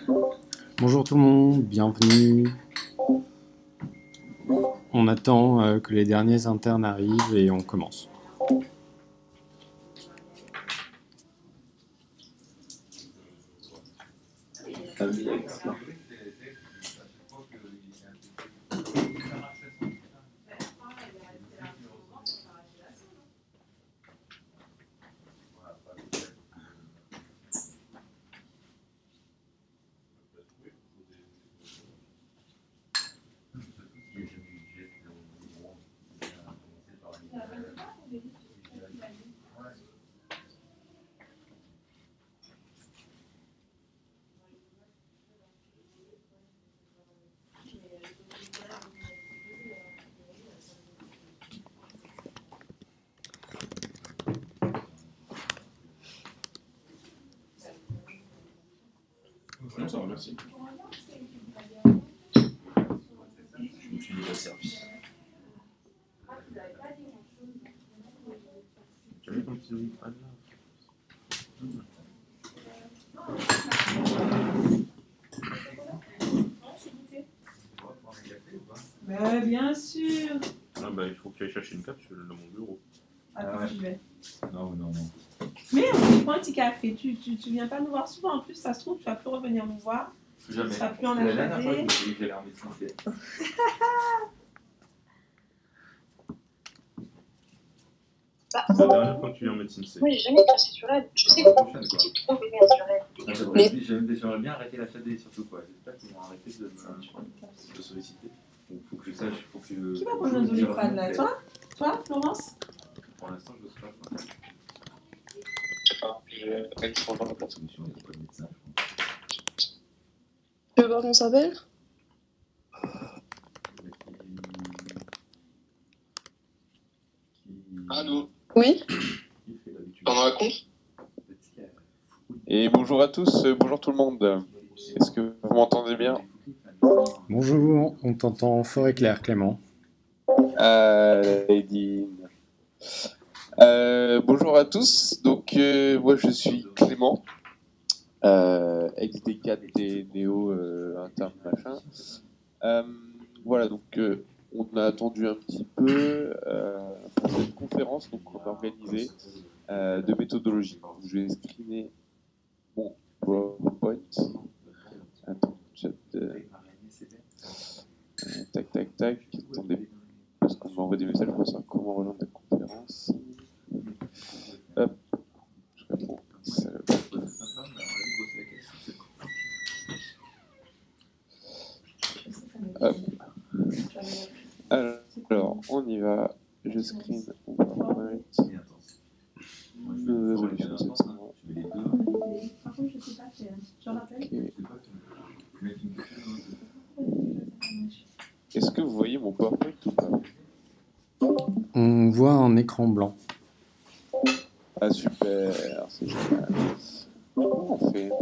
Bonjour tout le monde, bienvenue. On attend que les derniers internes arrivent et on commence. Non, ça va, merci. Je me suis déjà servi. Tu as vu ton petit doliprane là? Bien sûr. Ah bah il faut que tu ailles chercher une capsule dans mon bureau. Attends, j'y vais. Non. Mais on prend un petit café. Tu viens pas nous voir souvent. En plus, ça se trouve, tu vas plus revenir nous voir. Jamais. Tu seras plus en La dernière fois que je HAD. me suis dit que j'allais en médecine, c'est... La dernière fois que tu viens en médecine, c'est... Oui, j'ai jamais été sur elle. Je sais que c'est trop bébé sur elle. Mais J'aimerais bien arrêter la FAD surtout quoi. J'espère qu'ils vont arrêter de solliciter. Donc faut que je sache, faut que... Qui va prendre un doliprane là? Toi, Florence? Pour l'instant je ne sais pas. je sais pas, je vais prendre la place. Solution, il n'y a pas de médecin, je Tu veux voir comment ça s'appelle? pense. Allô, Oui. t'en racontes? Et bonjour à tous, bonjour tout le monde. Est-ce que vous m'entendez bien? Bonjour, on t'entend fort et clair, Clément. Edine. Bonjour à tous, donc moi je suis Clément, ex-D4 et néo interne machin. Voilà, donc on a attendu un petit peu pour cette conférence donc, qu'on a organisée de méthodologie. Donc, je vais screener mon PowerPoint. Attends, chat. Tac. Attendez, parce qu'on m'envoie des messages pour savoir comment rejoindre la conférence. Hop, je réponds. Hop. Alors, on y va. Je screen mon PowerPoint. Résolution 700. Par contre, je sais pas faire. Je rappelle. Ok. Est-ce que vous voyez mon PowerPoint ou pas? On voit un écran blanc. Ah super, c'est génial. Comment on fait?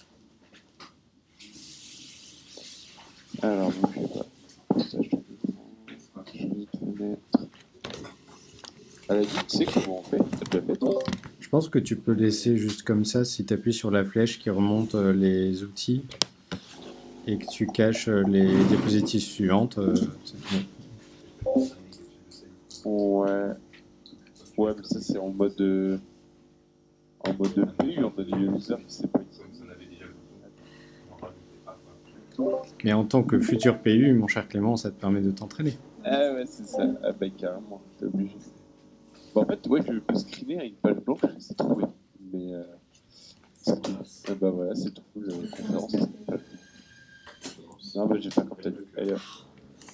Alors, bougez pas. Partage de l'écran. Je vais te mettre... À la limite, tu sais comment on fait? T'as déjà fait toi? Je pense que tu peux laisser juste comme ça si tu appuies sur la flèche qui remonte les outils et que tu caches les diapositives suivantes. C'est bon. Ouais. Ouais, mais ça c'est en mode PU, en mode user, c'est pas utile. Mais en tant que futur PU, mon cher Clément, ça te permet de t'entraîner. Ah ouais, c'est ça. Ah bah carrément, t'es obligé. Bon, en fait, ouais, je peux screener avec une page blanche, c'est trouvé. Mais ah bah voilà, c'est tout. La conférence. Non, bah j'ai pas comme t'as dit. Ailleurs.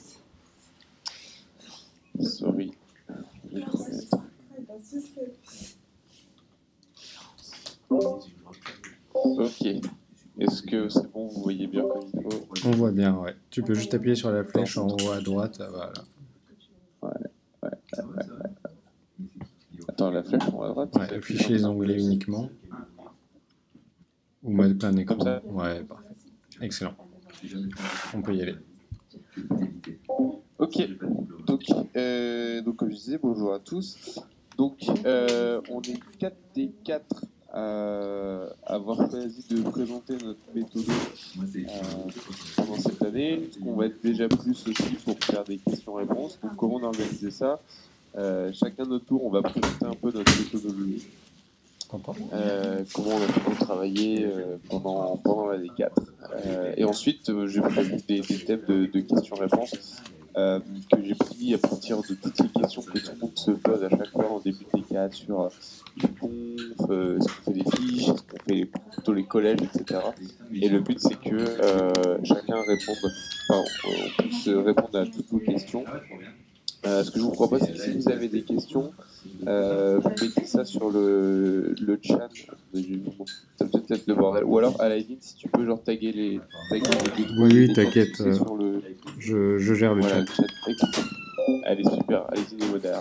Sorry. Je vais te remettre. Ok. Est-ce que c'est bon, vous voyez bien comme il faut? On voit bien, ouais. Tu peux juste appuyer sur la flèche en haut à droite, voilà. Ouais. Attends, la flèche en haut à droite? Ouais, afficher les onglets uniquement. Ou mode plein écran. Comme ça? Ouais, parfait. Excellent. On peut y aller. Ok. Donc comme je disais, bonjour à tous. Donc, on est 4 des 4 avoir choisi de présenter notre méthode pendant cette année. On va être déjà plus aussi pour faire des questions-réponses. Donc comment on a organisé ça? Chacun notre tour, on va présenter un peu notre méthodologie. Comment on a pu travailler pendant la D4. Et ensuite, j'ai prévu des thèmes de questions-réponses que j'ai pris à partir de toutes les questions que tout le monde se pose à chaque fois en début de D4 sur les confs, est-ce qu'on fait des fiches, est-ce qu'on fait plutôt les collèges, etc. Et le but, c'est que chacun réponde, on puisse répondre à toutes vos questions. Ce que je vous propose, c'est que si vous avez des questions, vous mettez ça sur le chat. Ça peut peut-être être le bordel. Ou alors, Aladdin, si tu peux genre taguer les Oui, t'inquiète. Le... Je gère le voilà, chat. Le chat. Allez, super. Allez-y, les modèles.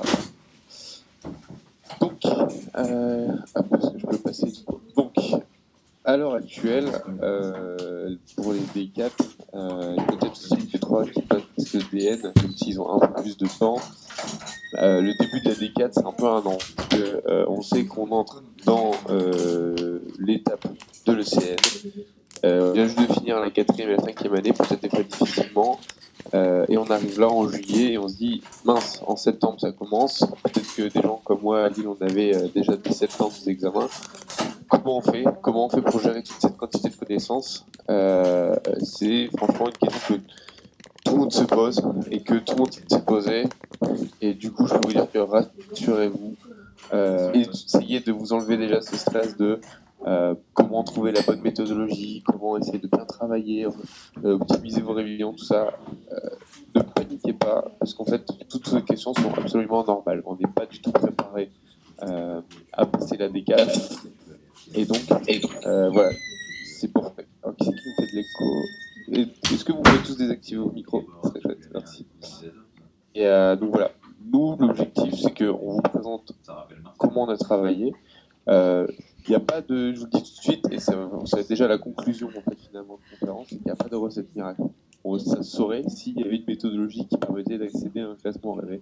Donc, est-ce que je peux passer du coup. Donc, à l'heure actuelle, pour les D4, peut-être aussi les 3 qui passent le DN, même s'ils ont un peu plus de temps. Le début de la D4, c'est un peu un an. On sait qu'on entre dans l'étape de l'ECN. On vient juste de finir la 4e et la 5e année, peut-être des fois difficilement. Et on arrive là en juillet et on se dit, mince, en septembre ça commence. Peut-être que des gens comme moi à Lille, on avait déjà dès septembre des examens. Comment on fait pour gérer toute cette quantité de connaissances? C'est franchement une question que tout le monde se pose et que tout le monde s'est posé. Et du coup, je peux vous dire que rassurez-vous, essayez de vous enlever déjà ce stress de comment trouver la bonne méthodologie, comment essayer de bien travailler, optimiser vos révisions, tout ça. Ne paniquez pas, parce qu'en fait, toutes ces questions sont absolument normales. On n'est pas du tout préparé à passer la D4. Et donc voilà, c'est pour ça. Alors, qui c'est qui nous fait de l'écho? Est-ce que vous pouvez tous désactiver vos micros? C'est chouette, merci. Et donc voilà, nous, l'objectif, c'est qu'on vous présente comment on a travaillé. Il n'y a pas de, je vous le dis tout de suite, et c'est déjà la conclusion en fait, finalement de la conférence, il n'y a pas de recette miracle. Ça se saurait s'il y avait une méthodologie qui permettait d'accéder à un classement rêvé.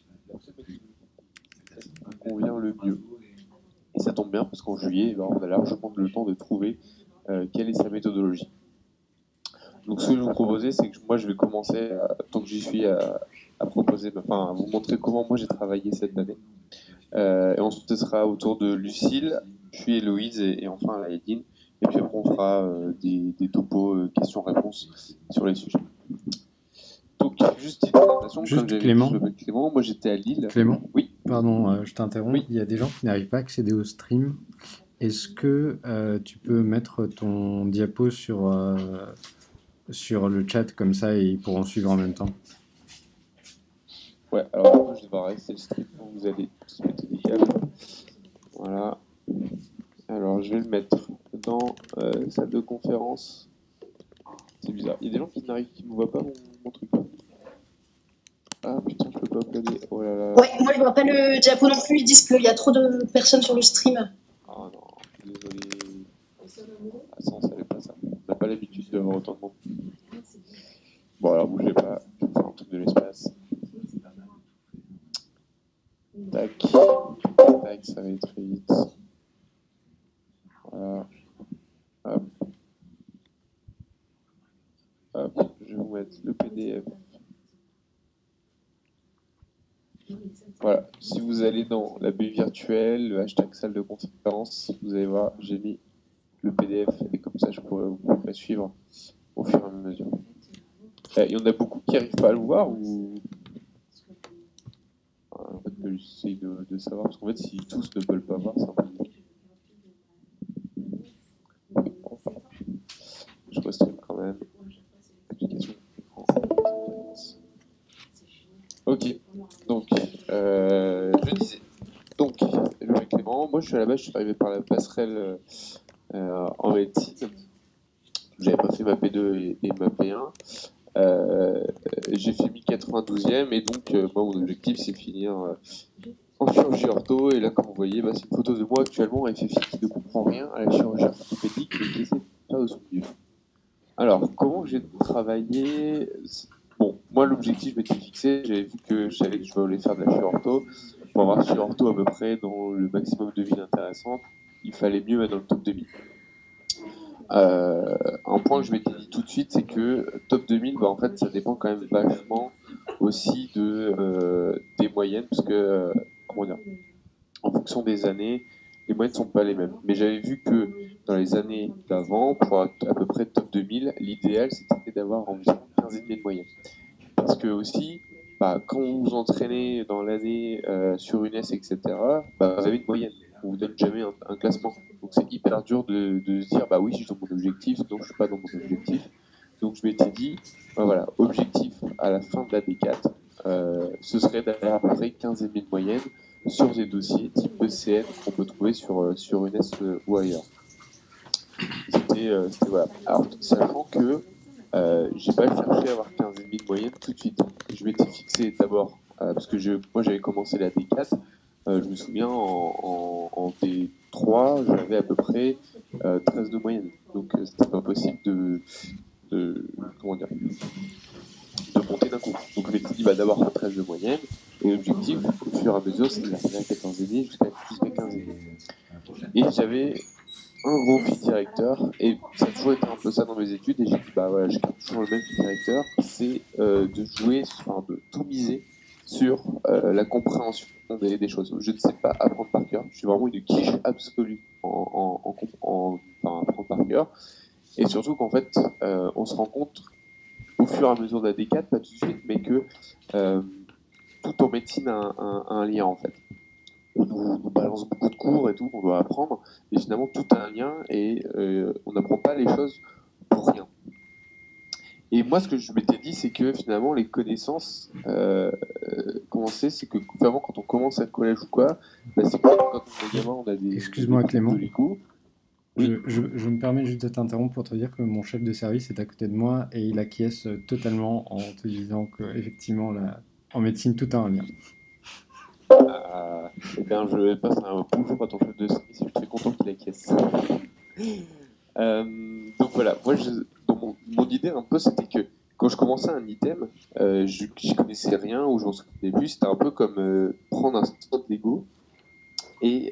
Ça convient le mieux. Et ça tombe bien parce qu'en juillet, on a largement le temps de trouver quelle est sa méthodologie. Donc ce que je vais vous proposer, c'est que moi je vais commencer, tant que j'y suis, à proposer, enfin à vous montrer comment moi j'ai travaillé cette année. Et ensuite ce sera au tour de Lucille, puis Héloïse et enfin Aladdin. Et puis après on fera des topos, questions-réponses sur les sujets. Donc juste une présentation, Juste comme Clément. Dit, je m'appelle Clément, moi j'étais à Lille. Clément. Oui. Pardon, je t'interromps. Oui. Il y a des gens qui n'arrivent pas à accéder au stream. Est-ce que tu peux mettre ton diapo sur le chat comme ça et ils pourront suivre en même temps? Ouais, alors je vais devoir rester le stream, donc vous allez tous mettre des câbles. Voilà. Alors je vais le mettre dans salle de conférence. C'est bizarre. Il y a des gens qui ne voient pas mon truc. Ah putain, je peux pas uploader. Oh là là. Ouais, moi je vois pas le diapo non plus, il display. Il y a trop de personnes sur le stream. Ah non, désolé. Ah ça, on savait pas ça. On n'a pas l'habitude de voir autant de monde. Bon alors bougez pas, je vais faire un truc de l'espace. Tac. Tac, ça va aller très vite. Voilà. Hop. Hop, je vais vous mettre le PDF. Voilà, si vous allez dans la baie virtuelle, le hashtag salle de conférence, vous allez voir, j'ai mis le PDF et comme ça je pourrais vous suivre au fur et à mesure. Il y en a beaucoup qui n'arrivent pas à le voir ou... En fait, j'essaye de savoir, parce qu'en fait, si tous ne veulent pas voir, c'est un peu compliqué. Je restream quand même. Application. Ok, donc, je disais. Donc, je m'appelle Clément. Moi, je suis à la base, je suis arrivé par la passerelle en médecine. J'avais pas fait ma P2 et ma P1. J'ai fait 1092e et donc moi mon objectif c'est finir en chirurgie ortho et là comme vous voyez c'est une photo de moi actuellement avec Fifi qui ne comprend rien à la chirurgie orthopédique et qui essaie de faire de son mieux. Alors comment j'ai travaillé? Bon, moi l'objectif je m'étais fixé, j'avais vu que je savais que je voulais faire de la chirurgie ortho pour avoir chirurgie ortho à peu près dans le maximum de villes intéressantes. il fallait mieux mettre dans le top 2000. Un point que je m'étais dit tout de suite, c'est que top 2000, bah, en fait, ça dépend quand même vachement aussi des moyennes, parce que, comment dire, en fonction des années, les moyennes ne sont pas les mêmes. Mais j'avais vu que dans les années d'avant, pour à peu près top 2000, l'idéal, c'était d'avoir environ 15,5 de moyenne. Parce que aussi, bah, quand vous vous entraînez dans l'année sur une S, etc., bah, vous avez une moyenne. On vous donne jamais un classement. Donc c'est hyper dur de se dire, bah oui, je suis dans mon objectif, donc je suis pas dans mon objectif. Donc je m'étais dit, bah, voilà, objectif à la fin de la D4, ce serait d'avoir à peu près 15,5 de moyenne sur des dossiers type ECN qu'on peut trouver sur une S ou ailleurs. C'était voilà. Alors, sachant que j'ai pas cherché à avoir 15,5 de moyenne tout de suite. Je m'étais fixé d'abord, parce que moi j'avais commencé la D4, je me souviens en D3, j'avais à peu près 13 de moyenne. Donc c'était pas possible comment dire, de monter d'un coup. Donc je m'étais dit bah, d'abord 13 de moyenne, et l'objectif, au fur et à mesure, c'est d'arriver à 14,5 jusqu'à 15,5. Et j'avais un gros fil directeur, et ça a toujours été un peu ça dans mes études, et j'ai dit, bah voilà, j'ai toujours le même fil directeur, c'est de jouer, enfin de tout miser sur la compréhension des choses. Je ne sais pas apprendre par cœur, je suis vraiment une quiche absolue en apprendre par cœur, et surtout qu'en fait, on se rend compte au fur et à mesure de la D4, pas tout de suite, mais que tout en médecine a un lien en fait. On nous balance beaucoup de cours et tout qu'on doit apprendre, et finalement tout a un lien et on n'apprend pas les choses pour rien. Et moi, ce que je m'étais dit, c'est que finalement les connaissances, c'est que vraiment quand on commence à le collège ou quoi, bah, c'est que quand on est gamin, on a des. Excuse-moi Clément. De l'écho. Oui. Je me permets juste de t'interrompre pour te dire que mon chef de service est à côté de moi et il acquiesce totalement en te disant qu'effectivement, en médecine, tout a un lien. Eh bien, je passe un bonjour à ton chef de service, je suis très content qu'il acquiesce. Donc voilà, moi, mon idée un peu, c'était que quand je commençais un item, je connaissais rien ou je m'en souvenais plus, c'était un peu comme prendre un slot de Lego et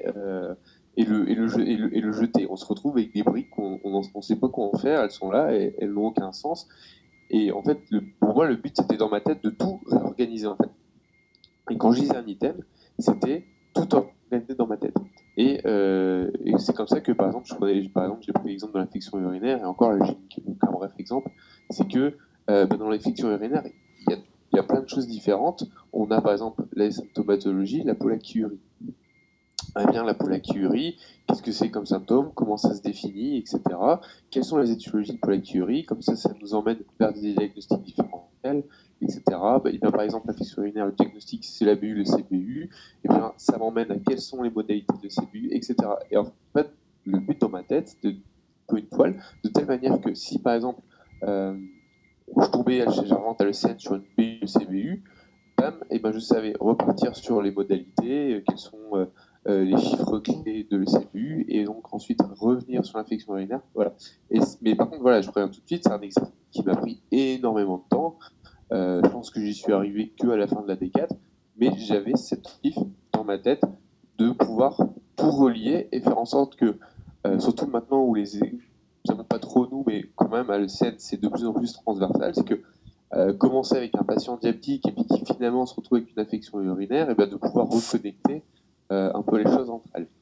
le jeter. On se retrouve avec des briques, on ne sait pas quoi en faire, elles sont là et elles n'ont aucun sens. Et en fait, pour moi, le but, c'était dans ma tête de tout réorganiser en fait. Et quand je disais un item, c'était tout organisé dans ma tête. Et c'est comme ça que, par exemple, j'ai pris l'exemple de l'infection urinaire, et encore, là, j'ai un bref exemple, c'est que dans l'infection urinaire, il y a plein de choses différentes. On a, par exemple, la symptomatologie, la pollakiurie. Eh bien, la pollakiurie, qu'est-ce que c'est comme symptôme, comment ça se définit, etc. Quelles sont les étiologies de pollakiurie, comme ça nous emmène vers des diagnostics différentiels, etc. Par exemple, l'infection urinaire, le diagnostic, c'est l'ABU, le CBU, et bien, ça m'emmène à quelles sont les modalités de CBU, etc. Et en fait, le but dans ma tête, c'est de couper une poêle, de telle manière que si, par exemple, je tombais, j'invente à l'ECN sur une BU, le CBU, bam, et ben je savais repartir sur les modalités, quels sont les chiffres clés de l'ECBU, et donc ensuite revenir sur l'infection urinaire. Voilà. Mais par contre, voilà, je préviens tout de suite, c'est un exercice qui m'a pris énormément de temps. Je pense que j'y suis arrivé que à la fin de la D4, mais j'avais cet objectif dans ma tête de pouvoir tout relier et faire en sorte que, surtout maintenant où nous n'avons pas trop nous, mais quand même à l'ECN, c'est de plus en plus transversal, c'est que commencer avec un patient diabétique et puis qui finalement se retrouve avec une infection urinaire, et bien de pouvoir reconnecter un peu les choses entre elles.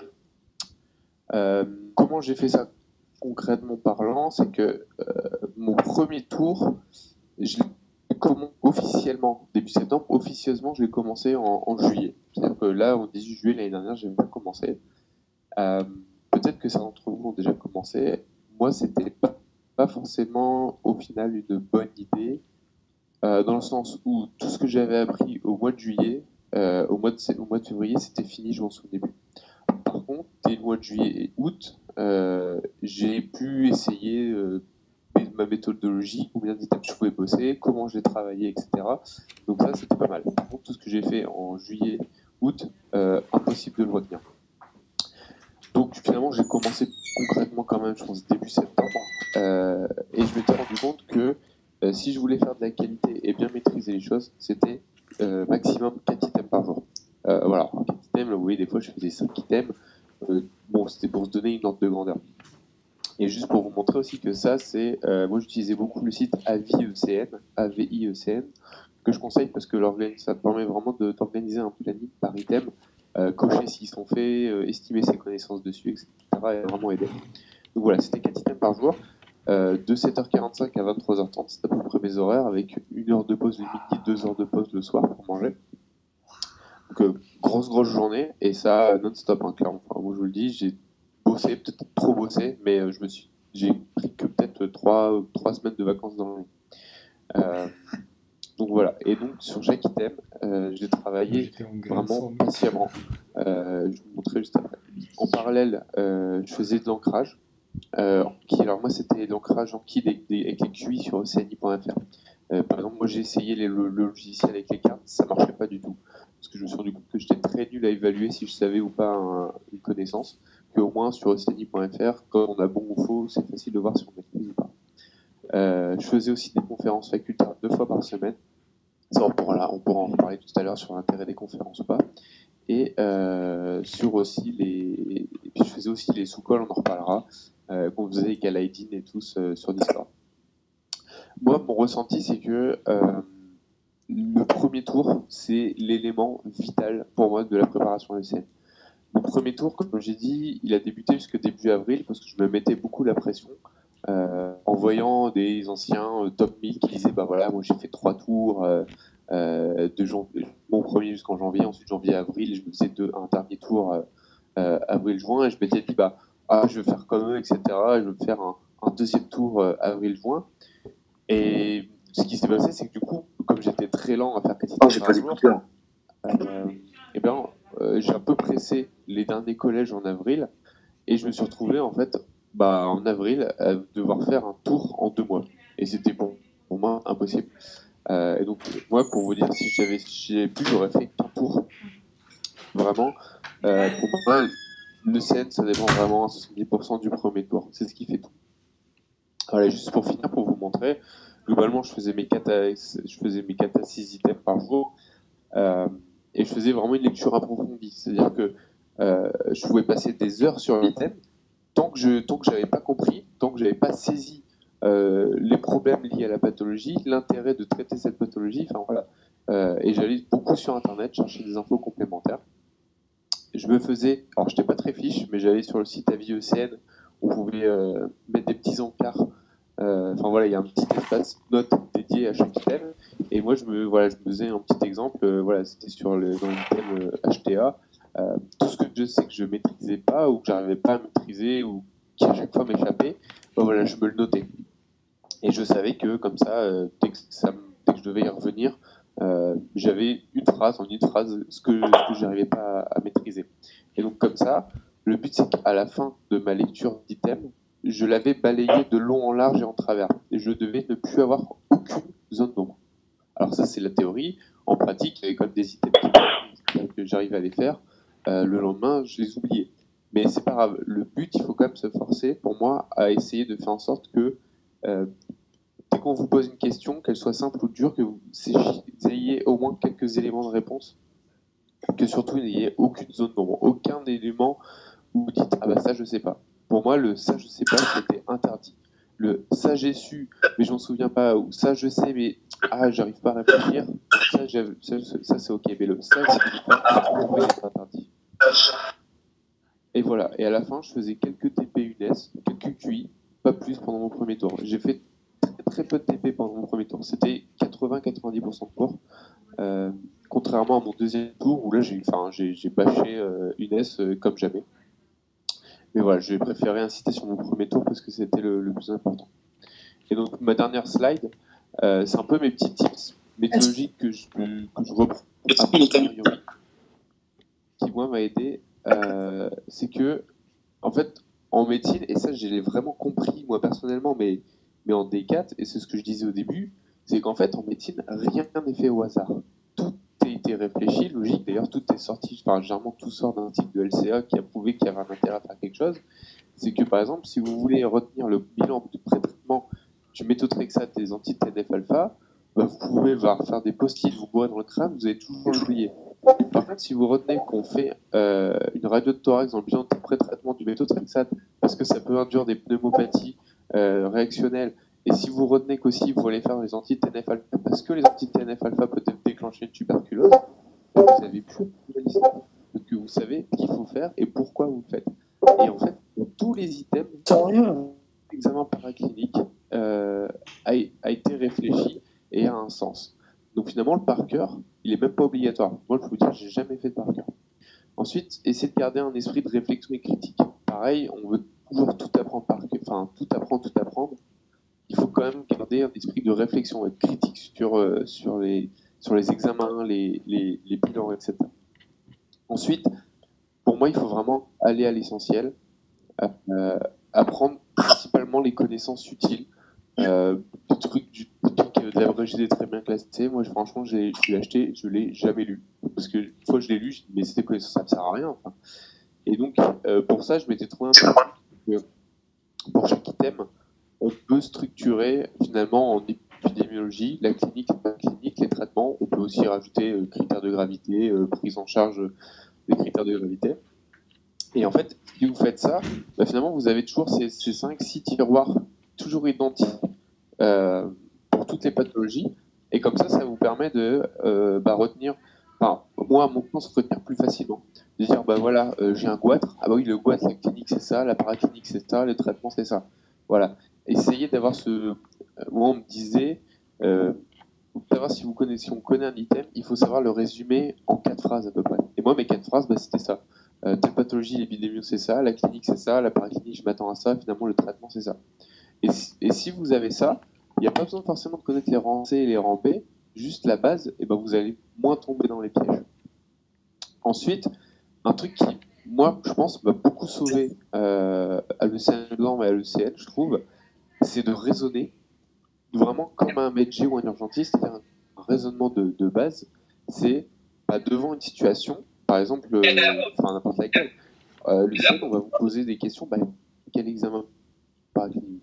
Comment j'ai fait ça concrètement parlant, c'est que mon premier tour, je l'ai commencé officiellement, début septembre, officieusement je l'ai commencé en juillet. C'est-à-dire que là, au 18 juillet l'année dernière, j'ai bien commencé. Peut-être que certains d'entre vous ont déjà commencé. Moi, c'était pas forcément au final une bonne idée, dans le sens où tout ce que j'avais appris au mois de juillet, au mois de février, c'était fini, je m'en souvenais plus. Par contre, dès le mois de juillet et août, j'ai pu essayer ma méthodologie, combien d'items je pouvais bosser, comment je les travaillais, etc. Donc ça, c'était pas mal. Par contre, tout ce que j'ai fait en juillet, août, impossible de le retenir. Donc finalement, j'ai commencé concrètement quand même, je pense, début septembre, et je m'étais rendu compte que si je voulais faire de la qualité et bien maîtriser les choses, c'était maximum 4 items par jour. Voilà, 4 items, là, vous voyez, des fois je faisais 5 items. Bon, c'était pour se donner une ordre de grandeur. Et juste pour vous montrer aussi que ça, c'est... moi, j'utilisais beaucoup le site AVIECN, que je conseille parce que ça permet vraiment d'organiser un planning par item, cocher s'ils sont faits, estimer ses connaissances dessus, etc. et vraiment aider. Donc voilà, c'était 4 items par jour, de 7h45 à 23h30, c'est à peu près mes horaires, avec 1 heure de pause le midi, 2 heures de pause le soir pour manger. Donc grosse journée, et ça non-stop, hein, clairement. Enfin, moi je vous le dis, j'ai bossé, peut-être trop bossé, mais j'ai pris que peut-être 3 semaines de vacances dans l'année. Donc voilà, et donc sur chaque item, j'ai travaillé vraiment patiemment. Je vais vous montrer juste après. En parallèle, je faisais de l'ancrage. Alors moi, c'était de l'ancrage en kit avec les QI sur OCNI.fr. Par exemple, moi j'ai essayé le logiciel avec les cartes, ça marchait pas du tout. Parce que je me suis rendu compte que j'étais très nul à évaluer si je savais ou pas une connaissance. Qu'au moins sur OCNI.fr, quand on a bon ou faux, c'est facile de voir si on maîtrise ou pas. Je faisais aussi des conférences facultaires 2 fois par semaine. Ça, on pourra en reparler tout à l'heure sur l'intérêt des conférences ou pas. Et sur aussi et puis je faisais aussi les sous-cols, on en reparlera, qu'on faisait avec Alaïdine et tous sur Discord. Moi, mon ressenti, c'est que le premier tour, c'est l'élément vital pour moi de la préparation à l'ECN. Mon premier tour, comme j'ai dit, il a débuté jusqu'au début avril parce que je me mettais beaucoup la pression en voyant des anciens top 1000 qui disaient bah voilà, moi j'ai fait 3 tours mon premier jusqu'en janvier, ensuite janvier-avril, je me faisais un dernier tour avril-juin et je m'étais dit bah je vais faire comme eux, etc. Et je vais faire un deuxième tour avril-juin. Et ce qui s'est passé, c'est que du coup, comme j'étais très lent à faire 4 items par jour, j'ai un peu pressé les derniers collèges en avril et je me suis retrouvé en fait en avril à devoir faire un tour en 2 mois. Et c'était pour moi impossible. Et donc moi, pour vous dire, si j'avais pu, j'aurais fait qu'un tour. Vraiment, pour moi, le CN, ça dépend vraiment à 70% du premier tour. C'est ce qui fait tout. Voilà, juste pour finir, pour vous montrer, globalement, je faisais mes 4 à 6 items par jour. Et je faisais vraiment une lecture approfondie. C'est-à-dire que je pouvais passer des heures sur l'item tant que j'avais pas compris, tant que j'avais pas saisi les problèmes liés à la pathologie, l'intérêt de traiter cette pathologie, enfin voilà. Et j'allais beaucoup sur Internet chercher des infos complémentaires. Je me faisais, alors j'étais pas très fiche, mais j'allais sur le site AVIECN, où vous pouvez mettre des petits encarts. Enfin voilà, il y a un petit espace note dédié à chaque item. Et moi, je me faisais un petit exemple. Voilà, c'était dans l'item HTA. Tout ce que je sais que je maîtrisais pas ou que j'arrivais pas à maîtriser ou qui à chaque fois m'échappait, voilà, je me le notais. Et je savais que comme ça, dès que je devais y revenir, j'avais en une phrase ce que j'arrivais pas à maîtriser. Et donc comme ça, le but c'est qu'à la fin de ma lecture d'item, je l'avais balayé de long en large et en travers. Et je devais ne plus avoir aucune zone d'ombre. Alors ça c'est la théorie. En pratique, il y avait comme des items que j'arrivais à les faire. Le lendemain, je les oubliais. Mais c'est pas grave. Le but, il faut quand même se forcer, pour moi, à essayer de faire en sorte que dès qu'on vous pose une question, qu'elle soit simple ou dure, que vous ayez au moins quelques éléments de réponse, que surtout il n'y ait aucune zone d'ombre, aucun élément où vous dites ah bah ça je sais pas. Pour moi, le ça je sais pas, c'était interdit. Le ça j'ai su, mais je m'en souviens pas, ou ça je sais, mais j'arrive pas à réfléchir, ça c'est ok, mais le ça je sais pas, pour moi il est interdit. Et voilà, et à la fin, je faisais quelques TP UNES, quelques QI, pas plus pendant mon premier tour. J'ai fait très peu de TP pendant mon premier tour, c'était 80-90% de cours. Contrairement à mon deuxième tour où là j'ai bâché UNES comme jamais. Mais voilà, j'ai préféré insister sur mon premier tour parce que c'était le plus important. Et donc ma dernière slide, c'est un peu mes petits tips méthodologiques que je reprends a posteriori, qui moi m'a aidé. C'est que en fait en médecine, et ça je l'ai vraiment compris moi personnellement, mais en D4, et c'est ce que je disais au début, c'est qu'en fait en médecine rien n'est fait au hasard. Tout a été réfléchi, logique, d'ailleurs tout est sorti, généralement tout sort d'un type de LCA qui a prouvé qu'il y avait un intérêt à faire quelque chose. C'est que par exemple si vous voulez retenir le bilan de pré-traitement du méthotrexate des anti-TNF-alpha, vous pouvez faire des post-it, vous bourrer dans le crâne, vous allez toujours l'oublier. Par contre, si vous retenez qu'on fait une radio de thorax dans le bilan de pré-traitement du méthotrexate, parce que ça peut induire des pneumopathies réactionnelles, et si vous retenez qu'aussi vous voulez faire les anti-TNF-alpha, parce que les anti-TNF-alpha peuvent déclencher une tuberculose, vous avez plus de liste. Donc vous savez ce qu'il faut faire et pourquoi vous le faites. Et en fait, tous les items, l'examen paraclinique a été réfléchi et a un sens. Donc finalement, le par cœur, il est même pas obligatoire. Moi, je peux vous dire, j'ai jamais fait de par cœur. Ensuite, essayez de garder un esprit de réflexion et critique. Pareil, on veut toujours tout apprendre par cœur, enfin tout apprendre. Il faut quand même garder un esprit de réflexion et de critique sur les examens, les bilans, etc. Ensuite, pour moi, il faut vraiment aller à l'essentiel, apprendre principalement les connaissances utiles. Du truc de l'abrégé des très bien classé, moi franchement je l'ai acheté, je l'ai jamais lu. Parce que une fois je l'ai lu, je me dis mais c'était connaissances, ça ne sert à rien. Enfin. Et donc pour ça je m'étais trouvé un peu que pour chaque item, on peut structurer finalement en épidémiologie, la clinique, la clinique, les traitements, on peut aussi rajouter critères de gravité, prise en charge des critères de gravité. Et en fait, si vous faites ça, bah, finalement vous avez toujours ces 5-6 tiroirs toujours identiques pour toutes les pathologies, et comme ça vous permet de retenir, enfin moi à mon sens retenir plus facilement, de dire bah voilà j'ai un goitre, ah bah oui le goitre la clinique c'est ça, la paraclinique c'est ça, le traitement c'est ça, voilà. Essayez d'avoir moi on me disait pour savoir si on connaît un item, il faut savoir le résumer en 4 phrases à peu près, et moi mes 4 phrases bah, c'était ça. Telle pathologie, l'épidémie c'est ça, la clinique c'est ça, la paraclinique je m'attends à ça, finalement le traitement c'est ça. Et si vous avez ça, il n'y a pas besoin forcément de connaître les rangs C et les rangs B, juste la base, et ben vous allez moins tomber dans les pièges. Ensuite, un truc qui, moi, je pense, m'a beaucoup sauvé à l'ECN Blanc et à l'ECN, je trouve, c'est de raisonner vraiment comme un médecin ou un urgentiste, c'est-à-dire un raisonnement de base, c'est devant une situation, par exemple, n'importe laquelle, l'ECN, on va vous poser des questions, quel examen paraclinique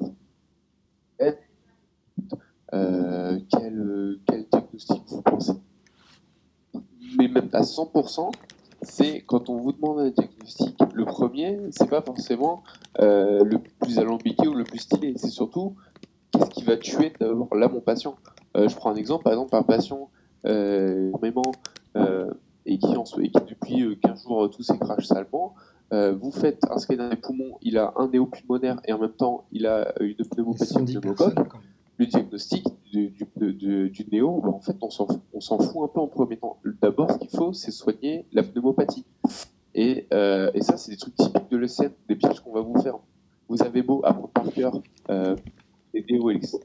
quel diagnostic vous pensez? Mais même à 100%, c'est quand on vous demande un diagnostic, le premier, c'est pas forcément le plus alambiqué ou le plus stylé, c'est surtout qu'est-ce qui va tuer d'abord là mon patient. Je prends un exemple, par exemple, un patient vraiment et qui depuis 15 jours tout s'écrache salement. Vous faites un scanner des poumons, il a un néopulmonaire et en même temps il a une pneumopathie pneumocoque. Le diagnostic du néo, en fait, on s'en fout un peu en premier temps. D'abord, ce qu'il faut, c'est soigner la pneumopathie. Et ça, c'est des trucs typiques de l'ECN, des pièges qu'on va vous faire. Vous avez beau apprendre par cœur les néo, etc.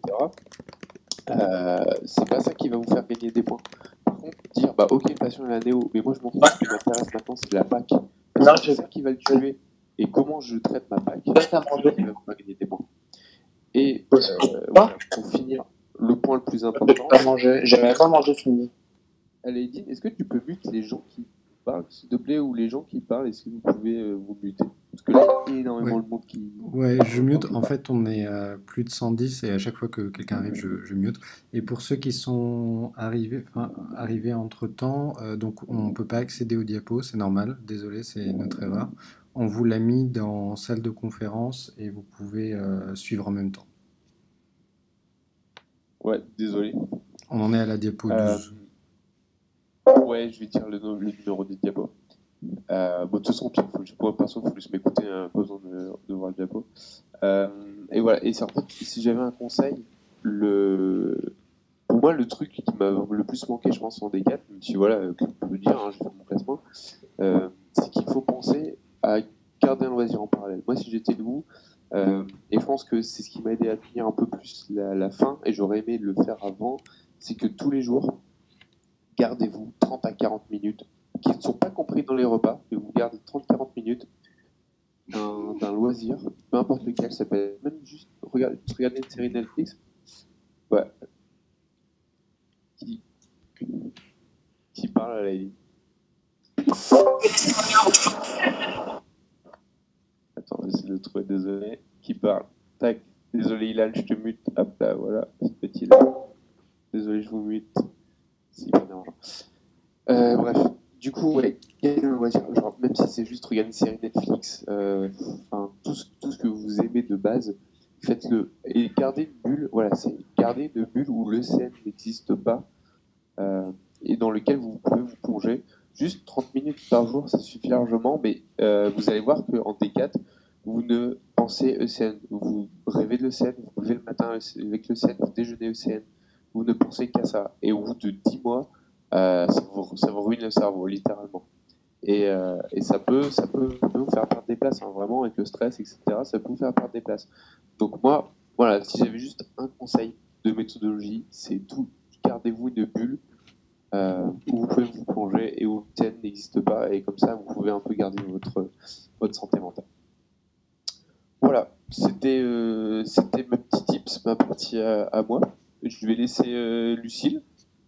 C'est pas ça qui va vous faire gagner des points. Par contre, dire, ok, le patient est la néo, mais moi, je m'en fous, ce qui m'intéresse maintenant, c'est la PAC. C'est ça qui va le tuer. Et comment je traite ma PAC, c'est ça qui va vous faire gagner des points. Et voilà, pour finir, le point le plus important. J'avais pas mangé ce midi. Alédine, est-ce que tu peux muter les gens qui parlent, s'il te plaît, ou les gens qui parlent, est-ce que vous pouvez vous muter? Parce que là, il y a énormément de monde qui. Ouais, je mute. En fait, on est à plus de 110 et à chaque fois que quelqu'un arrive, je mute. Et pour ceux qui sont arrivés entre-temps, donc on ne peut pas accéder aux diapos, c'est normal. Désolé, c'est notre erreur. On vous l'a mis dans salle de conférence et vous pouvez suivre en même temps. Ouais, désolé. On en est à la diapo 12. Ouais, je vais dire le numéro des diapos. De toute façon, pour perso, il faut juste m'écouter, pas besoin de voir le diapo. Et voilà, et c'est en fait, si j'avais un conseil, pour moi, le truc qui m'a le plus manqué, je pense, en D4, même si voilà, je peux le dire, j'ai fait mon classement, c'est qu'il faut penser à garder un loisir en parallèle. Moi, si j'étais de vous, et je pense que c'est ce qui m'a aidé à tenir un peu plus la fin, et j'aurais aimé le faire avant, c'est que tous les jours, gardez-vous 30 à 40 minutes, qui ne sont pas compris dans les repas, mais vous gardez 30-40 minutes d'un loisir, peu importe lequel, ça peut être même juste regarder une série Netflix, ouais, qui parle à la ligne. Attends, j'essaie de le trouver, désolé. Qui parle. Tac. Désolé, Ilan, je te mute. Hop là, voilà. Ce petit là. Désolé, je vous mute. C'est pas dérangeant. Bref. Du coup, ouais, quel loisir, genre, même si c'est juste regarder une série Netflix, enfin, tout ce que vous aimez de base, faites-le. Et gardez une bulle, voilà, c'est garder une bulle où le scène n'existe pas et dans lequel vous pouvez vous plonger. Juste 30 minutes par jour, ça suffit largement, mais vous allez voir qu'en D4, vous ne pensez ECN. Vous rêvez de l'ECN, vous vous levez le matin avec l'ECN, vous déjeunez ECN, vous ne pensez qu'à ça. Et au bout de 10 mois, ça vous ruine le cerveau, littéralement. Et ça peut vous faire perdre des places, hein, vraiment, avec le stress, etc. Ça peut vous faire perdre des places. Donc moi, voilà, si j'avais juste un conseil de méthodologie, c'est tout. Gardez-vous une bulle où vous pouvez vous plonger et où le TN n'existe pas. Et comme ça, vous pouvez un peu garder votre santé mentale. Voilà, c'était mes petits tips, ma partie à moi. Je vais laisser Lucille.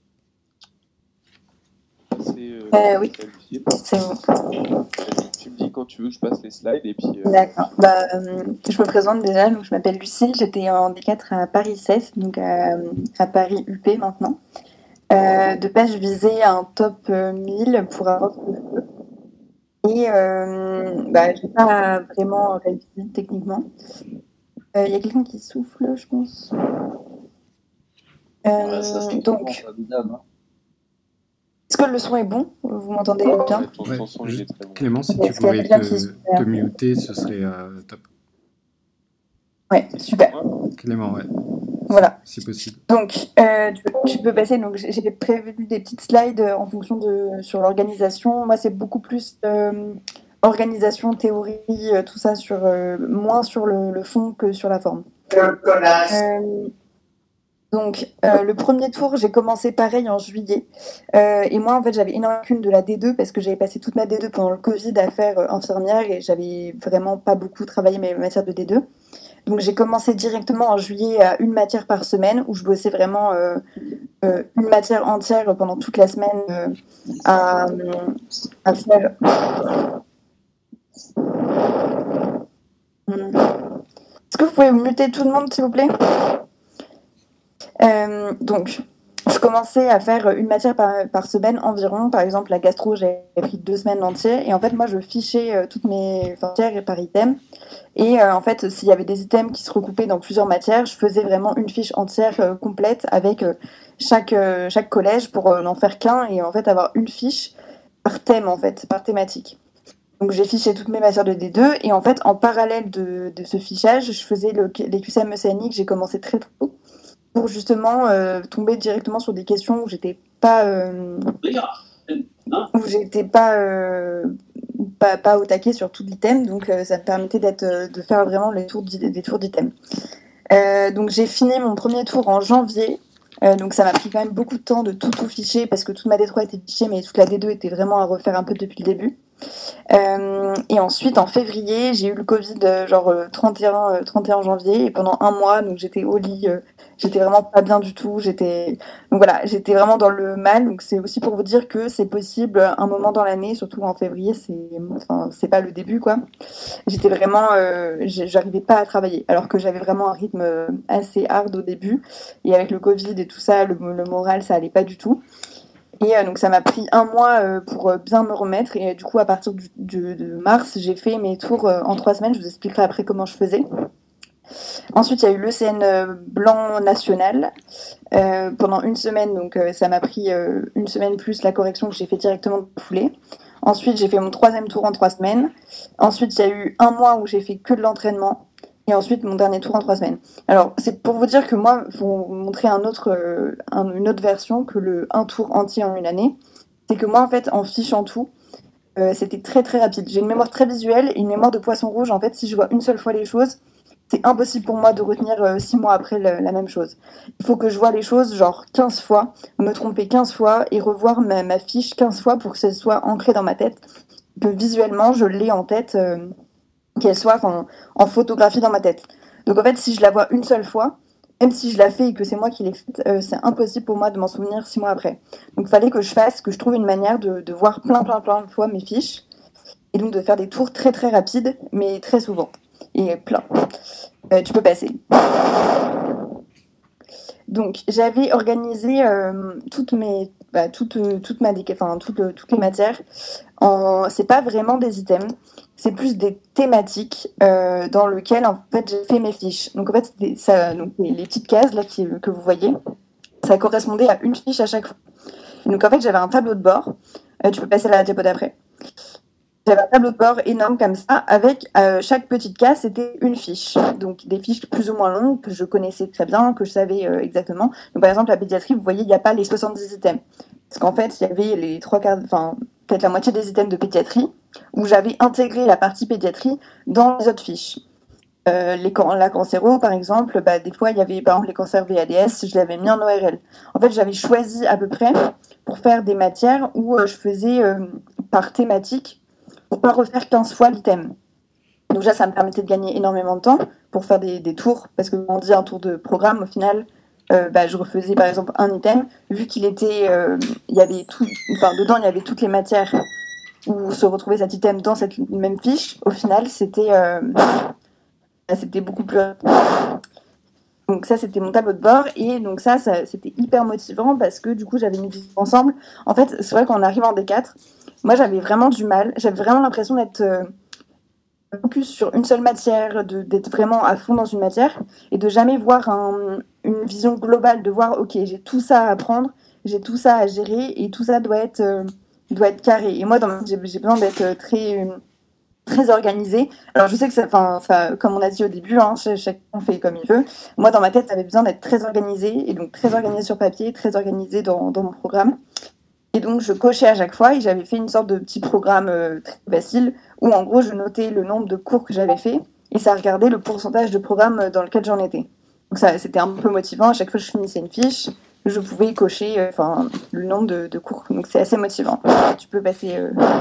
Oui, Lucille. c'est bon. Tu me dis quand tu veux que je passe les slides et puis. D'accord. Je me présente déjà, donc je m'appelle Lucille, j'étais en D4 à Paris 16, donc à Paris UP maintenant. De base, je visais un top 1000 pour avoir ce jeu. Et j'ai pas vraiment réussi techniquement. Il y a quelqu'un qui souffle, je pense. Donc, est-ce que le son est bon? Vous m'entendez bien? Ouais, Ton son, il est très bon. Clément, si Ok, tu est-ce qu'il y a pouvais quelqu'un qui te muter, ce serait top. Ouais, super. Clément, ouais, Voilà. si possible. Donc, tu peux passer. Donc, j'ai prévu des petites slides en fonction sur l'organisation. Moi, c'est beaucoup plus organisation, théorie, tout ça, moins sur le fond que sur la forme. Donc, le premier tour, j'ai commencé pareil en juillet. Et moi, en fait, j'avais énormément de la D2 parce que j'avais passé toute ma D2 pendant le Covid à faire infirmière et j'avais vraiment pas beaucoup travaillé mes matières de D2. Donc, j'ai commencé directement en juillet à une matière par semaine où je bossais vraiment une matière entière pendant toute la semaine à faire. Est-ce que vous pouvez muter tout le monde, s'il vous plaît? Donc, je commençais à faire une matière par semaine environ. Par exemple, la gastro, j'ai pris 2 semaines entières. Et en fait, moi, je fichais toutes mes matières par item. Et en fait, s'il y avait des items qui se recoupaient dans plusieurs matières, je faisais vraiment une fiche entière complète avec chaque collège pour n'en faire qu'un et en fait avoir une fiche par thème, en fait, par thématique. Donc, j'ai fiché toutes mes matières de D2. Et en fait, en parallèle de ce fichage, je faisais les QCM ECNI que j'ai commencé très tôt, pour justement tomber directement sur des questions où j'étais pas pas au taquet sur tout l'item, donc ça me permettait de faire vraiment des tours d'items. Donc j'ai fini mon premier tour en janvier, donc ça m'a pris quand même beaucoup de temps de tout ficher parce que toute ma D3 était fichée mais toute la D2 était vraiment à refaire un peu depuis le début. Et ensuite en février j'ai eu le Covid 31 janvier et pendant un mois donc j'étais au lit, j'étais vraiment pas bien du tout, donc voilà, j'étais vraiment dans le mal. Donc c'est aussi pour vous dire que c'est possible un moment dans l'année, surtout en février, c'est pas le début quoi. J'étais vraiment j'arrivais pas à travailler alors que j'avais vraiment un rythme assez hard au début et avec le Covid et tout ça le moral ça allait pas du tout. Et donc ça m'a pris un mois pour bien me remettre et du coup à partir de mars j'ai fait mes tours en 3 semaines. Je vous expliquerai après comment je faisais. Ensuite il y a eu l'ECN blanc national pendant une semaine, donc ça m'a pris une semaine plus la correction que j'ai fait directement de foulée. Ensuite j'ai fait mon 3e tour en 3 semaines. Ensuite il y a eu un mois où j'ai fait que de l'entraînement. Et ensuite, mon dernier tour en 3 semaines. Alors, c'est pour vous dire que moi, pour vous montrer une autre version que un tour entier en une année, c'est que moi, en fait, en fichant tout, c'était très très rapide. J'ai une mémoire très visuelle et une mémoire de poisson rouge. En fait, si je vois une seule fois les choses, c'est impossible pour moi de retenir 6 mois après la même chose. Il faut que je vois les choses genre 15 fois, me tromper 15 fois et revoir ma fiche 15 fois pour que ça soit ancré dans ma tête. Que visuellement, je l'ai en tête... qu'elle soit en photographie dans ma tête. Donc en fait, si je la vois une seule fois, même si je la fais et que c'est moi qui l'ai faite, c'est impossible pour moi de m'en souvenir 6 mois après. Donc il fallait que je trouve une manière de voir plein de fois mes fiches, et donc de faire des tours très très rapides, mais très souvent. Et plein. Tu peux passer. Donc j'avais organisé toutes mes toutes les matières. C'est pas vraiment des items, c'est plus des thématiques dans lesquelles en fait j'ai fait mes fiches. Donc en fait donc, les petites cases là que vous voyez, ça correspondait à une fiche à chaque fois. Et donc en fait j'avais un tableau de bord. Tu peux passer à la diapo d'après. J'avais un tableau de bord énorme comme ça, avec chaque petite case, c'était une fiche. Donc des fiches plus ou moins longues, que je connaissais très bien, que je savais exactement. Donc par exemple, la pédiatrie, vous voyez, il n'y a pas les 70 items. Parce qu'en fait, il y avait les peut-être la moitié des items de pédiatrie, où j'avais intégré la partie pédiatrie dans les autres fiches. La cancéro, par exemple, des fois, il y avait par exemple les cancers VADS, je l'avais mis en ORL. En fait, j'avais choisi à peu près pour faire des matières où je faisais par thématique, pour pas refaire 15 fois l'item. Donc ça me permettait de gagner énormément de temps pour faire des tours, parce que quand on dit un tour de programme, au final, je refaisais par exemple un item, vu qu'il était, il y avait dedans il y avait toutes les matières où se retrouvait cet item dans cette même fiche. Au final, c'était beaucoup plus. Donc ça, c'était mon tableau de bord, et donc ça c'était hyper motivant parce que du coup j'avais mis vivre ensemble. En fait, c'est vrai qu'on arrive en D4. Moi, j'avais vraiment du mal. J'avais vraiment l'impression d'être focus sur une seule matière, d'être vraiment à fond dans une matière et de jamais voir une vision globale, de voir, ok, j'ai tout ça à apprendre, j'ai tout ça à gérer et tout ça doit être carré. Et moi, j'ai besoin d'être très organisée. Alors, je sais que ça, comme on a dit au début, hein, chacun fait comme il veut. Moi, dans ma tête, j'avais besoin d'être très organisée, et donc très organisée sur papier, très organisée dans mon programme. Et donc, je cochais à chaque fois, et j'avais fait une sorte de petit programme très facile, où en gros, je notais le nombre de cours que j'avais fait, et ça regardait le pourcentage de programme dans lequel j'en étais. Donc ça, c'était un peu motivant. À chaque fois que je finissais une fiche, je pouvais cocher le nombre de cours. Donc c'est assez motivant. Tu peux passer...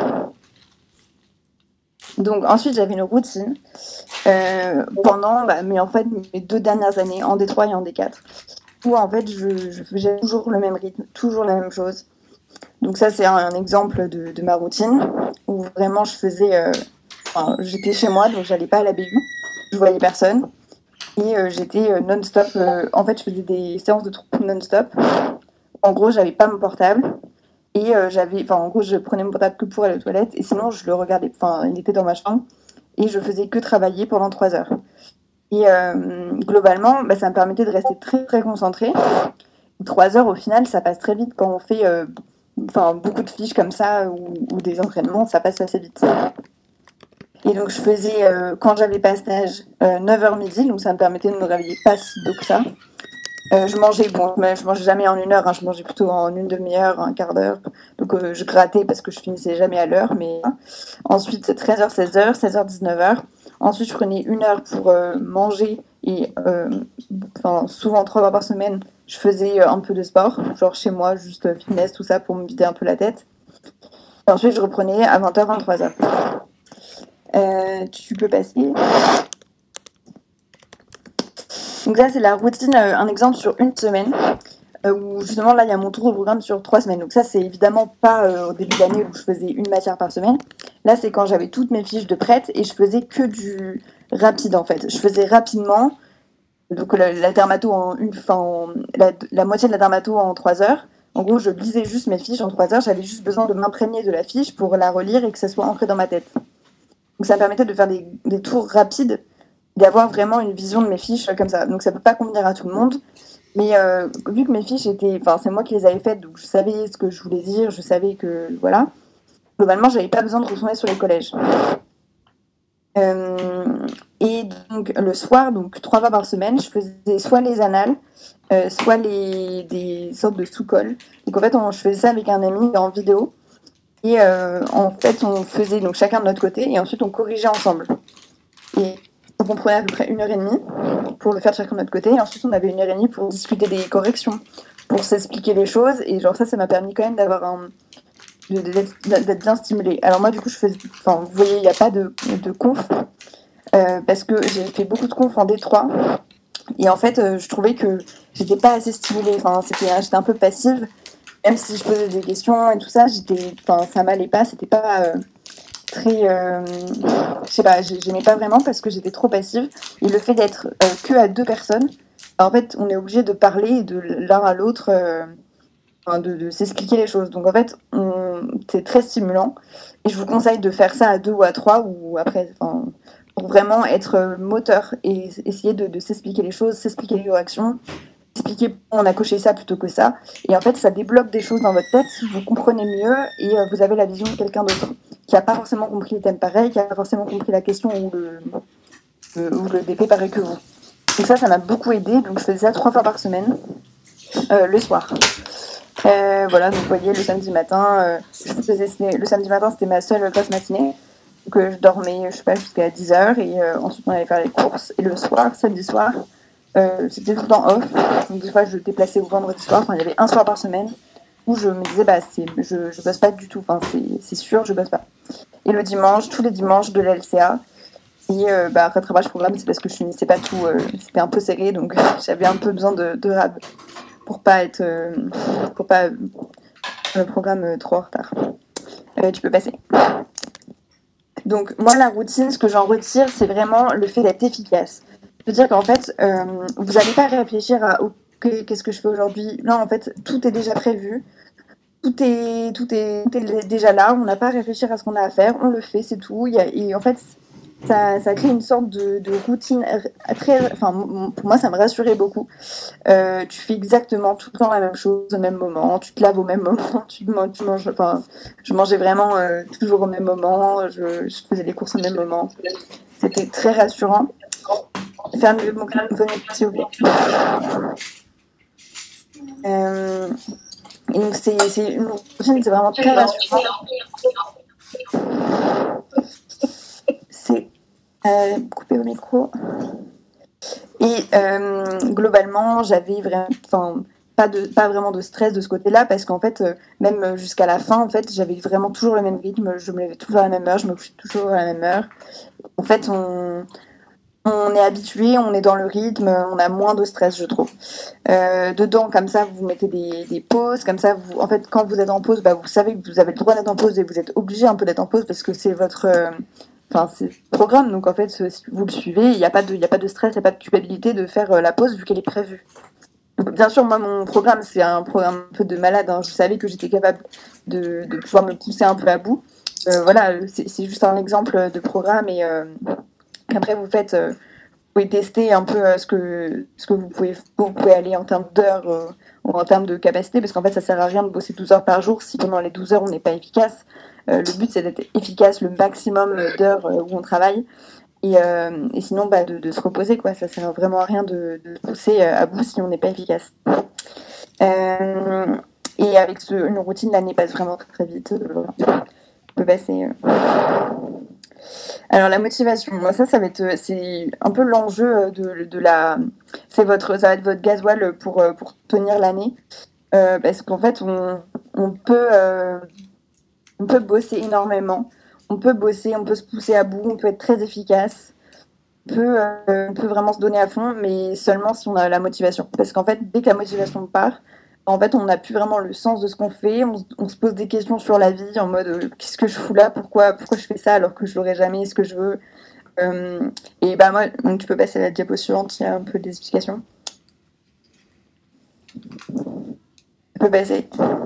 Donc ensuite, j'avais une routine pendant mais en fait, mes 2 dernières années, en D3 et en D4, où en fait, je faisais toujours le même rythme, toujours la même chose. Donc ça, c'est un exemple de ma routine, où vraiment je faisais... j'étais chez moi, donc j'allais pas à la BU, je voyais personne, et j'étais non-stop... en fait, je faisais des séances de troupe non-stop. En gros, j'avais pas mon portable, et en gros, je prenais mon portable que pour aller aux toilettes, et sinon, je le regardais, il était dans ma chambre, et je faisais que travailler pendant 3 heures. Et globalement, ça me permettait de rester très, très concentrée. 3 heures, au final, ça passe très vite quand on fait... beaucoup de fiches comme ça ou des entraînements, ça passe assez vite. Et donc je faisais, quand j'avais pas stage, 9h midi, donc ça me permettait de me réveiller pas si tôt que ça. Je mangeais jamais en 1 heure, hein, je mangeais plutôt en une demi-heure, un quart d'heure. Donc je grattais parce que je finissais jamais à l'heure. Mais ensuite 13h, 16h, 16h, 19h. Ensuite je prenais 1 heure pour manger et souvent 3 fois par semaine, je faisais un peu de sport, genre chez moi, juste fitness, tout ça, pour me vider un peu la tête. Et ensuite, je reprenais à 20h, 23h. Tu peux passer. Donc ça, c'est la routine, un exemple sur une semaine, où justement, là, il y a mon tour de programme sur 3 semaines. Donc ça, c'est évidemment pas au début d'année où je faisais une matière par semaine. Là, c'est quand j'avais toutes mes fiches de prêtes et je faisais que du rapide, en fait. Je faisais rapidement... Donc la dermato la moitié de la dermato en 3 heures. En gros, je lisais juste mes fiches en 3 heures. J'avais juste besoin de m'imprégner de la fiche pour la relire et que ça soit ancré dans ma tête. Donc ça me permettait de faire des tours rapides, d'avoir vraiment une vision de mes fiches comme ça. Donc ça peut pas convenir à tout le monde. Mais vu que mes fiches c'est moi qui les avais faites, donc je savais ce que je voulais dire, je savais que, voilà. Globalement, j'avais pas besoin de retourner sur les collèges. Et donc le soir, donc 3 fois par semaine, je faisais soit les annales, soit des sortes de sous-cols. Donc en fait, je faisais ça avec un ami en vidéo. Et en fait, on faisait donc chacun de notre côté et ensuite on corrigeait ensemble. Et donc on prenait à peu près 1h30 pour le faire chacun de notre côté. Et ensuite, on avait 1h30 pour discuter des corrections, pour s'expliquer les choses. Et genre ça m'a permis quand même d'avoir d'être bien stimulée. Alors moi, du coup, vous voyez, il n'y a pas de conf. Parce que j'ai fait beaucoup de conf en D3 et en fait je trouvais que j'étais pas assez stimulée, j'étais un peu passive, même si je posais des questions et tout ça, ça m'allait pas, c'était pas très je sais pas, j'aimais pas vraiment parce que j'étais trop passive. Et le fait d'être que à 2 personnes, en fait on est obligé de parler de l'un à l'autre de s'expliquer les choses. Donc en fait, c'est très stimulant. Et je vous conseille de faire ça à 2 ou à 3 ou après, pour vraiment être moteur et essayer de s'expliquer les choses, s'expliquer les corrections, expliquer pourquoi on a coché ça plutôt que ça. Et en fait, ça débloque des choses dans votre tête, vous comprenez mieux et vous avez la vision de quelqu'un d'autre qui n'a pas forcément compris les thèmes pareils, qui n'a pas forcément compris la question ou le DP pareil que vous. Donc ça m'a beaucoup aidé. Donc je faisais ça 3 fois par semaine, le soir. Voilà, donc vous voyez, le samedi matin, le samedi matin, c'était ma seule classe matinée. Donc je dormais, je sais pas, jusqu'à 10h et ensuite on allait faire les courses. Et le soir, samedi soir, c'était tout le temps off. Donc des fois, je déplaçais au vendredi soir. Enfin, il y avait un soir par semaine où je me disais, je bosse pas du tout. Enfin, c'est sûr, je bosse pas. Et le dimanche, tous les dimanches de la LCA. Et rattrapage programme, c'est parce que je finissais pas tout. C'était un peu serré, donc j'avais un peu besoin de rab pour pas le programme trop en retard. Tu peux passer. Donc moi, la routine, ce que j'en retire, c'est vraiment le fait d'être efficace. C'est-à-dire qu'en fait, vous n'allez pas réfléchir à ok, qu'est-ce que je fais aujourd'hui. Non, en fait, tout est déjà prévu. Tout est déjà là. On n'a pas à réfléchir à ce qu'on a à faire. On le fait, c'est tout. Et en fait, ça crée une sorte de routine très. Enfin, pour moi, ça me rassurait beaucoup. Tu fais exactement tout le temps la même chose au même moment. Tu te laves au même moment. Tu manges. Enfin, je mangeais vraiment toujours au même moment. Je faisais les courses au même moment. C'était très rassurant. Fermez mon téléphone, s'il vous plaît. Et donc c'est une routine, c'est vraiment très rassurant. C'est couper au micro. Et globalement, j'avais vraiment, pas vraiment de stress de ce côté-là, parce qu'en fait, même jusqu'à la fin, en fait, j'avais vraiment toujours le même rythme. Je me levais toujours à la même heure, je me couchais toujours à la même heure. En fait, on est habitué, on est dans le rythme, on a moins de stress, je trouve. Dedans, comme ça, vous mettez des pauses, comme ça, en fait, quand vous êtes en pause, vous savez que vous avez le droit d'être en pause et vous êtes obligé un peu d'être en pause parce que c'est votre c'est le programme. Donc en fait, si vous le suivez, il n'y a pas de stress, il n'y a pas de culpabilité de faire la pause vu qu'elle est prévue. Donc bien sûr, moi, mon programme, c'est un programme un peu de malade. Hein. Je savais que j'étais capable de pouvoir me pousser un peu à bout. Voilà, c'est juste un exemple de programme et après, vous pouvez tester un peu ce que vous pouvez aller en termes d'heures ou en termes de capacité, parce qu'en fait, ça sert à rien de bosser 12 heures par jour si pendant les 12 heures, on n'est pas efficace. Le but, c'est d'être efficace le maximum d'heures où on travaille. Et sinon, de se reposer, quoi. Ça sert vraiment à rien de pousser à bout si on n'est pas efficace. Et avec une routine, l'année passe vraiment très, très vite. On peut passer... Alors la motivation, moi c'est un peu l'enjeu de la, ça va être votre gasoil pour tenir l'année, parce qu'en fait on peut bosser énormément, on peut se pousser à bout, on peut être très efficace, on peut vraiment se donner à fond, mais seulement si on a la motivation, parce qu'en fait dès que la motivation part, en fait, on n'a plus vraiment le sens de ce qu'on fait. On se pose des questions sur la vie en mode qu'est-ce que je fous là, pourquoi je fais ça alors que je l'aurais jamais, ce que je veux. Et moi, donc tu peux passer à la diapo suivante, il y a un peu des explications. Tu peux passer.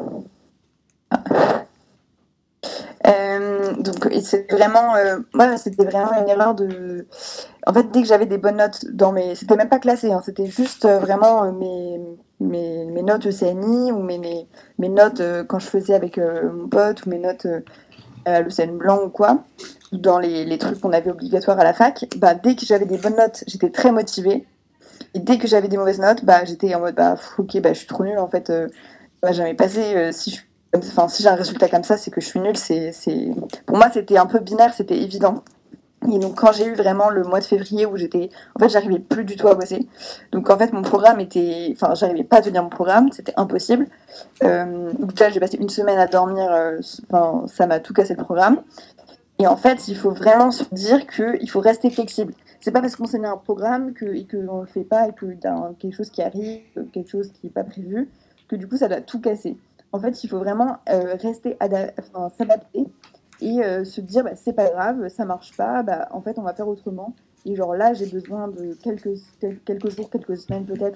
Donc c'est vraiment moi c'était vraiment une erreur de en fait dès que j'avais des bonnes notes c'était même pas classé hein, c'était juste vraiment mes notes CNI ou mes notes quand je faisais avec mon pote ou mes notes à l'ECN blanc ou quoi ou dans les trucs qu'on avait obligatoires à la fac, dès que j'avais des bonnes notes j'étais très motivée et dès que j'avais des mauvaises notes j'étais en mode ok je suis trop nulle en fait jamais passé si j'ai un résultat comme ça, c'est que je suis nulle. Pour moi, c'était un peu binaire, c'était évident. Et donc, quand j'ai eu vraiment le mois de février où j'arrivais plus du tout à bosser. Donc, en fait, mon programme j'arrivais pas à tenir mon programme, c'était impossible. Donc, déjà, j'ai passé une semaine à dormir, ça m'a tout cassé le programme. Et en fait, il faut vraiment se dire qu'il faut rester flexible. C'est pas parce qu'on s'est mis un programme et qu'on le fait pas et qu'il y a quelque chose qui arrive, quelque chose qui n'est pas prévu, que du coup, ça doit tout casser. En fait, il faut vraiment rester s'adapter et se dire c'est pas grave, ça marche pas, en fait on va faire autrement. Et genre là j'ai besoin de quelques jours, quelques semaines peut-être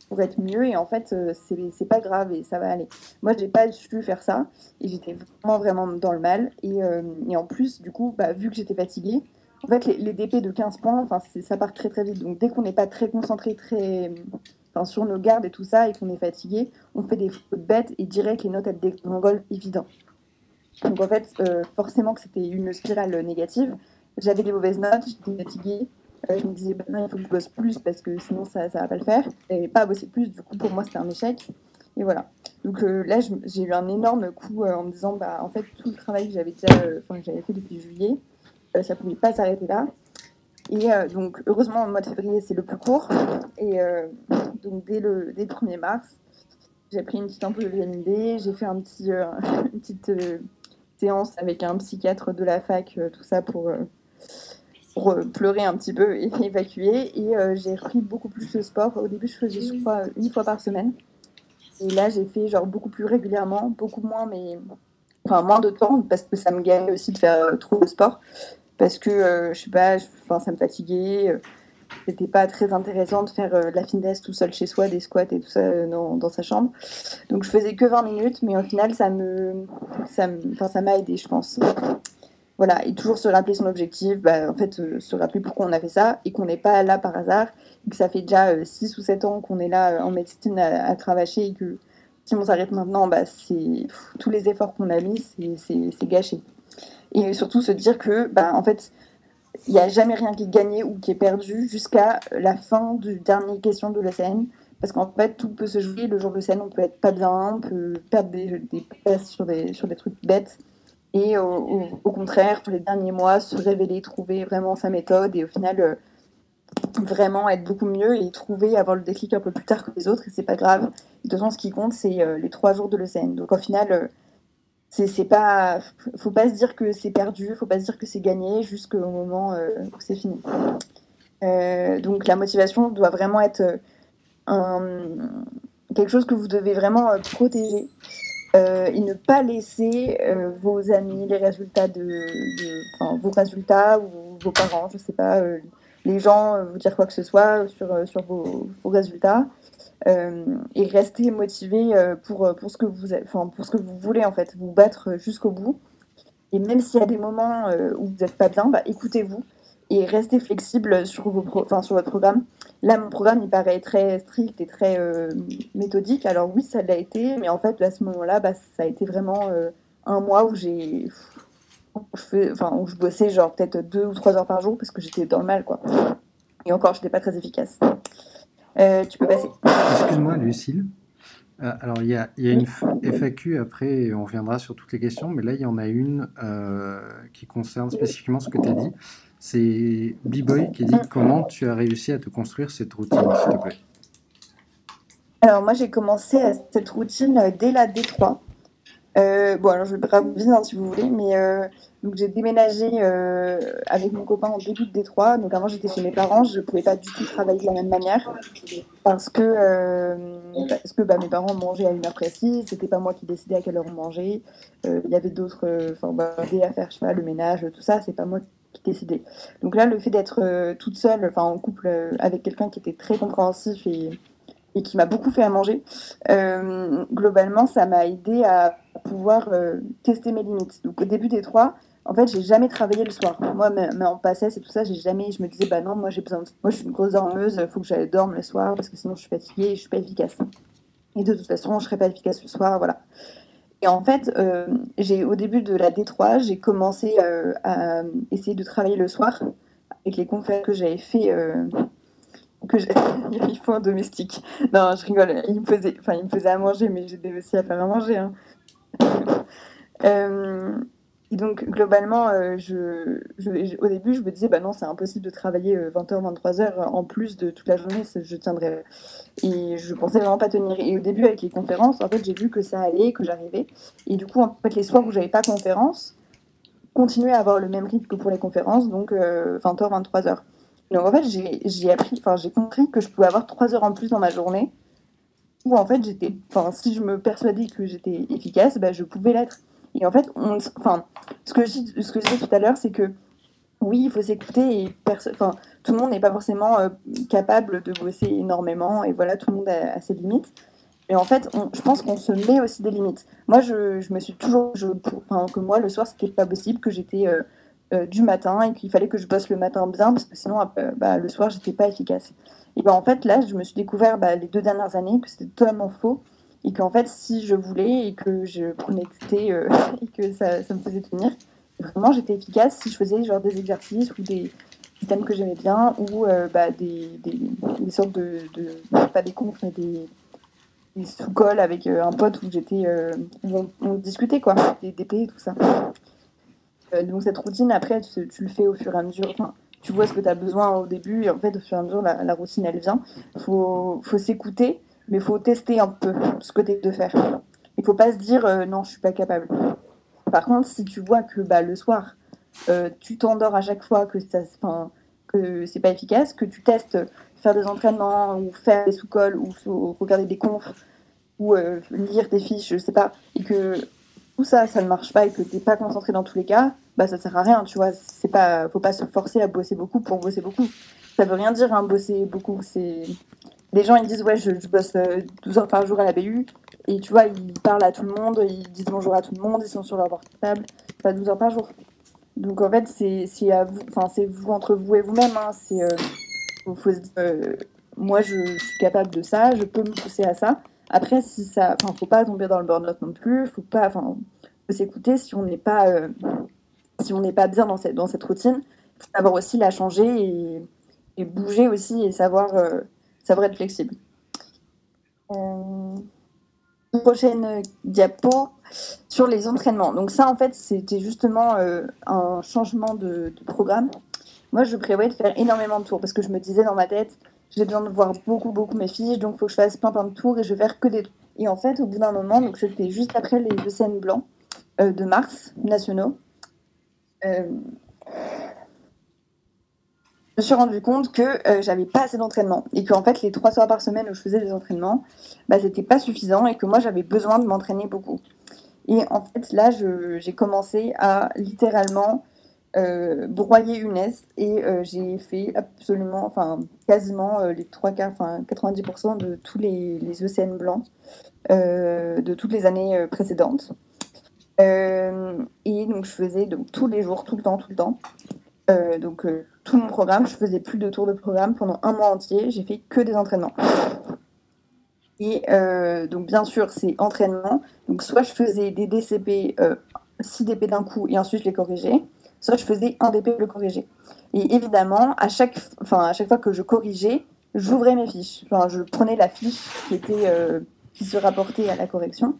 pour être mieux, et en fait, c'est pas grave et ça va aller. Moi, j'ai pas su faire ça, et j'étais vraiment dans le mal, et en plus, du coup, vu que j'étais fatiguée, en fait, les DP de 15 points, enfin, ça part très vite, donc dès qu'on n'est pas très concentré, sur nos gardes et tout ça, et qu'on est fatigué, on fait des fautes bêtes, et direct, les notes, elles dégringolent évident. Donc en fait, forcément que c'était une spirale négative. J'avais des mauvaises notes, j'étais fatiguée. Je me disais, non, il faut que je bosse plus parce que sinon ça va pas le faire. Et pas bosser plus, du coup pour moi c'était un échec. Et voilà. Donc là, j'ai eu un énorme coup en me disant, en fait, tout le travail que j'avais fait depuis juillet, ça pouvait pas s'arrêter là. Et donc heureusement, le mois de février, c'est le plus court. Et donc dès le 1er mars, j'ai pris une petite ampoule de vitamine D, j'ai fait une petite séance avec un psychiatre de la fac, tout ça pour pleurer un petit peu et évacuer. Et j'ai repris beaucoup plus le sport. Au début, je faisais, je crois, 1 fois par semaine. Et là, j'ai fait beaucoup plus régulièrement, beaucoup moins, moins de temps, parce que ça me gênait aussi de faire trop de sport. Parce que, je sais pas, ça me fatiguait. C'était pas très intéressant de faire de la fitness tout seul chez soi, des squats et tout ça dans sa chambre. Donc je faisais que 20 minutes, mais au final ça m'a aidé, je pense. Voilà, et toujours se rappeler son objectif, en fait se rappeler pourquoi on a fait ça, et qu'on n'est pas là par hasard, et que ça fait déjà 6 ou 7 ans qu'on est là en médecine à cravacher, et que si on s'arrête maintenant, tous les efforts qu'on a mis, c'est gâché. Et surtout se dire que, en fait, il n'y a jamais rien qui est gagné ou qui est perdu jusqu'à la fin du dernier question de l'ECN. Parce qu'en fait, tout peut se jouer. Le jour de l'ECN, on peut être pas bien, on peut perdre des places sur des trucs bêtes. Et au contraire, pour les derniers mois, se révéler, trouver vraiment sa méthode et au final, vraiment être beaucoup mieux et avoir le déclic un peu plus tard que les autres. Et c'est pas grave. De toute façon, ce qui compte, c'est les 3 jours de l'ECN. Donc au final... faut pas se dire que c'est perdu, faut pas se dire que c'est gagné jusqu'au moment où c'est fini. Donc la motivation doit vraiment être quelque chose que vous devez vraiment protéger et ne pas laisser vos amis, les résultats vos résultats ou vos parents, je sais pas, les gens vous dire quoi que ce soit sur vos résultats. Et rester motivé pour ce que vous voulez, en fait, vous battre jusqu'au bout. Et même s'il y a des moments où vous n'êtes pas bien, écoutez-vous et restez flexible sur votre programme. Là, mon programme, il paraît très strict et très méthodique. Alors oui, ça l'a été, mais en fait, à ce moment-là, ça a été vraiment un mois où je bossais peut-être 2 ou 3 heures par jour parce que j'étais dans le mal, quoi. Et encore, je n'étais pas très efficace. Tu peux passer. Excuse-moi, Lucille. Alors, il y a une FAQ après, et on reviendra sur toutes les questions, mais là, il y en a une qui concerne spécifiquement ce que tu as dit. C'est B-Boy qui dit comment tu as réussi à te construire cette routine, s'il te plaît. Alors, moi, j'ai commencé cette routine dès la D3. Alors je vais raconter si vous voulez, mais donc j'ai déménagé avec mon copain en début de D3. Donc avant j'étais chez mes parents, je pouvais pas du tout travailler de la même manière parce que mes parents mangeaient à une heure précise, c'était pas moi qui décidais à quelle heure on mangeait. Il y avait d'autres des affaires, je sais pas, le ménage, tout ça, c'est pas moi qui décidais. Donc là le fait d'être toute seule, en couple avec quelqu'un qui était très compréhensif et qui m'a beaucoup fait à manger, globalement, ça m'a aidé à pouvoir tester mes limites. Donc au début des 3, en fait, j'ai jamais travaillé le soir. Moi, en passesse et tout ça, je me disais, non, moi, moi, je suis une grosse dormeuse, il faut que j'aille dormir le soir, parce que sinon, je suis fatiguée et je suis pas efficace. Et de toute façon, je serai pas efficace le soir, voilà. Et en fait, au début de la D3, j'ai commencé à essayer de travailler le soir, avec les conférences que j'avais fait... il faut un domestique. Non, je rigole. Il me faisait à manger, mais j'aidais aussi à faire à manger. Hein. Et donc, globalement, au début, je me disais, non, c'est impossible de travailler 20h, 23h en plus de toute la journée, je tiendrais. Et je pensais vraiment pas tenir. Et au début, avec les conférences, en fait, j'ai vu que ça allait, que j'arrivais. Et du coup, en fait, les soirs où j'avais pas conférence, continuais à avoir le même rythme que pour les conférences, donc 20h, 23h. Donc en fait, j'ai compris que je pouvais avoir 3 heures en plus dans ma journée, où en fait, si je me persuadais que j'étais efficace, je pouvais l'être. Et en fait, ce que je disais tout à l'heure, c'est que oui, il faut s'écouter et tout le monde n'est pas forcément capable de bosser énormément et voilà, tout le monde a ses limites. Et en fait, je pense qu'on se met aussi des limites. Moi, je me suis toujours... que moi, le soir, c'était pas possible, que j'étais du matin et qu'il fallait que je bosse le matin bien parce que sinon, le soir, j'étais pas efficace. Et en fait, là, je me suis découvert les 2 dernières années que c'était totalement faux et qu'en fait, si je voulais et que je prenais du thé et que ça me faisait tenir, vraiment, j'étais efficace si je faisais genre des exercices ou des thèmes que j'aimais bien ou des sortes de pas des confs, mais des sous-cols avec un pote où on discutait quoi, des DP et tout ça. Donc cette routine, après, tu le fais au fur et à mesure. Enfin, tu vois ce que tu as besoin au début et en fait, au fur et à mesure, la routine, elle vient. Faut s'écouter, mais il faut tester un peu ce que tu es de faire. Il ne faut pas se dire non, je suis pas capable. Par contre, si tu vois que le soir, tu t'endors à chaque fois, que c'est pas efficace, que tu testes faire des entraînements ou faire des sous-cols ou regarder des confs ou lire des fiches, je sais pas, et que tout ça ne marche pas et que t'es pas concentré dans tous les cas, ça sert à rien, tu vois. Faut pas se forcer à bosser beaucoup pour bosser beaucoup. Ça veut rien dire bosser beaucoup. Les gens ils disent ouais je bosse 12 heures par jour à la BU et tu vois ils parlent à tout le monde, ils disent bonjour à tout le monde, ils sont sur leur portable, pas 12 heures par jour. Donc en fait c'est à vous, c'est vous entre vous et vous-même. Faut se dire moi je suis capable de ça, je peux me pousser à ça. Après faut pas tomber dans le burn-out non plus, faut s'écouter si on n'est pas bien dans cette routine. Il faut savoir aussi la changer et bouger aussi et savoir être flexible. Prochaine diapo sur les entraînements. Donc ça, en fait, c'était justement un changement de programme. Moi, je prévoyais de faire énormément de tours parce que je me disais dans ma tête, j'ai besoin de voir beaucoup, beaucoup mes fiches, donc il faut que je fasse plein de tours et je vais faire que des tours. Et en fait, au bout d'un moment, donc c'était juste après les ECN blancs de mars nationaux, je me suis rendu compte que j'avais pas assez d'entraînement et qu'en fait les 3 soirs par semaine où je faisais des entraînements, c'était pas suffisant et que moi j'avais besoin de m'entraîner beaucoup. Et en fait là j'ai commencé à littéralement broyer une S et j'ai fait absolument, quasiment les 3/4, 90% de tous les ECN blancs de toutes les années précédentes. Et donc je faisais tous les jours, tout le temps. Tout mon programme, je faisais plus de tours de programme pendant 1 mois entier, j'ai fait que des entraînements. Et donc bien sûr, c'est entraînement. Donc soit je faisais des DCP, 6 DP d'un coup et ensuite je les corrigeais, soit je faisais 1 DP le corriger. Et évidemment, à chaque fois que je corrigeais, j'ouvrais mes fiches. Je prenais la fiche qui se rapportait à la correction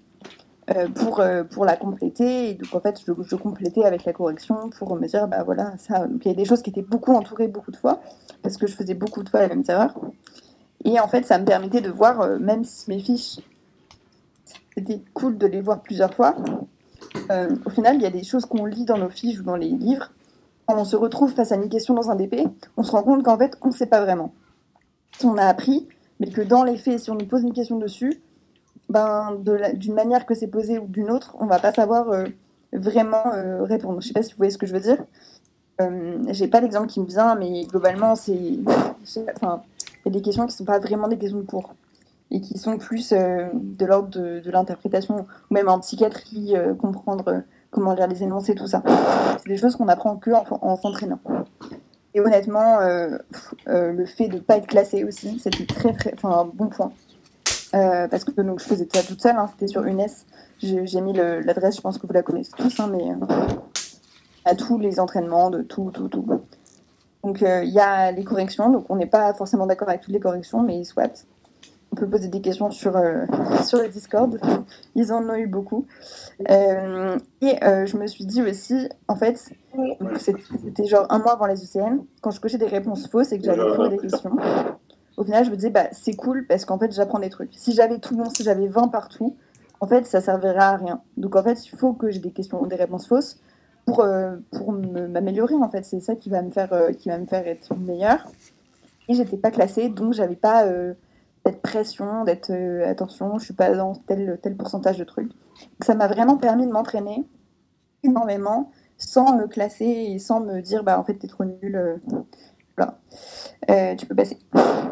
pour la compléter. Et donc en fait, je complétais avec la correction pour me dire, voilà, ça. Donc il y a des choses qui étaient beaucoup entourées beaucoup de fois, parce que je faisais beaucoup de fois les mêmes erreurs. Et en fait, ça me permettait de voir, même si mes fiches, c'était cool de les voir plusieurs fois, au final, il y a des choses qu'on lit dans nos fiches ou dans les livres. Quand on se retrouve face à une question dans un DP, on se rend compte qu'en fait, on ne sait pas vraiment. On a appris, mais que dans les faits, si on nous pose une question dessus, d'une manière que c'est posé ou d'une autre, on va pas savoir vraiment répondre. Je sais pas si vous voyez ce que je veux dire. J'ai pas l'exemple qui me vient, mais globalement, il y a des questions qui sont pas vraiment des questions de cours et qui sont plus de l'ordre de l'interprétation, ou même en psychiatrie, comprendre comment lire les énoncés, tout ça. C'est des choses qu'on apprend que en s'entraînant. Et honnêtement, le fait de pas être classé aussi, c'était un bon point. Parce que donc, je faisais ça toute seule, c'était sur UNES. J'ai mis l'adresse, je pense que vous la connaissez tous, mais à tous les entraînements, de tout. Donc il y a les corrections, donc on n'est pas forcément d'accord avec toutes les corrections, mais soit. On peut poser des questions sur le Discord, ils en ont eu beaucoup. Je me suis dit aussi, en fait, c'était genre 1 mois avant les ECN, quand je cochais des réponses fausses et que j'avais faux des questions. Au final, je me disais, c'est cool parce qu'en fait, j'apprends des trucs. Si j'avais tout bon, si j'avais 20 partout, en fait, ça servirait à rien. Donc, en fait, il faut que j'ai des réponses fausses pour m'améliorer. En fait, c'est ça qui va me faire être meilleure. Et j'étais pas classée, donc j'avais pas cette pression d'être attention, je suis pas dans tel pourcentage de trucs. Donc, ça m'a vraiment permis de m'entraîner énormément sans me classer et sans me dire bah en fait t'es trop nul. Voilà. Tu peux passer.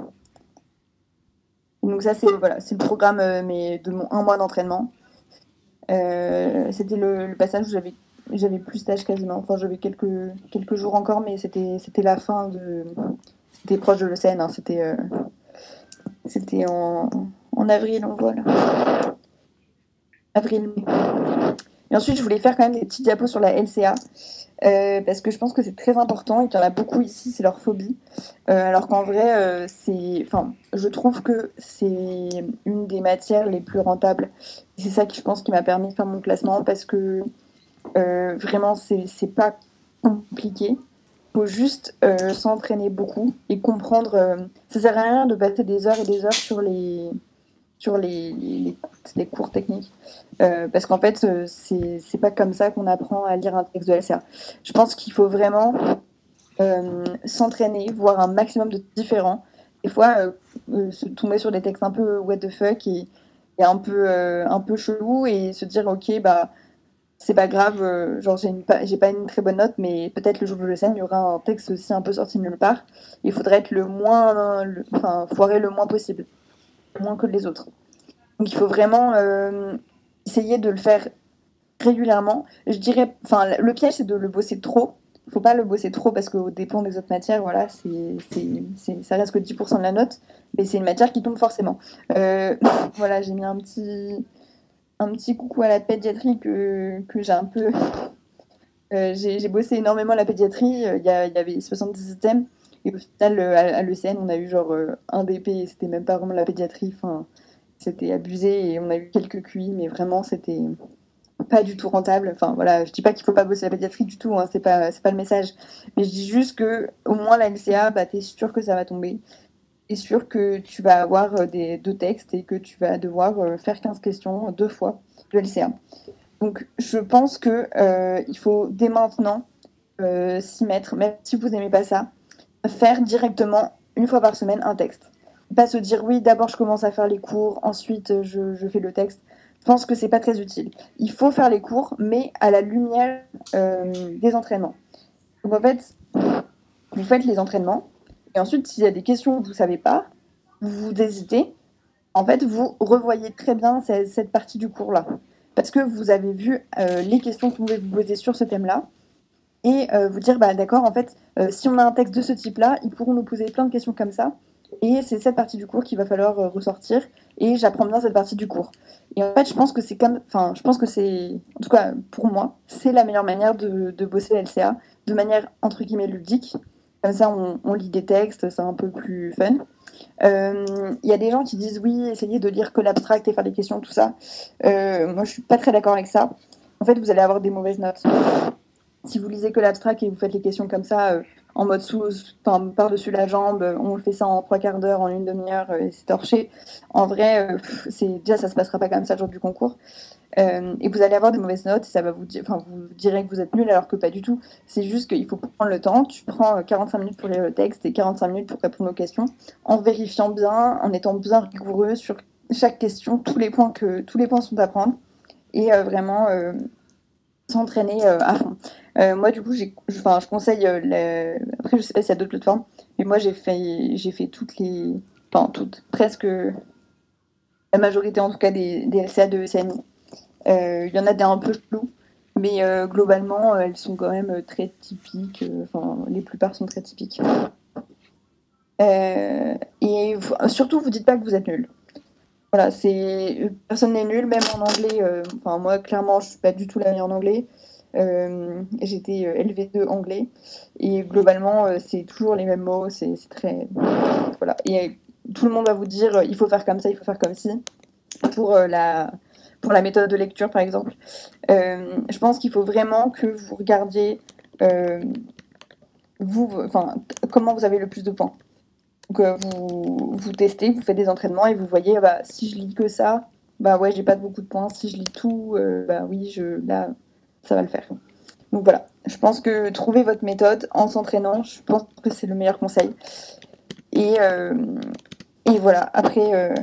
Donc ça c'est voilà, c'est le programme mais de mon 1 mois d'entraînement. C'était le passage où j'avais plus d'âge quasiment. Enfin j'avais quelques jours encore, mais c'était la fin de. C'était proche de l'Océan, hein. C'était en avril, on voit là. Avril-mai. Et ensuite, je voulais faire quand même des petits diapos sur la LCA. Parce que je pense que c'est très important et qu'il y en a beaucoup ici, c'est leur phobie. Alors qu'en vrai, je trouve que c'est une des matières les plus rentables. Et c'est ça qui, je pense, qui m'a permis de faire mon classement parce que vraiment, c'est pas compliqué. Il faut juste s'entraîner beaucoup et comprendre. Ça sert à rien de passer des heures et des heures sur les cours techniques. Parce qu'en fait, c'est pas comme ça qu'on apprend à lire un texte de LCA. Je pense qu'il faut vraiment s'entraîner, voir un maximum de différents. Des fois, se tomber sur des textes un peu what the fuck et un peu chelou et se dire ok, bah c'est pas grave, genre j'ai pas une très bonne note, mais peut-être le jour où je le sais, il y aura un texte aussi un peu sorti de nulle part. Il faudrait être foirer le moins possible, moins que les autres. Donc il faut vraiment essayer de le faire régulièrement. Je dirais, le piège c'est de le bosser trop. Il faut pas le bosser trop parce qu'au dépend des autres matières, voilà, ça reste que 10% de la note, mais c'est une matière qui tombe forcément. Voilà, j'ai mis un petit coucou à la pédiatrie que j'ai un peu. J'ai bossé énormément la pédiatrie. Il y avait 70 thèmes et au final à l'ECN on a eu genre un DP et c'était même pas vraiment la pédiatrie. Enfin, c'était abusé et on a eu quelques QI, mais vraiment c'était pas du tout rentable. Enfin voilà, je dis pas qu'il faut pas bosser la pédiatrie du tout, hein, c'est pas le message. Mais je dis juste que au moins la LCA, bah t'es sûr que ça va tomber. T'es sûr que tu vas avoir deux textes et que tu vas devoir faire 15 questions 2 fois de LCA. Donc je pense que il faut dès maintenant s'y mettre, même si vous n'aimez pas ça, faire directement 1 fois par semaine un texte. Pas se dire oui, d'abord je commence à faire les cours, ensuite je fais le texte. Je pense que c'est pas très utile. Il faut faire les cours, mais à la lumière des entraînements. Donc en fait, vous faites les entraînements, et ensuite s'il y a des questions que vous savez pas, vous hésitez, en fait vous revoyez très bien cette partie du cours-là. Parce que vous avez vu les questions que vous pouvez vous poser sur ce thème-là, et vous dire, bah d'accord, en fait, si on a un texte de ce type-là, ils pourront nous poser plein de questions comme ça, et c'est cette partie du cours qu'il va falloir ressortir, et j'apprends bien cette partie du cours. Et en fait, je pense que c'est en tout cas pour moi, c'est la meilleure manière de bosser la LCA, de manière entre guillemets ludique. Comme ça, on lit des textes, c'est un peu plus fun. Il y a des gens qui disent oui, essayez de lire que l'abstract et faire des questions, tout ça. Moi, je suis pas très d'accord avec ça. En fait, vous allez avoir des mauvaises notes. Si vous lisez que l'abstract et vous faites les questions comme ça, en mode par-dessus la jambe, on fait ça en 3/4 d'heure, en 1 demi-heure, et c'est torché. En vrai, déjà, ça se passera pas comme ça le jour du concours. Et vous allez avoir des mauvaises notes, et ça va vous direz que vous êtes nul alors que pas du tout. C'est juste qu'il faut prendre le temps. Tu prends 45 minutes pour lire le texte et 45 minutes pour répondre aux questions, en vérifiant bien, en étant bien rigoureux sur chaque question, tous les points sont à prendre, et vraiment s'entraîner à fond. Moi, du coup, je conseille. Après, je sais pas s'il y a d'autres plateformes, mais moi, j'ai fait presque la majorité, en tout cas, des LCA de CMI. Il y en a des un peu chelous, mais globalement, elles sont quand même très typiques. Les plupart sont très typiques. Et surtout, vous dites pas que vous êtes nul. Voilà, personne n'est nul, même en anglais. Moi, clairement, je suis pas du tout la meilleure en anglais. J'étais LV2 anglais, et globalement, c'est toujours les mêmes mots. C'est très voilà. Et tout le monde va vous dire, il faut faire comme ça, il faut faire comme ci. Pour la méthode de lecture, par exemple, je pense qu'il faut vraiment que vous regardiez comment vous avez le plus de points. Donc vous testez, vous faites des entraînements et vous voyez, si je lis que ça, ouais, j'ai pas beaucoup de points. Si je lis tout, oui, là, ça va le faire. Donc voilà, je pense que trouver votre méthode en s'entraînant, je pense que c'est le meilleur conseil. Et voilà, après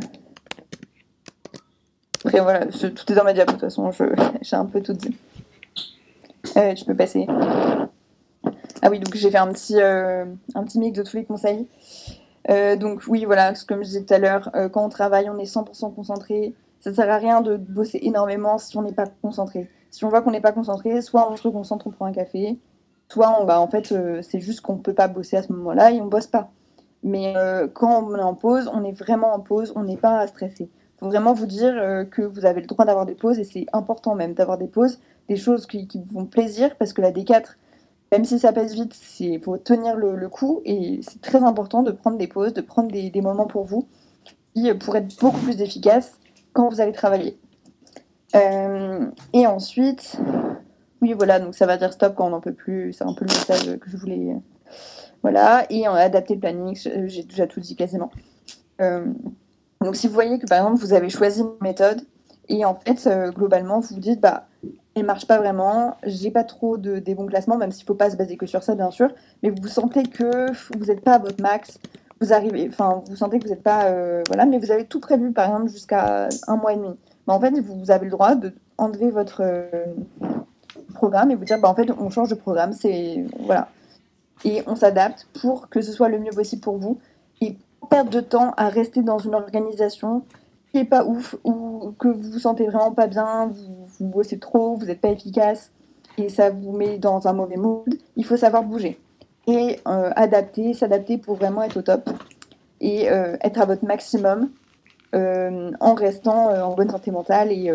voilà, tout est dans ma diapo, de toute façon, j'ai un peu tout dit. Tu peux passer. Ah oui, donc j'ai fait un petit mix de tous les conseils. Donc oui, voilà, comme je disais tout à l'heure, quand on travaille, on est 100% concentré. Ça ne sert à rien de bosser énormément si on n'est pas concentré. Si on voit qu'on n'est pas concentré, soit on se reconcentre, on prend un café, soit en fait, c'est juste qu'on ne peut pas bosser à ce moment-là et on ne bosse pas. Mais quand on est en pause, on est vraiment en pause, on n'est pas stressé. Il faut vraiment vous dire que vous avez le droit d'avoir des pauses et c'est important même d'avoir des pauses, des choses qui vous font plaisir parce que la D4, même si ça passe vite, il faut tenir le coup et c'est très important de prendre des pauses, de prendre des moments pour vous pour être beaucoup plus efficace quand vous allez travailler. Et ensuite, oui voilà, donc ça va dire stop quand on n'en peut plus, c'est un peu le message que je voulais... Voilà, et on a adapté le planning, j'ai déjà tout dit quasiment. Donc si vous voyez que par exemple vous avez choisi une méthode et en fait globalement vous vous dites elle marche pas vraiment, j'ai pas trop des bons classements, même s'il faut pas se baser que sur ça bien sûr, mais vous sentez que vous n'êtes pas à votre max, vous sentez que vous n'êtes pas voilà, mais vous avez tout prévu par exemple jusqu'à 1 mois et demi. En fait vous avez le droit de enlever votre programme et vous dire en fait on change de programme, c'est voilà. Et on s'adapte pour que ce soit le mieux possible pour vous et pas perdre de temps à rester dans une organisation qui est pas ouf ou que vous vous sentez vraiment pas bien, vous bossez trop, vous n'êtes pas efficace et ça vous met dans un mauvais mood. Il faut savoir bouger et s'adapter pour vraiment être au top et être à votre maximum en restant en bonne santé mentale et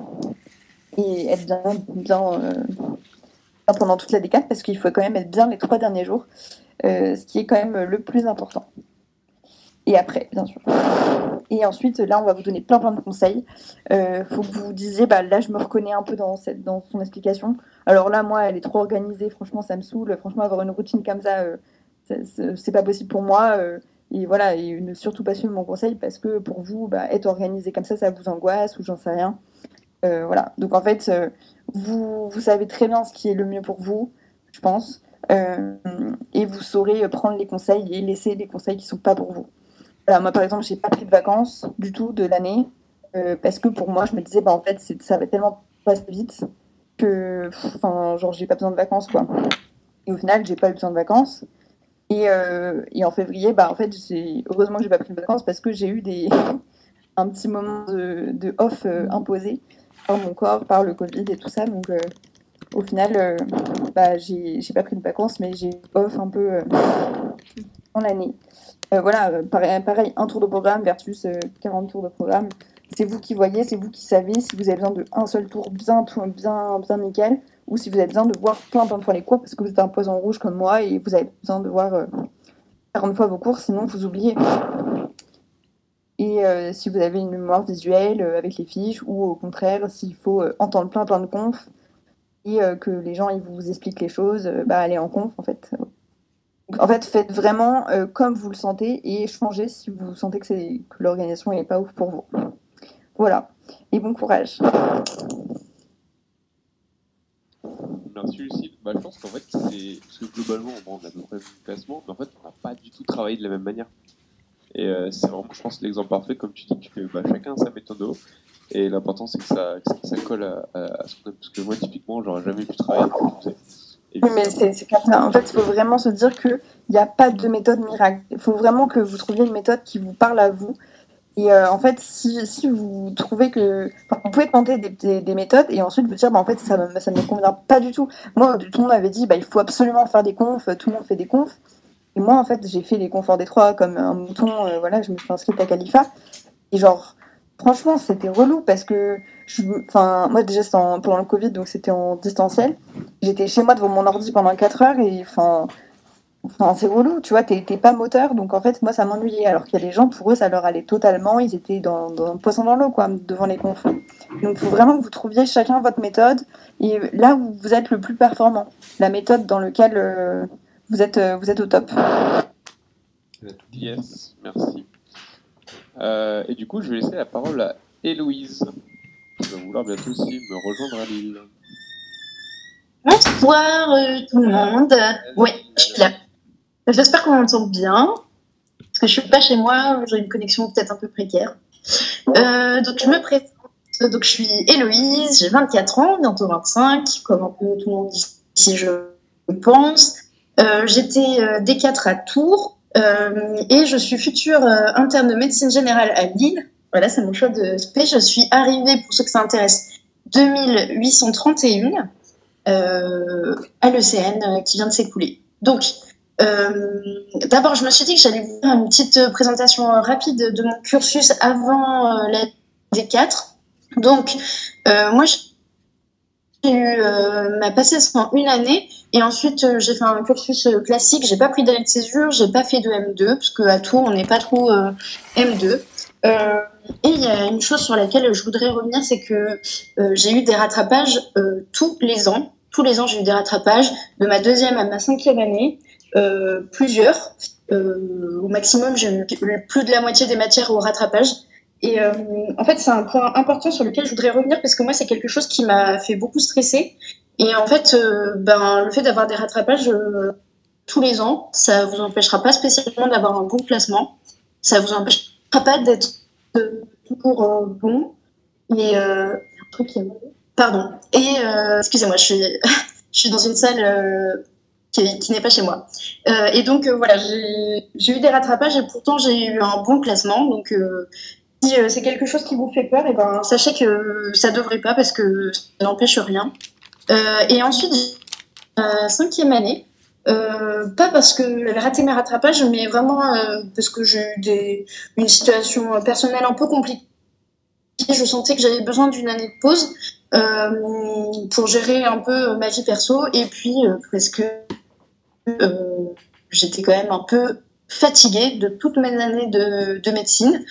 être bien pendant toute la D4 parce qu'il faut quand même être bien les 3 derniers jours, ce qui est quand même le plus important. Et après, bien sûr. Et ensuite, là, on va vous donner plein de conseils. Faut que vous vous disiez, là, je me reconnais un peu dans son explication. Alors là, moi, elle est trop organisée. Franchement, ça me saoule. Franchement, avoir une routine comme ça, c'est pas possible pour moi. Et voilà, et ne surtout pas suivre mon conseil parce que pour vous, être organisé comme ça vous angoisse ou j'en sais rien. Voilà. Donc en fait, vous savez très bien ce qui est le mieux pour vous, je pense. Et vous saurez prendre les conseils et laisser les conseils qui ne sont pas pour vous. Voilà, moi, par exemple, j'ai pas pris de vacances du tout de l'année parce que pour moi, je me disais, en fait, ça va tellement passer vite que, j'ai pas besoin de vacances, quoi. Et au final, j'ai pas eu besoin de vacances. Et en février, en fait, heureusement que j'ai pas pris de vacances parce que j'ai eu un petit moment de off imposé par mon corps, par le Covid et tout ça. Donc, au final, j'ai pas pris de vacances, mais j'ai off un peu dans l'année. Voilà, pareil, un tour de programme versus 40 tours de programme. C'est vous qui voyez, c'est vous qui savez si vous avez besoin d'un seul tour bien nickel ou si vous avez besoin de voir plein de fois les cours parce que vous êtes un poisson rouge comme moi et vous avez besoin de voir 40 fois vos cours, sinon vous oubliez. Et si vous avez une mémoire visuelle avec les fiches ou au contraire, s'il faut entendre plein de confs et que les gens ils vous expliquent les choses, allez en conf en fait. En fait, faites vraiment comme vous le sentez et changez si vous sentez que l'organisation n'est pas ouf pour vous. Voilà. Et bon courage. Merci Lucie. Je pense qu'en fait, parce que globalement, on a notre classement, mais en fait, on n'a pas du tout travaillé de la même manière. Et c'est vraiment, je pense, l'exemple parfait, comme tu dis, que chacun a sa méthode. Et l'important, c'est que ça colle à ce qu'on a. Parce que moi, typiquement, j'aurais jamais pu travailler comme tu sais. Oui, mais c'est comme ça. En fait, il faut vraiment se dire qu'il n'y a pas de méthode miracle. Il faut vraiment que vous trouviez une méthode qui vous parle à vous. Et en fait, si vous trouvez que... vous pouvez tenter des méthodes et ensuite vous dire, en fait, ça ne me convient pas du tout. Moi, tout le monde m'avait dit, il faut absolument faire des confs, tout le monde fait des confs. Et moi, en fait, j'ai fait les confs en D3 comme un mouton, voilà, je me suis inscrite à Khalifa. Et franchement, c'était relou parce que moi déjà c'était pendant le Covid, donc c'était en distanciel. J'étais chez moi devant mon ordi pendant 4 heures et c'est relou, tu vois, t'es pas moteur, donc en fait moi ça m'ennuyait. Alors qu'il y a des gens, pour eux ça leur allait totalement, ils étaient dans un poisson dans l'eau quoi, devant les confs. Donc il faut vraiment que vous trouviez chacun votre méthode et là où vous êtes le plus performant, la méthode dans laquelle vous êtes au top. Yes, merci. Et du coup, je vais laisser la parole à Héloïse, qui va vouloir bientôt aussi me rejoindre à Lille. Bonsoir tout le monde. Ouais, je suis là. J'espère qu'on m'entend bien, parce que je suis pas chez moi, j'ai une connexion peut-être un peu précaire. Donc je me présente. Donc, je suis Héloïse, j'ai 24 ans, bientôt 25, comme un peu tout le monde ici, je pense. J'étais D4 à Tours et je suis future interne de médecine générale à Lille. Voilà, c'est mon choix de spé. Je suis arrivée, pour ceux que ça intéresse, 2831 à l'ECN qui vient de s'écouler. Donc, d'abord, je me suis dit que j'allais vous faire une petite présentation rapide de mon cursus avant la D4. Donc, moi, j'ai eu ma PACES en une année et ensuite j'ai fait un cursus classique. J'ai pas pris d'année de césure, j'ai pas fait de M2 parce qu'à Tours on n'est pas trop M2. Et il y a une chose sur laquelle je voudrais revenir, c'est que j'ai eu des rattrapages tous les ans. Tous les ans, j'ai eu des rattrapages de ma 2e à ma 5e année, plusieurs. Au maximum, j'ai eu plus de la moitié des matières au rattrapage. Et en fait, c'est un point important sur lequel je voudrais revenir parce que moi, c'est quelque chose qui m'a fait beaucoup stresser. Et en fait, le fait d'avoir des rattrapages tous les ans, ça vous empêchera pas spécialement d'avoir un bon classement. Ça vous empêchera pas d'être toujours bon. Et un truc qui est... Pardon. Et excusez-moi, je suis dans une salle qui n'est pas chez moi. Et donc voilà, j'ai eu des rattrapages et pourtant j'ai eu un bon classement. Donc si c'est quelque chose qui vous fait peur, et ben sachez que ça devrait pas parce que ça n'empêche rien. Et ensuite, 5e année, pas parce que j'avais raté mes rattrapages, mais vraiment parce que j'ai eu une situation personnelle un peu compliquée. Je sentais que j'avais besoin d'une année de pause pour gérer un peu ma vie perso et puis parce que j'étais quand même un peu fatiguée de toutes mes années de médecine.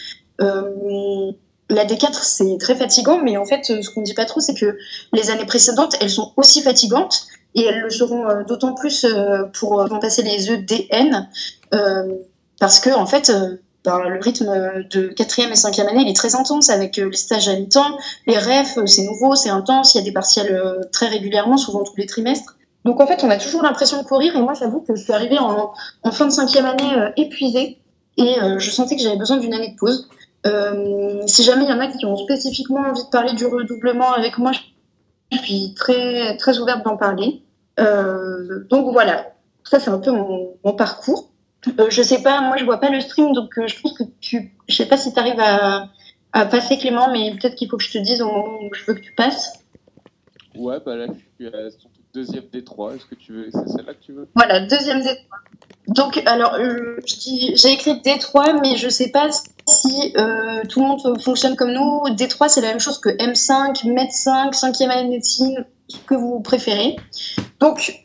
La D4 c'est très fatigant, mais en fait ce qu'on dit pas trop c'est que les années précédentes elles sont aussi fatigantes et elles le seront d'autant plus pour passer les EDN parce que en fait le rythme de 4e et 5e année il est très intense avec les stages à mi-temps, les refs c'est nouveau, c'est intense, il y a des partiels très régulièrement, souvent tous les trimestres. Donc en fait on a toujours l'impression de courir et moi j'avoue que je suis arrivée en fin de 5e année épuisée et je sentais que j'avais besoin d'une année de pause. Si jamais il y en a qui ont spécifiquement envie de parler du redoublement avec moi, je suis très, très ouverte d'en parler. Donc voilà, ça c'est un peu mon parcours. Je sais pas, moi je vois pas le stream, donc je pense que je sais pas si tu arrives à passer Clément, mais peut-être qu'il faut que je te dise au moment où je veux que tu passes. Ouais, bah là je suis à son 2e D3, est-ce que tu veux, c'est celle-là que tu veux? Voilà, 2e D3. Donc, alors, j'ai écrit D3, mais je sais pas si tout le monde fonctionne comme nous. D3, c'est la même chose que M5, Med5, 5e année de médecine, ce que vous préférez. Donc,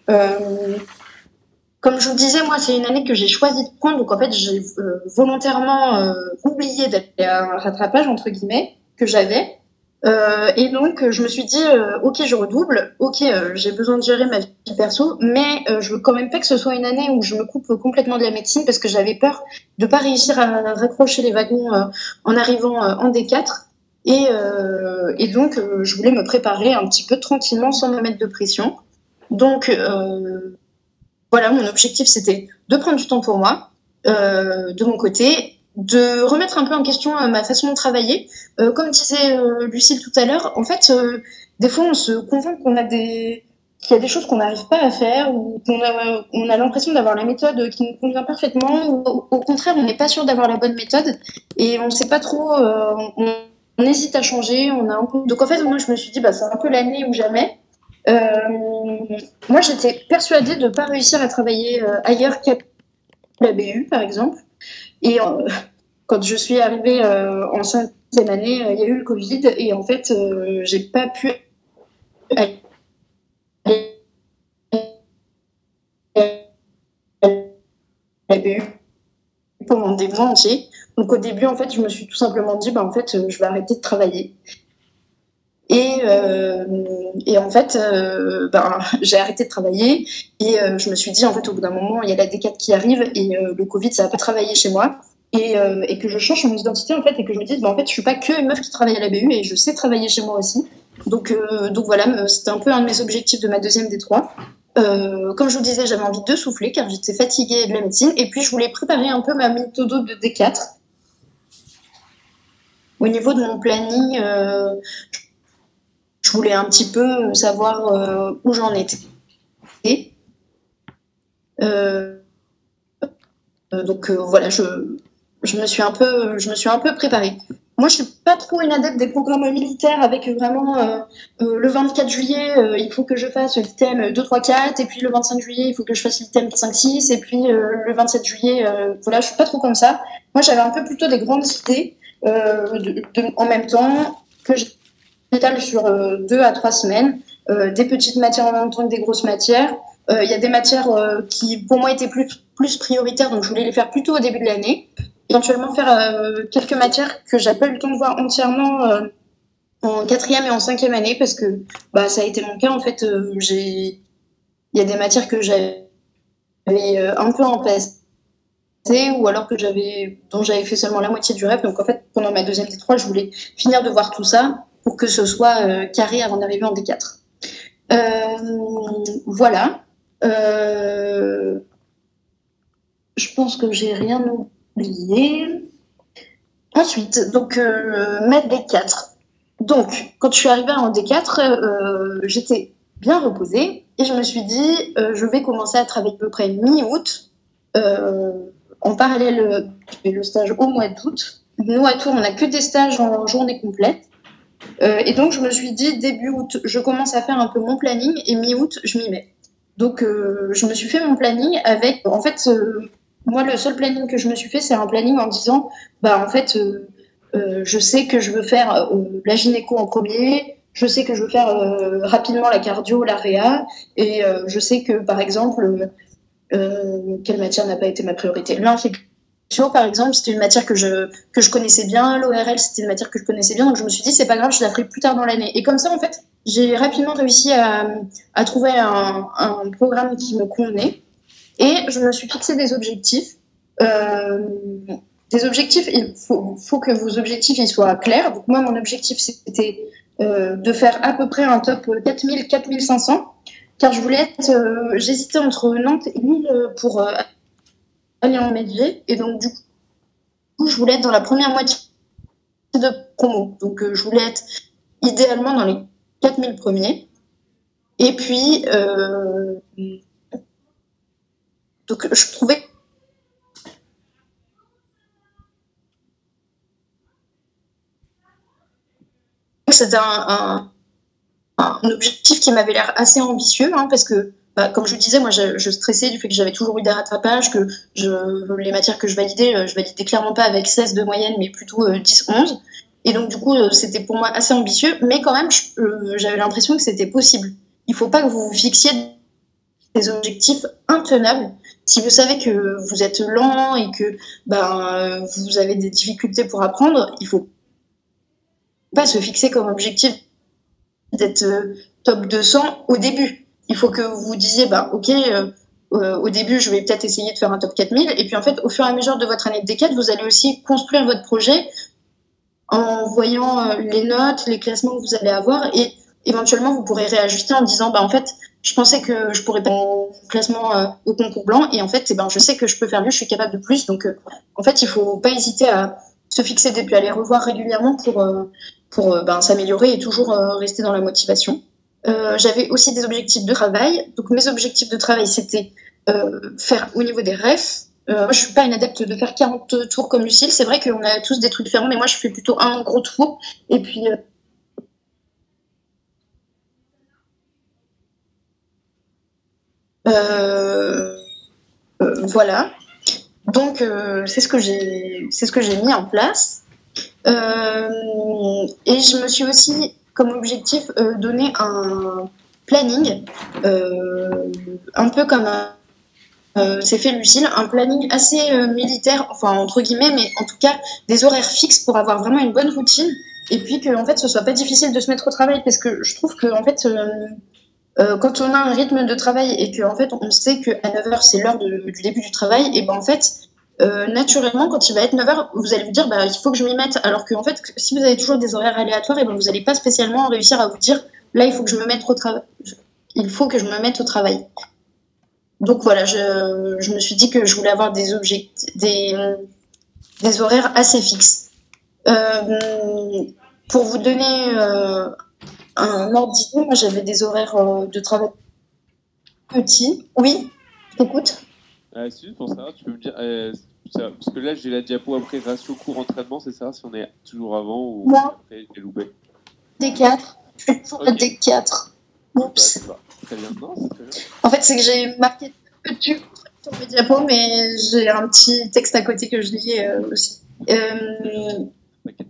comme je vous disais, moi, c'est une année que j'ai choisi de prendre. Donc, en fait, j'ai volontairement oublié d'être un rattrapage, entre guillemets, que j'avais. Et donc, je me suis dit, ok, je redouble, ok, j'ai besoin de gérer ma vie perso, mais je veux quand même pas que ce soit une année où je me coupe complètement de la médecine parce que j'avais peur de pas réussir à raccrocher les wagons en arrivant en D4. Et donc, je voulais me préparer un petit peu tranquillement sans me mettre de pression. Donc, voilà, mon objectif, c'était de prendre du temps pour moi, de mon côté, de remettre un peu en question ma façon de travailler. Comme disait Lucille tout à l'heure, en fait, des fois, on se convainc qu'il y a des choses qu'on n'arrive pas à faire ou on a l'impression d'avoir la méthode qui nous convient parfaitement ou au contraire, on n'est pas sûr d'avoir la bonne méthode et on ne sait pas trop, on hésite à changer. Donc en fait, moi, je me suis dit, c'est un peu l'année ou jamais. Moi, j'étais persuadée de ne pas réussir à travailler ailleurs qu'à la BU, par exemple. Et quand je suis arrivée en 5e année, il y a eu le Covid et en fait, j'ai pas pu aller à la BU pendant des mois entiers. Donc au début, en fait, je me suis tout simplement dit, en fait, je vais arrêter de travailler. Et en fait, j'ai arrêté de travailler et je me suis dit, en fait, au bout d'un moment, il y a la D4 qui arrive et le Covid, ça va pas travailler chez moi. Et que je change mon identité, en fait, et que je me dise, en fait, je suis pas que une meuf qui travaille à la BU et je sais travailler chez moi aussi. Donc voilà, c'était un peu un de mes objectifs de ma 2e D3. Comme je vous disais, j'avais envie de souffler car j'étais fatiguée de la médecine et puis je voulais préparer un peu ma méthode de D4. Au niveau de mon planning, je voulais un petit peu savoir où j'en étais. Donc voilà, je me suis un peu préparée. Moi, je suis pas trop une adepte des programmes militaires avec vraiment le 24 juillet, il faut que je fasse l'item 2, 3, 4, et puis le 25 juillet, il faut que je fasse l'item 4, 5, 6, et puis le 27 juillet, voilà, je suis pas trop comme ça. Moi, j'avais un peu plutôt des grandes idées en même temps que j'étale sur 2 à 3 semaines, des petites matières en même temps que des grosses matières. Il y a des matières qui, pour moi, étaient plus prioritaires, donc je voulais les faire plutôt au début de l'année. Éventuellement faire quelques matières que j'ai pas eu le temps de voir entièrement en 4e et en 5e année, parce que ça a été mon cas. En fait, il y a des matières que j'avais un peu en passé, ou alors dont j'avais fait seulement la moitié du rêve. Donc en fait, pendant ma 2e D3, je voulais finir de voir tout ça pour que ce soit carré avant d'arriver en D4. Voilà. Je pense que j'ai rien oublié. Ensuite, donc ma D4. Donc, quand je suis arrivée en D4, j'étais bien reposée et je me suis dit, je vais commencer à travailler à peu près mi-août. En parallèle, je fais le stage au mois d'août. Nous, à Tours, on n'a que des stages en journée complète. Et donc, je me suis dit, début août, je commence à faire un peu mon planning et mi-août, je m'y mets. Donc, je me suis fait mon planning avec, en fait, moi, le seul planning que je me suis fait, c'est un planning en disant, en fait, je sais que je veux faire la gynéco en premier, je sais que je veux faire rapidement la cardio, la réa, et je sais que, par exemple, quelle matière n'a pas été ma priorité? L'infection, par exemple, c'était une matière que je connaissais bien, l'ORL, c'était une matière que je connaissais bien, donc je me suis dit, c'est pas grave, je la ferai plus tard dans l'année. Et comme ça, en fait, j'ai rapidement réussi à trouver un programme qui me convenait. Et je me suis fixé des objectifs. Il faut que vos objectifs ils soient clairs. Donc moi, mon objectif, c'était de faire à peu près un top 4000, 4500. Car j'hésitais entre Nantes et Lille pour aller en MedG. Et donc, du coup, je voulais être dans la première moitié de promo. Donc, je voulais être idéalement dans les 4000 premiers. Et puis, donc, je trouvais que c'était un objectif qui m'avait l'air assez ambitieux, parce que, comme je vous disais, moi, je stressais du fait que j'avais toujours eu des rattrapages, que les matières que je validais clairement pas avec 16 de moyenne, mais plutôt 10, 11. Et donc, du coup, c'était pour moi assez ambitieux, mais quand même, j'avais l'impression que c'était possible. Il faut pas que vous vous fixiez des objectifs intenables. Si vous savez que vous êtes lent et que vous avez des difficultés pour apprendre, il faut pas se fixer comme objectif d'être top 200 au début. Il faut que vous vous disiez, ok, au début, je vais peut-être essayer de faire un top 4000, et puis en fait, au fur et à mesure de votre année de D4, vous allez aussi construire votre projet en voyant les notes, les classements que vous allez avoir, et éventuellement, vous pourrez réajuster en disant, en fait, je pensais que je pourrais pas mon classement au concours blanc, et en fait, je sais que je peux faire mieux, je suis capable de plus, donc en fait, il faut pas hésiter à se fixer et puis à les revoir régulièrement pour s'améliorer et toujours rester dans la motivation. J'avais aussi des objectifs de travail. Donc mes objectifs de travail, c'était faire au niveau des refs. Moi, je suis pas une adepte de faire 40 tours comme Lucille. C'est vrai qu'on a tous des trucs différents, mais moi, je fais plutôt un gros tour. Et puis... voilà. Donc, c'est ce que j'ai mis en place. Et je me suis aussi, comme objectif, donné un planning, un peu comme c'est fait Lucille, un planning assez militaire, enfin entre guillemets, mais en tout cas des horaires fixes pour avoir vraiment une bonne routine, et puis que en fait ce soit pas difficile de se mettre au travail, parce que je trouve que en fait quand on a un rythme de travail et qu'en fait on sait qu'à 9h c'est l'heure du début du travail, et en fait naturellement, quand il va être 9h, vous allez vous dire il faut que je m'y mette. Alors que en fait, si vous avez toujours des horaires aléatoires, vous n'allez pas spécialement réussir à vous dire là, il faut que je me mette au travail. Il faut que je me mette au travail. Donc voilà, je me suis dit que je voulais avoir des horaires assez fixes. Pour vous donner un ordre d'idée, moi j'avais des horaires de travail petits. Oui, je t'écoute. Si, pour ça, tu peux me dire. Parce que là, j'ai la diapo après ratio cours entraînement, c'est ça? Si on est toujours avant ou Moi, après, j'ai loupé. D4. Je suis toujours à Ok. D4. Oups. Ça va. Très bien. Non, c'est très bien. En fait, c'est que j'ai marqué petit sur mes diapos, mais j'ai un petit texte à côté que je lis aussi. T'inquiète.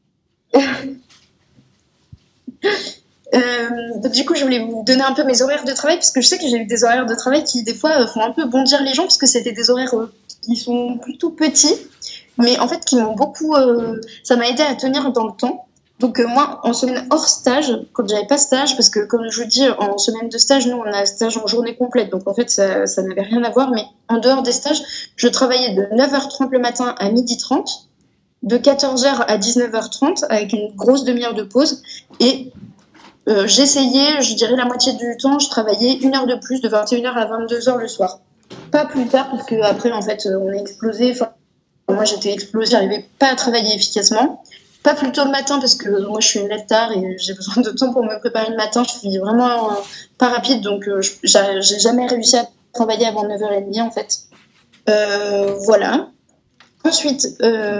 Donc du coup, je voulais vous donner un peu mes horaires de travail, parce que je sais que j'ai eu des horaires de travail qui, des fois, font un peu bondir les gens, parce que c'était des horaires qui sont plutôt petits, mais en fait, qui m'ont beaucoup... ça m'a aidé à tenir dans le temps. Donc moi, en semaine hors stage, quand j'avais pas stage, parce que comme je vous dis, en semaine de stage, nous, on a stage en journée complète, donc en fait, ça n'avait rien à voir, mais en dehors des stages, je travaillais de 9h30 le matin à 12h30, de 14h à 19h30, avec une grosse demi-heure de pause, et j'essayais, je dirais la moitié du temps, je travaillais 1 heure de plus, de 21h à 22h le soir. Pas plus tard, parce qu'après, en fait, on est explosé. Enfin, moi, j'étais explosée, j'arrivais pas à travailler efficacement. Pas plus tôt le matin, parce que moi, je suis une lève-tard et j'ai besoin de temps pour me préparer le matin. Je suis vraiment pas rapide, donc j'ai jamais réussi à travailler avant 9h30, en fait. Voilà. Ensuite,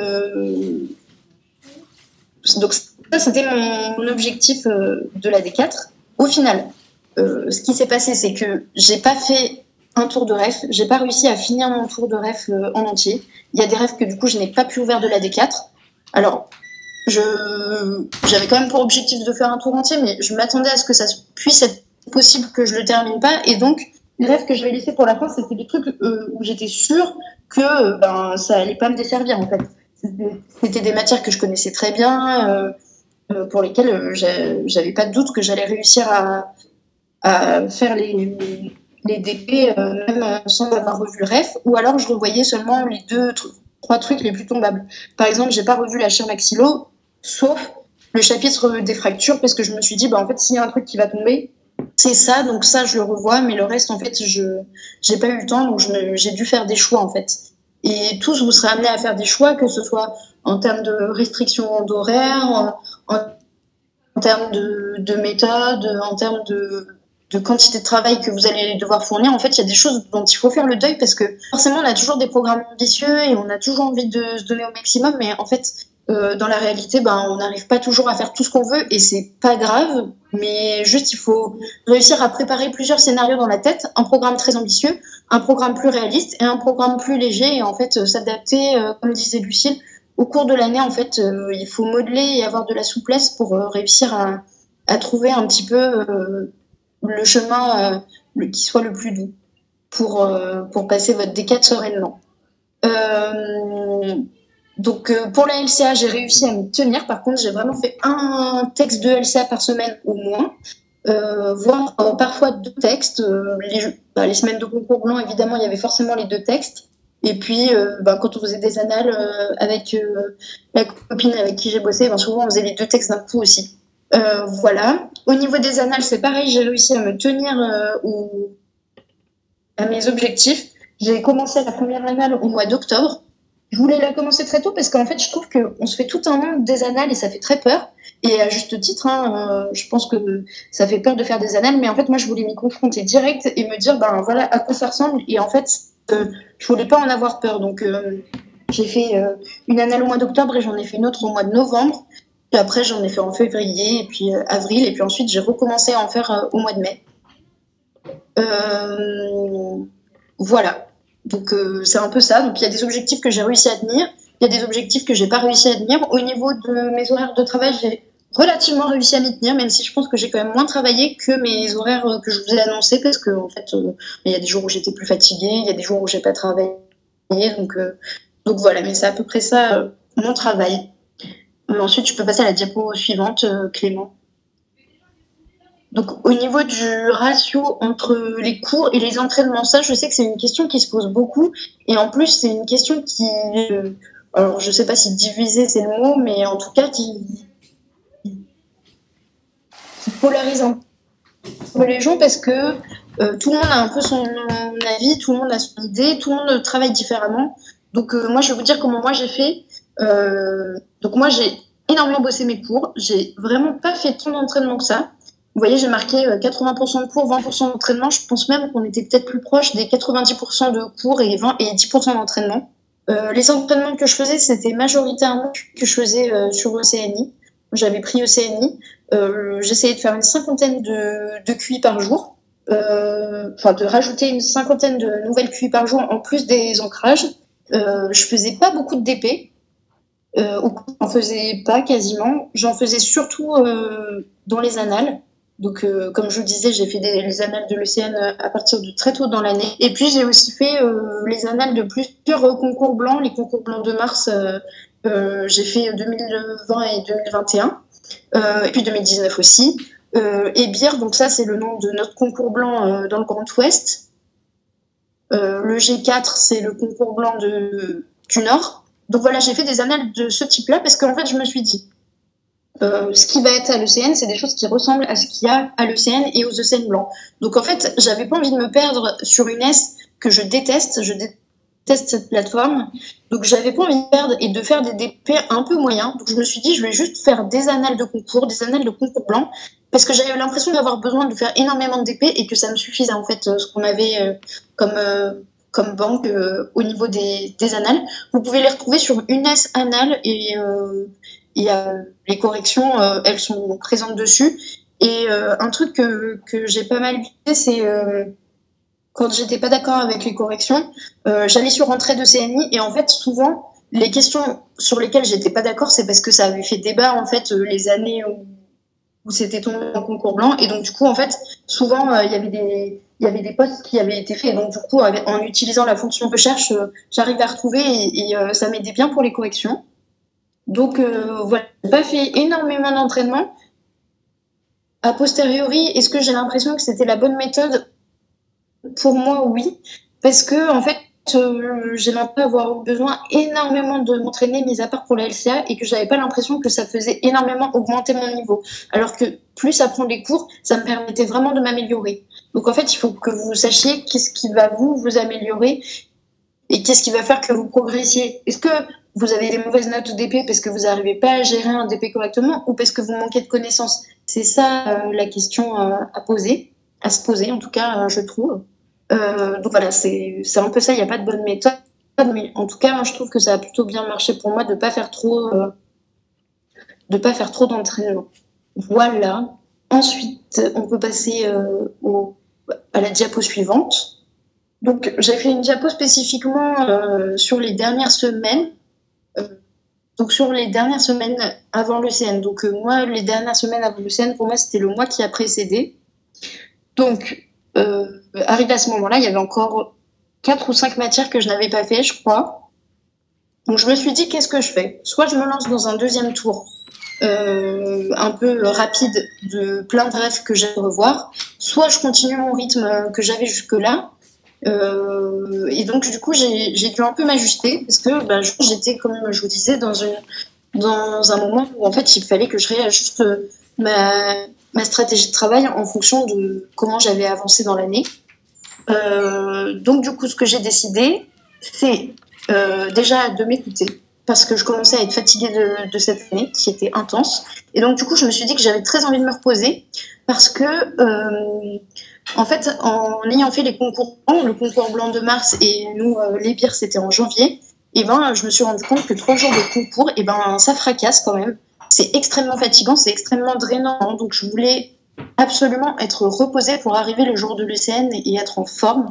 donc ça, c'était mon objectif de la D4. Au final, ce qui s'est passé, c'est que j'ai pas fait un tour de ref, j'ai pas réussi à finir mon tour de ref en entier. Il y a des refs que du coup je n'ai pas pu ouvrir de la D4. Alors, j'avais quand même pour objectif de faire un tour entier, mais je m'attendais à ce que ça puisse être possible que je le termine pas. Et donc, les refs que je vais laisser pour la fin, c'était des trucs où j'étais sûre que ça allait pas me desservir en fait. C'était des matières que je connaissais très bien, pour lesquelles j'avais pas de doute que j'allais réussir à faire les DP même sans avoir revu le ref, ou alors je revoyais seulement les 3 trucs les plus tombables. Par exemple, j'ai pas revu la chair maxillo, sauf le chapitre des fractures, parce que je me suis dit, en fait, s'il y a un truc qui va tomber, c'est ça, donc ça, je le revois, mais le reste, en fait, j'ai pas eu le temps, donc j'ai dû faire des choix, en fait. Et tous, vous serez amenés à faire des choix, que ce soit en termes de restrictions d'horaire, en termes de méthode, en termes de quantité de travail que vous allez devoir fournir. En fait, il y a des choses dont il faut faire le deuil, parce que forcément, on a toujours des programmes ambitieux et on a toujours envie de se donner au maximum, mais en fait, dans la réalité, on n'arrive pas toujours à faire tout ce qu'on veut, et c'est pas grave, mais juste il faut réussir à préparer plusieurs scénarios dans la tête, un programme très ambitieux, un programme plus réaliste et un programme plus léger, et en fait s'adapter, comme disait Lucille, au cours de l'année. En fait, il faut modeler et avoir de la souplesse pour réussir à trouver un petit peu le chemin qui soit le plus doux pour passer votre D4 sereinement. Donc pour la LCA, j'ai réussi à me tenir. Par contre, j'ai vraiment fait un texte de LCA par semaine au moins, voire parfois 2 textes. Les semaines de concours blanc, évidemment, il y avait forcément les 2 textes. Et puis, quand on faisait des annales avec la copine avec qui j'ai bossé, souvent on faisait les 2 textes d'un coup aussi. Voilà. Au niveau des annales, c'est pareil, j'ai réussi à me tenir à mes objectifs. J'ai commencé la première annale au mois d'octobre. Je voulais la commencer très tôt parce qu'en fait, je trouve qu'on se fait tout un monde des annales et ça fait très peur. Et à juste titre, je pense que ça fait peur de faire des annales, mais en fait, moi, je voulais m'y confronter direct et me dire, voilà à quoi ça ressemble. Et en fait, je voulais pas en avoir peur. Donc, j'ai fait une annale au mois d'octobre et j'en ai fait une autre au mois de novembre. Puis après, j'en ai fait en février et puis avril. Et puis ensuite, j'ai recommencé à en faire au mois de mai. Voilà. Donc c'est un peu ça. Donc il y a des objectifs que j'ai réussi à tenir, il y a des objectifs que j'ai pas réussi à tenir. Au niveau de mes horaires de travail, j'ai relativement réussi à m'y tenir, même si je pense que j'ai quand même moins travaillé que mes horaires que je vous ai annoncés, parce que en fait il y a des jours où j'étais plus fatiguée, il y a des jours où j'ai pas travaillé, donc voilà. Mais c'est à peu près ça mon travail. Ensuite, je peux passer à la diapo suivante, Clément. Donc, au niveau du ratio entre les cours et les entraînements, ça, je sais que c'est une question qui se pose beaucoup. Et en plus, c'est une question qui... alors, je sais pas si diviser, c'est le mot, mais en tout cas, qui polarise un peu les gens, parce que tout le monde a un peu son avis, tout le monde a son idée, tout le monde travaille différemment. Donc, moi, je vais vous dire comment moi j'ai fait. Donc, moi, j'ai énormément bossé mes cours. J'ai vraiment pas fait tant d'entraînement que ça. Vous voyez, j'ai marqué 80% de cours, 20% d'entraînement. Je pense même qu'on était peut-être plus proche des 90% de cours et 10% d'entraînement. Les entraînements que je faisais, c'était majoritairement que je faisais sur l'OCNI. J'avais pris ECNI. J'essayais de faire une cinquantaine de QI par jour. De rajouter une cinquantaine de nouvelles QI par jour en plus des ancrages. Je faisais pas beaucoup de DP. J'en faisais pas quasiment. J'en faisais surtout dans les annales. Donc, comme je vous disais, j'ai fait les annales de l'ECN à partir de très tôt dans l'année. Et puis, j'ai aussi fait les annales de plusieurs concours blancs. Les concours blancs de mars, j'ai fait 2020 et 2021. Et puis 2019 aussi. Et BIR, donc ça, c'est le nom de notre concours blanc dans le Grand Ouest. Le G4, c'est le concours blanc du Nord. Donc voilà, j'ai fait des annales de ce type-là parce qu'en fait, je me suis dit, ce qui va être à l'ECN, c'est des choses qui ressemblent à ce qu'il y a à l'ECN et aux ECN blancs. Donc en fait, j'avais pas envie de me perdre sur une S que je déteste cette plateforme. Donc j'avais pas envie de perdre et de faire des DP un peu moyens. Donc je me suis dit, je vais juste faire des annales de concours, des annales de concours blancs, parce que j'avais l'impression d'avoir besoin de faire énormément de DP et que ça me suffisait en fait, ce qu'on avait comme banque au niveau des annales. Vous pouvez les retrouver sur une S annale et les corrections, elles sont présentes dessus. Et un truc que j'ai pas mal utilisé, c'est quand j'étais pas d'accord avec les corrections, j'allais sur entrée de CNI et en fait souvent les questions sur lesquelles j'étais pas d'accord, c'est parce que ça avait fait débat en fait les années où c'était tombé en concours blanc et donc du coup en fait souvent il y avait des postes qui avaient été faits et donc du coup en utilisant la fonction recherche j'arrivais à retrouver et ça m'aidait bien pour les corrections. Donc voilà, j'ai pas fait énormément d'entraînement. A posteriori, est-ce que j'ai l'impression que c'était la bonne méthode? Pour moi, oui, parce que en fait, j'ai l'impression d'avoir besoin énormément de m'entraîner, mis à part pour la LCA, et que j'avais pas l'impression que ça faisait énormément augmenter mon niveau. Alors que plus apprendre les cours, ça me permettait vraiment de m'améliorer. Donc en fait, il faut que vous sachiez qu'est-ce qui va vous améliorer et qu'est-ce qui va faire que vous progressiez. Est-ce que vous avez des mauvaises notes au DP parce que vous n'arrivez pas à gérer un DP correctement ou parce que vous manquez de connaissances? C'est ça la question à se poser en tout cas, je trouve. Donc voilà, c'est un peu ça, il n'y a pas de bonne méthode, mais en tout cas, moi, je trouve que ça a plutôt bien marché pour moi de ne pas faire trop d'entraînement. Voilà. Ensuite, on peut passer à la diapo suivante. Donc, j'ai fait une diapo spécifiquement sur les dernières semaines. Donc, sur les dernières semaines avant l'ECN. Donc, moi, les dernières semaines avant l'ECN, pour moi, c'était le mois qui a précédé. Donc, arrivé à ce moment-là, il y avait encore 4 ou 5 matières que je n'avais pas fait, je crois. Donc je me suis dit, qu'est-ce que je fais? Soit je me lance dans un deuxième tour un peu rapide de plein de rêves que j'ai à revoir, soit je continue mon rythme que j'avais jusque-là. Et donc du coup, j'ai dû un peu m'ajuster parce que j'étais, comme je vous disais, dans un moment où en fait, il fallait que je réajuste ma stratégie de travail en fonction de comment j'avais avancé dans l'année. Donc du coup, ce que j'ai décidé, c'est déjà de m'écouter, parce que je commençais à être fatiguée de cette année, qui était intense. Et donc du coup, je me suis dit que j'avais très envie de me reposer, parce que, en fait, en ayant fait les concours blancs, le concours blanc de mars, et nous, les bières, c'était en janvier, et je me suis rendu compte que 3 jours de concours, ça fracasse quand même. C'est extrêmement fatigant, c'est extrêmement drainant. Donc, je voulais absolument être reposée pour arriver le jour de l'ECN et être en forme.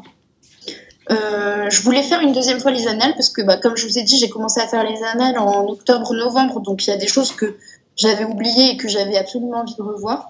Je voulais faire une deuxième fois les annales parce que, comme je vous ai dit, j'ai commencé à faire les annales en octobre-novembre. Donc, il y a des choses que j'avais oubliées et que j'avais absolument envie de revoir.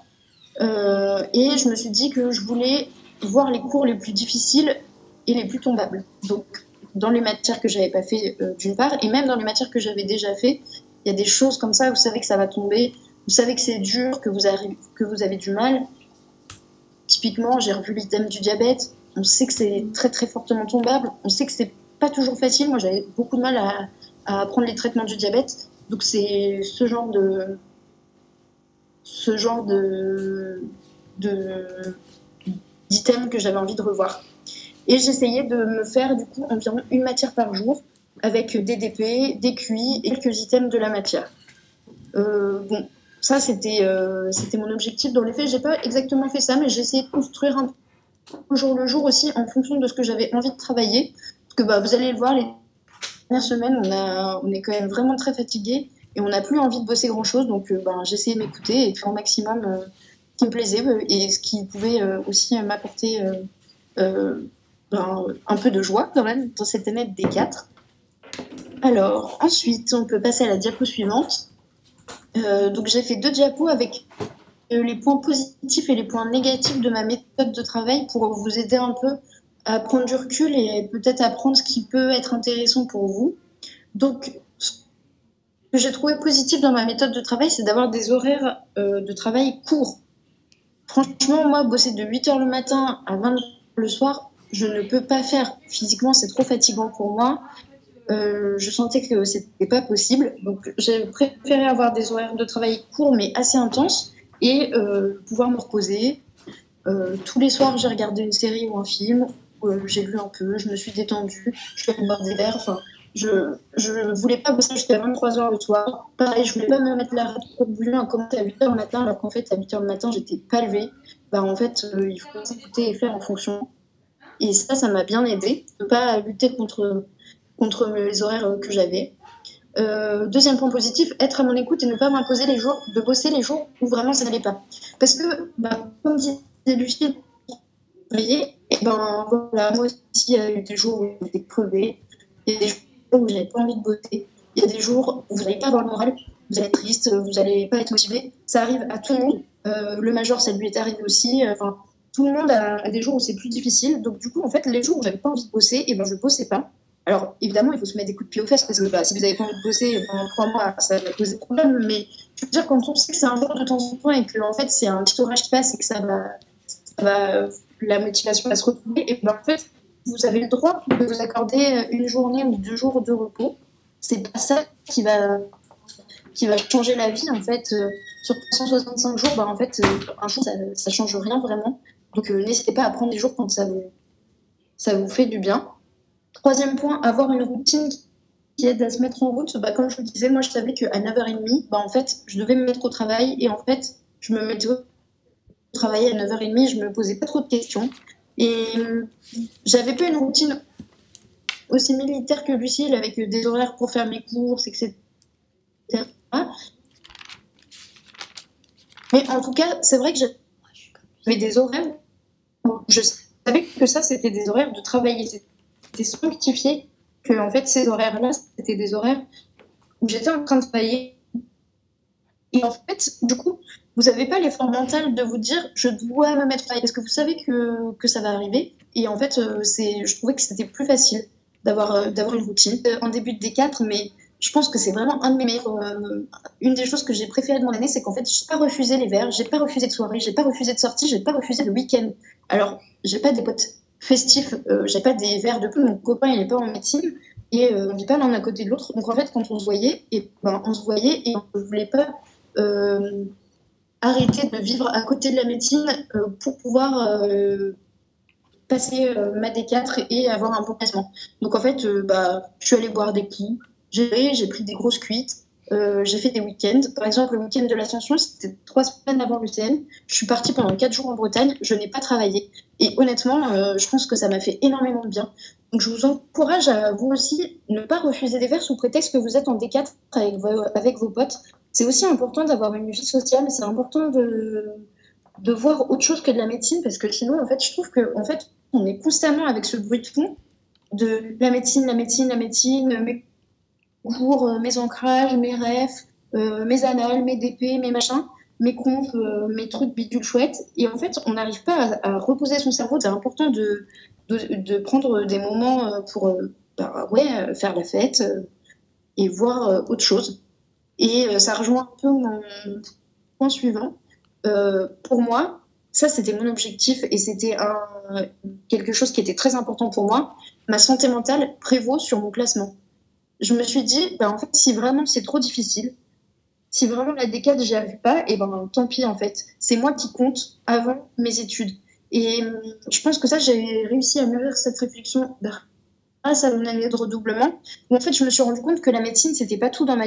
Et je me suis dit que je voulais voir les cours les plus difficiles et les plus tombables. Donc, dans les matières que j'avais pas fait d'une part, et même dans les matières que j'avais déjà fait, il y a des choses comme ça, vous savez que ça va tomber, vous savez que c'est dur, que vous avez du mal. Typiquement, j'ai revu l'item du diabète, on sait que c'est très très fortement tombable, on sait que c'est pas toujours facile, moi j'avais beaucoup de mal à apprendre les traitements du diabète, donc c'est ce genre d'item que j'avais envie de revoir. Et j'essayais de me faire du coup environ une matière par jour, avec des DP, des QI et quelques items de la matière. Bon, ça, c'était mon objectif. Dans les faits, j'ai pas exactement fait ça, mais j'ai essayé de construire un peu au jour le jour aussi en fonction de ce que j'avais envie de travailler. Parce que vous allez le voir, les dernières semaines, on est quand même vraiment très fatigué et on n'a plus envie de bosser grand-chose. Donc, j'ai essayé de m'écouter et de faire au maximum ce qui me plaisait et ce qui pouvait aussi m'apporter un peu de joie quand même dans cette année de D4. Alors, ensuite, on peut passer à la diapo suivante. Donc, j'ai fait 2 diapos avec les points positifs et les points négatifs de ma méthode de travail pour vous aider un peu à prendre du recul et peut-être apprendre ce qui peut être intéressant pour vous. Donc, ce que j'ai trouvé positif dans ma méthode de travail, c'est d'avoir des horaires de travail courts. Franchement, moi, bosser de 8h le matin à 20h le soir, je ne peux pas faire. Physiquement, c'est trop fatigant pour moi. Je sentais que c'était pas possible. Donc, j'ai préféré avoir des horaires de travail courts mais assez intenses et pouvoir me reposer. Tous les soirs, j'ai regardé une série ou un film, j'ai lu un peu, je me suis détendue, je suis allée boire des verres. Enfin, je voulais pas bosser jusqu'à 23h le soir. Pareil, je voulais pas me mettre la radio bouillon à commencer à 8h le matin, alors qu'en fait, à 8h le matin, j'étais pas levée. En fait, il faut s'écouter et faire en fonction. Et ça m'a bien aidé de pas lutter contre les horaires que j'avais. Deuxième point positif, être à mon écoute et ne pas m'imposer de bosser les jours où vraiment ça n'allait pas. Parce que, comme disait Lucie, et voilà, moi aussi, il y a eu des jours où j'étais crevée, il y a des jours où j'avais pas envie de bosser, il y a des jours où vous n'allez pas avoir le moral, vous allez être triste, vous n'allez pas être motivé. Ça arrive à tout le monde. Le major, ça lui est arrivé aussi. Tout le monde a des jours où c'est plus difficile. Donc, du coup, en fait, les jours où j'avais pas envie de bosser, je bossais pas. Alors, évidemment, il faut se mettre des coups de pied aux fesses parce que si vous n'avez pas envie de bosser pendant 3 mois, ça va poser problème. Mais je veux dire, quand on sait que c'est un jour de temps en temps et que, en fait, c'est un petit orage qui passe et que la motivation va se retrouver, et en fait, vous avez le droit de vous accorder une journée ou 2 jours de repos. C'est pas ça qui va changer la vie, en fait. Sur 365 jours, en fait, un jour, ça change rien vraiment. Donc, n'hésitez pas à prendre des jours quand ça vous fait du bien. Troisième point, avoir une routine qui aide à se mettre en route. Comme je vous le disais, moi, je savais qu'à 9h30, en fait, je devais me mettre au travail. Et en fait, je me mettais au travail à 9h30, je me posais pas trop de questions. Et j'avais pas une routine aussi militaire que Lucille, avec des horaires pour faire mes courses, etc. Mais en tout cas, c'est vrai que j'avais des horaires. Je savais que ça, c'était des horaires de travailler. C'était sanctifié que, en fait, ces horaires-là, c'était des horaires où j'étais en train de travailler. Et en fait, du coup, vous n'avez pas l'effort mental de vous dire je dois me mettre au travail parce que vous savez que ça va arriver. Et en fait, je trouvais que c'était plus facile d'avoir une routine en début de D4, mais je pense que c'est vraiment un de mes meilleurs. Une des choses que j'ai préférées de mon année, c'est qu'en fait, je n'ai pas refusé les verres, j'ai pas refusé de soirée, j'ai pas refusé de sortie, j'ai pas refusé le week-end. Alors, j'ai pas des potes festifs, j'ai pas des verres de plus, mon copain il est pas en médecine et on vit pas l'un à côté de l'autre. Donc en fait, quand on se voyait, on se voyait et on ne voulait pas arrêter de vivre à côté de la médecine pour pouvoir passer ma D4 et avoir un bon classement. Donc en fait, je suis allée boire des coups, j'ai pris des grosses cuites, j'ai fait des week-ends. Par exemple, le week-end de l'Ascension, c'était 3 semaines avant l'UCN. Je suis partie pendant 4 jours en Bretagne, je n'ai pas travaillé. Et honnêtement, je pense que ça m'a fait énormément de bien. Donc je vous encourage à vous aussi ne pas refuser des verres sous prétexte que vous êtes en D4 avec vos potes. C'est aussi important d'avoir une vie sociale, c'est important de voir autre chose que de la médecine, parce que sinon, en fait, je trouve que, en fait, on est constamment avec ce bruit de fond de la médecine, mes cours, mes ancrages, mes refs, mes annales, mes DP, mes machins, mes confs, mes trucs bidules chouettes. Et en fait, on n'arrive pas à reposer son cerveau. C'est important de prendre des moments pour faire la fête et voir autre chose. Et ça rejoint un peu mon point suivant. Pour moi, ça, c'était mon objectif et c'était quelque chose qui était très important pour moi. Ma santé mentale prévaut sur mon classement. Je me suis dit, en fait, si vraiment c'est trop difficile, si vraiment la D4, j'y arrive pas, tant pis, en fait. C'est moi qui compte avant mes études. Et je pense que ça, j'ai réussi à mûrir cette réflexion grâce à mon année de redoublement, où en fait, je me suis rendu compte que la médecine, c'était pas tout dans ma vie.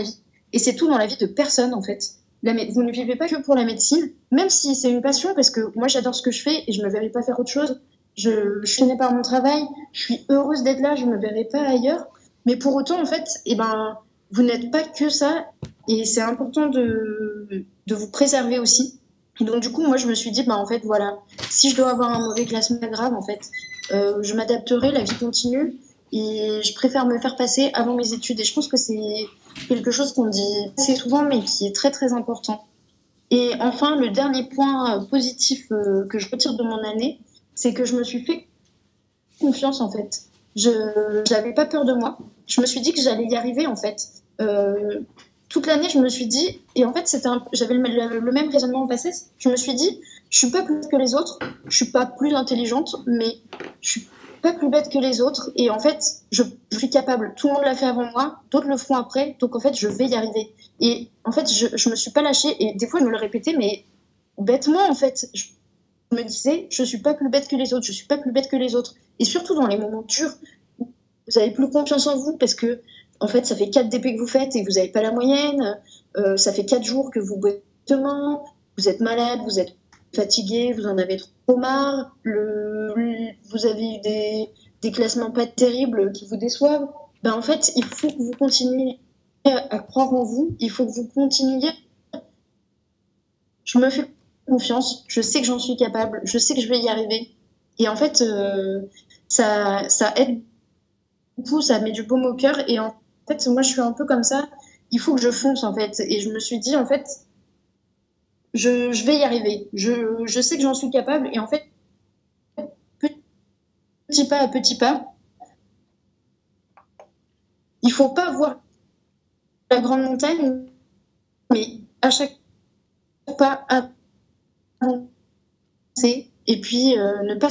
Et c'est tout dans la vie de personne, en fait. Vous ne vivez pas que pour la médecine, même si c'est une passion, parce que moi, j'adore ce que je fais et je me verrai pas faire autre chose. Je suis née par mon travail, je suis heureuse d'être là, je me verrai pas ailleurs. Mais pour autant, en fait, vous n'êtes pas que ça, et c'est important de vous préserver aussi. Et donc, du coup, moi, je me suis dit, en fait, voilà, si je dois avoir un mauvais classement grave, en fait, je m'adapterai, la vie continue, et je préfère me faire passer avant mes études. Et je pense que c'est quelque chose qu'on dit assez souvent, mais qui est très, très important. Et enfin, le dernier point positif que je retire de mon année, c'est que je me suis fait confiance, en fait. Je n'avais pas peur de moi. Je me suis dit que j'allais y arriver, en fait. Toute l'année, je me suis dit, et en fait, j'avais le même raisonnement au passé. Je me suis dit, je suis pas plus que les autres, je suis pas plus intelligente, mais je suis pas plus bête que les autres. Et en fait, je suis capable. Tout le monde l'a fait avant moi, d'autres le feront après. Donc en fait, je vais y arriver. Et en fait, je me suis pas lâchée. Et des fois, je me le répétais, mais bêtement, en fait, je me disais, je suis pas plus bête que les autres, je suis pas plus bête que les autres. Et surtout dans les moments durs, vous avez plus confiance en vous parce que en fait, ça fait 4 DP que vous faites et vous n'avez pas la moyenne. Ça fait 4 jours que vous boitez demain. Vous êtes malade, vous êtes fatigué, vous en avez trop marre. Vous avez eu des classements pas terribles qui vous déçoivent. En fait, il faut que vous continuiez à croire en vous. Il faut que vous continuiez. Je me fais confiance. Je sais que j'en suis capable. Je sais que je vais y arriver. Et en fait, ça aide beaucoup. Ça met du baume au cœur. Et en fait, moi, je suis un peu comme ça. Il faut que je fonce, en fait. Et je me suis dit, en fait, je vais y arriver. Je sais que j'en suis capable. Et en fait, petit pas à petit pas, il ne faut pas voir la grande montagne, mais à chaque pas avancer. Et puis, ne pas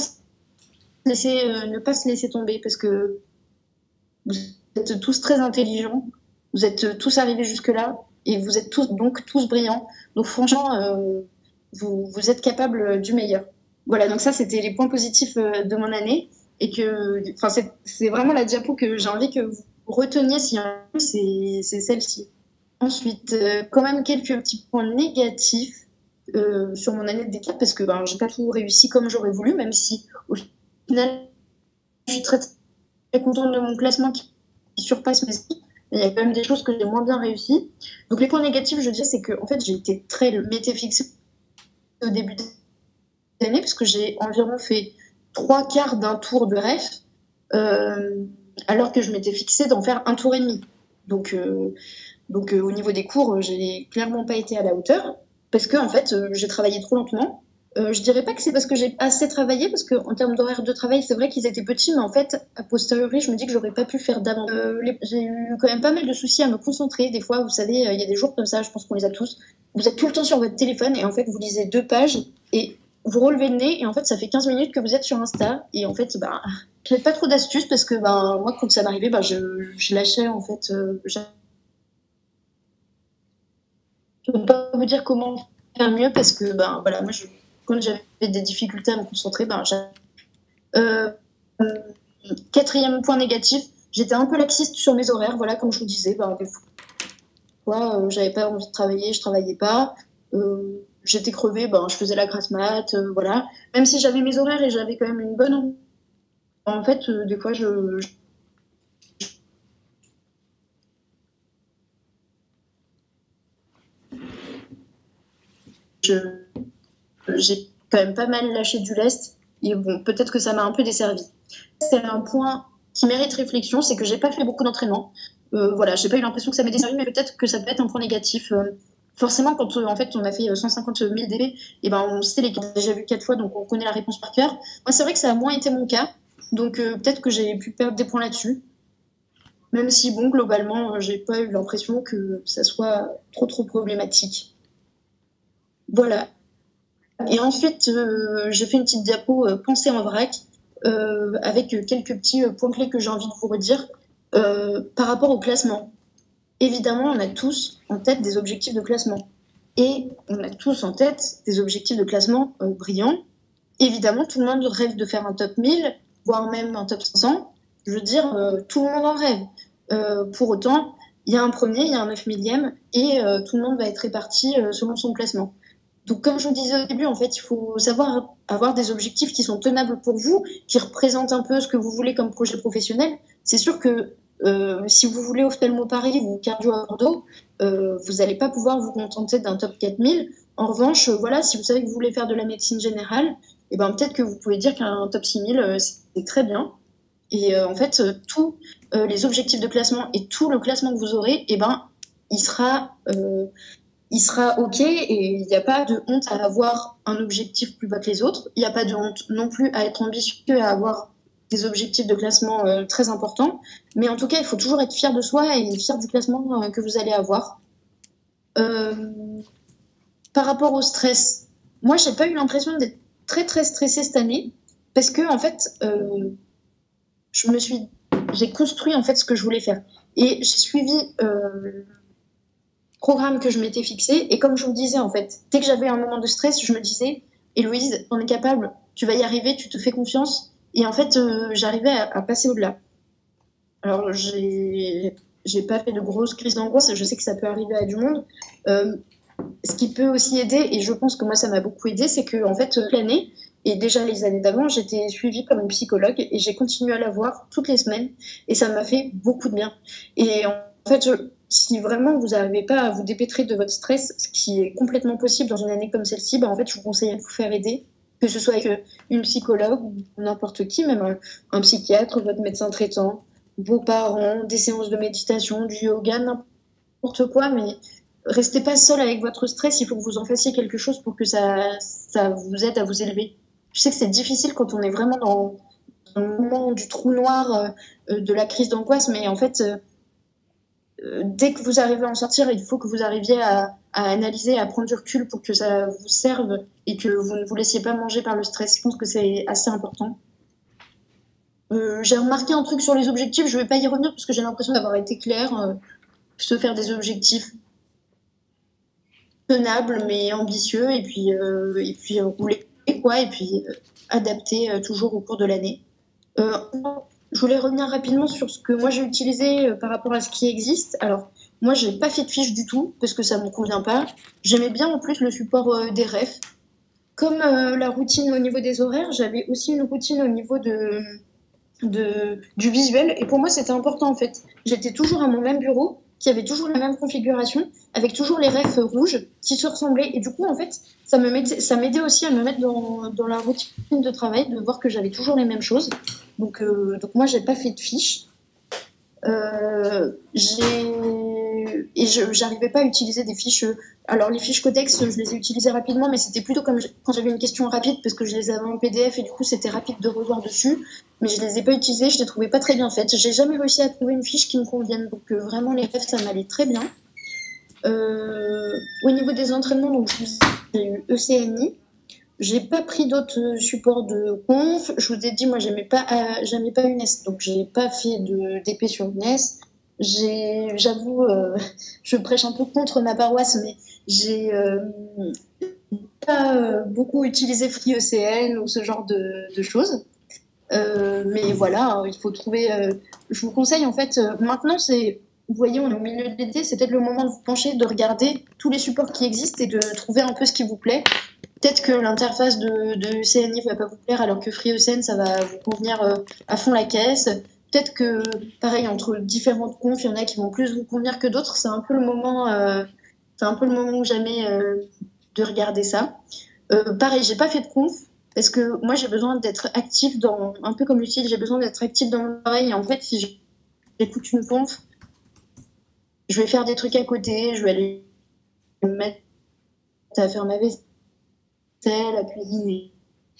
se laisser tomber parce que vous êtes tous très intelligents. Vous êtes tous arrivés jusque-là et vous êtes tous brillants. Donc franchement, vous êtes capables du meilleur. Voilà, donc ça, c'était les points positifs de mon année. Et que c'est vraiment la diapo que j'ai envie que vous reteniez, c'est celle-ci. Ensuite, quand même quelques petits points négatifs sur mon année de DCAP, parce que j'ai pas tout réussi comme j'aurais voulu, même si au final, je suis très, très contente de mon classement qui surpasse mes études. Il y a quand même des choses que j'ai moins bien réussi. Donc les points négatifs, je dirais, c'est que en fait, j'ai été m'étais fixée au début d'année, parce que j'ai environ fait 3/4 d'un tour de ref, alors que je m'étais fixée d'en faire un tour et demi. Donc au niveau des cours, j'ai clairement pas été à la hauteur, parce que en fait, j'ai travaillé trop lentement. Je dirais pas que c'est parce que j'ai assez travaillé, parce qu'en termes d'horaire de travail, c'est vrai qu'ils étaient petits, mais en fait, a posteriori, je me dis que j'aurais pas pu faire d'avant. J'ai eu quand même pas mal de soucis à me concentrer. Des fois, vous savez, il y a des jours comme ça, je pense qu'on les a tous. Vous êtes tout le temps sur votre téléphone et en fait, vous lisez 2 pages et vous relevez le nez et en fait, ça fait 15 minutes que vous êtes sur Insta. Et en fait, j'avais pas trop d'astuces parce que moi, quand ça m'arrivait, je lâchais en fait. Je peux pas vous dire comment faire mieux parce que voilà, moi, quand j'avais des difficultés à me concentrer, quatrième point négatif, j'étais un peu laxiste sur mes horaires. Voilà, comme je vous disais, des fois, j'avais pas envie de travailler, je travaillais pas. J'étais crevée, je faisais la grasse mat, voilà. Même si j'avais mes horaires et j'avais quand même une bonne... En fait, des fois, j'ai quand même pas mal lâché du lest. Et bon, peut-être que ça m'a un peu desservi. C'est un point qui mérite réflexion, c'est que j'ai pas fait beaucoup d'entraînement. Voilà, j'ai pas eu l'impression que ça m'ait desservi, mais peut-être que ça peut être un point négatif. Forcément, quand en fait on a fait 150 000 DB, et on sait les cas déjà vu 4 fois, donc on connaît la réponse par cœur. Moi, c'est vrai que ça a moins été mon cas, donc peut-être que j'ai pu perdre des points là-dessus. Même si, bon, globalement, j'ai pas eu l'impression que ça soit trop problématique. Voilà. Et ensuite, j'ai fait une petite diapo pensée en vrac, avec quelques petits points clés que j'ai envie de vous redire par rapport au classement. Évidemment, on a tous en tête des objectifs de classement. Et on a tous en tête des objectifs de classement brillants. Évidemment, tout le monde rêve de faire un top 1000, voire même un top 500. Je veux dire, tout le monde en rêve. Pour autant, il y a un premier, il y a un 9 millième, et tout le monde va être réparti selon son classement. Donc, comme je vous disais au début, en fait, il faut savoir avoir des objectifs qui sont tenables pour vous, qui représentent un peu ce que vous voulez comme projet professionnel. C'est sûr que si vous voulez ophtalmo Paris ou cardio à Bordeaux, vous n'allez pas pouvoir vous contenter d'un top 4000. En revanche, voilà, si vous savez que vous voulez faire de la médecine générale, eh ben, peut-être que vous pouvez dire qu'un top 6000, c'est très bien. Et en fait, tous les objectifs de classement et tout le classement que vous aurez, eh ben, il sera OK, et il n'y a pas de honte à avoir un objectif plus bas que les autres. Il n'y a pas de honte non plus à être ambitieux, à avoir des objectifs de classement très importants. Mais en tout cas, il faut toujours être fier de soi et fier du classement que vous allez avoir. Par rapport au stress, moi, je n'ai pas eu l'impression d'être très, très stressée cette année parce que, en fait, j'ai construit en fait ce que je voulais faire. Et j'ai suivi programme que je m'étais fixé, et comme je vous disais, en fait, dès que j'avais un moment de stress, je me disais, Héloïse, t'en es capable, tu vas y arriver, tu te fais confiance, et en fait, j'arrivais à passer au-delà. Alors, j'ai pas fait de grosses crises d'angoisse, je sais que ça peut arriver à du monde. Ce qui peut aussi aider, et je pense que moi, ça m'a beaucoup aidé, c'est que, en fait, l'année, et déjà les années d'avant, j'étais suivie comme une psychologue, et j'ai continué à la voir toutes les semaines, et ça m'a fait beaucoup de bien. Et en fait, si vraiment vous n'arrivez pas à vous dépêtrer de votre stress, ce qui est complètement possible dans une année comme celle-ci, en fait, je vous conseille de vous faire aider, que ce soit avec une psychologue ou n'importe qui, même un psychiatre, votre médecin traitant, vos parents, des séances de méditation, du yoga, n'importe quoi, mais restez pas seul avec votre stress, il faut que vous en fassiez quelque chose pour que ça vous aide à vous élever. Je sais que c'est difficile quand on est vraiment dans le moment du trou noir de la crise d'angoisse, mais en fait... dès que vous arrivez à en sortir, il faut que vous arriviez à analyser, à prendre du recul pour que ça vous serve et que vous ne vous laissiez pas manger par le stress. Je pense que c'est assez important. J'ai remarqué un truc sur les objectifs, je ne vais pas y revenir parce que j'ai l'impression d'avoir été claire. Se faire des objectifs tenables mais ambitieux, et puis rouler, quoi, et puis adapter toujours au cours de l'année. Je voulais revenir rapidement sur ce que moi j'ai utilisé par rapport à ce qui existe. Alors, moi, j'ai pas fait de fiche du tout parce que ça me convient pas. J'aimais bien en plus le support des refs. Comme la routine au niveau des horaires, j'avais aussi une routine au niveau du visuel. Et pour moi, c'était important en fait. J'étais toujours à mon même bureau, qui avait toujours la même configuration, avec toujours les refs rouges qui se ressemblaient. Et du coup, en fait, ça m'aidait aussi à me mettre dans la routine de travail, de voir que j'avais toujours les mêmes choses. Donc moi, j'ai pas fait de fiches. J'arrivais pas à utiliser des fiches. Alors, les fiches Codex, je les ai utilisées rapidement, mais c'était plutôt comme quand j'avais une question rapide, parce que je les avais en PDF et du coup, c'était rapide de revoir dessus. Mais je les ai pas utilisées, je les trouvais pas très bien faites. J'ai jamais réussi à trouver une fiche qui me convienne. Donc, vraiment, les refs, ça m'allait très bien. Au niveau des entraînements, donc, j'ai eu ECNI. J'ai pas pris d'autres supports de conf. Je vous ai dit, moi, j'aimais pas UNES, donc j'ai pas fait d'épée sur UNES. J'avoue, je prêche un peu contre ma paroisse, mais j'ai pas beaucoup utilisé FreeECN ou ce genre de choses. Mais voilà, il faut trouver. Je vous conseille, en fait, maintenant, vous voyez, on est au milieu de l'été, c'est peut-être le moment de vous pencher, de regarder tous les supports qui existent et de trouver un peu ce qui vous plaît. Peut-être que l'interface de CNI ne va pas vous plaire, alors que FreeECN, ça va vous convenir à fond la caisse. Peut-être que, pareil, entre différentes confs, il y en a qui vont plus vous convenir que d'autres. C'est un peu le moment ou jamais de regarder ça. Pareil, j'ai pas fait de conf, parce que moi, j'ai besoin d'être active un peu comme Lucille, j'ai besoin d'être active dans mon travail. Et en fait, si j'écoute une conf, je vais faire des trucs à côté, je vais aller me mettre à faire ma vaisselle, à cuisiner,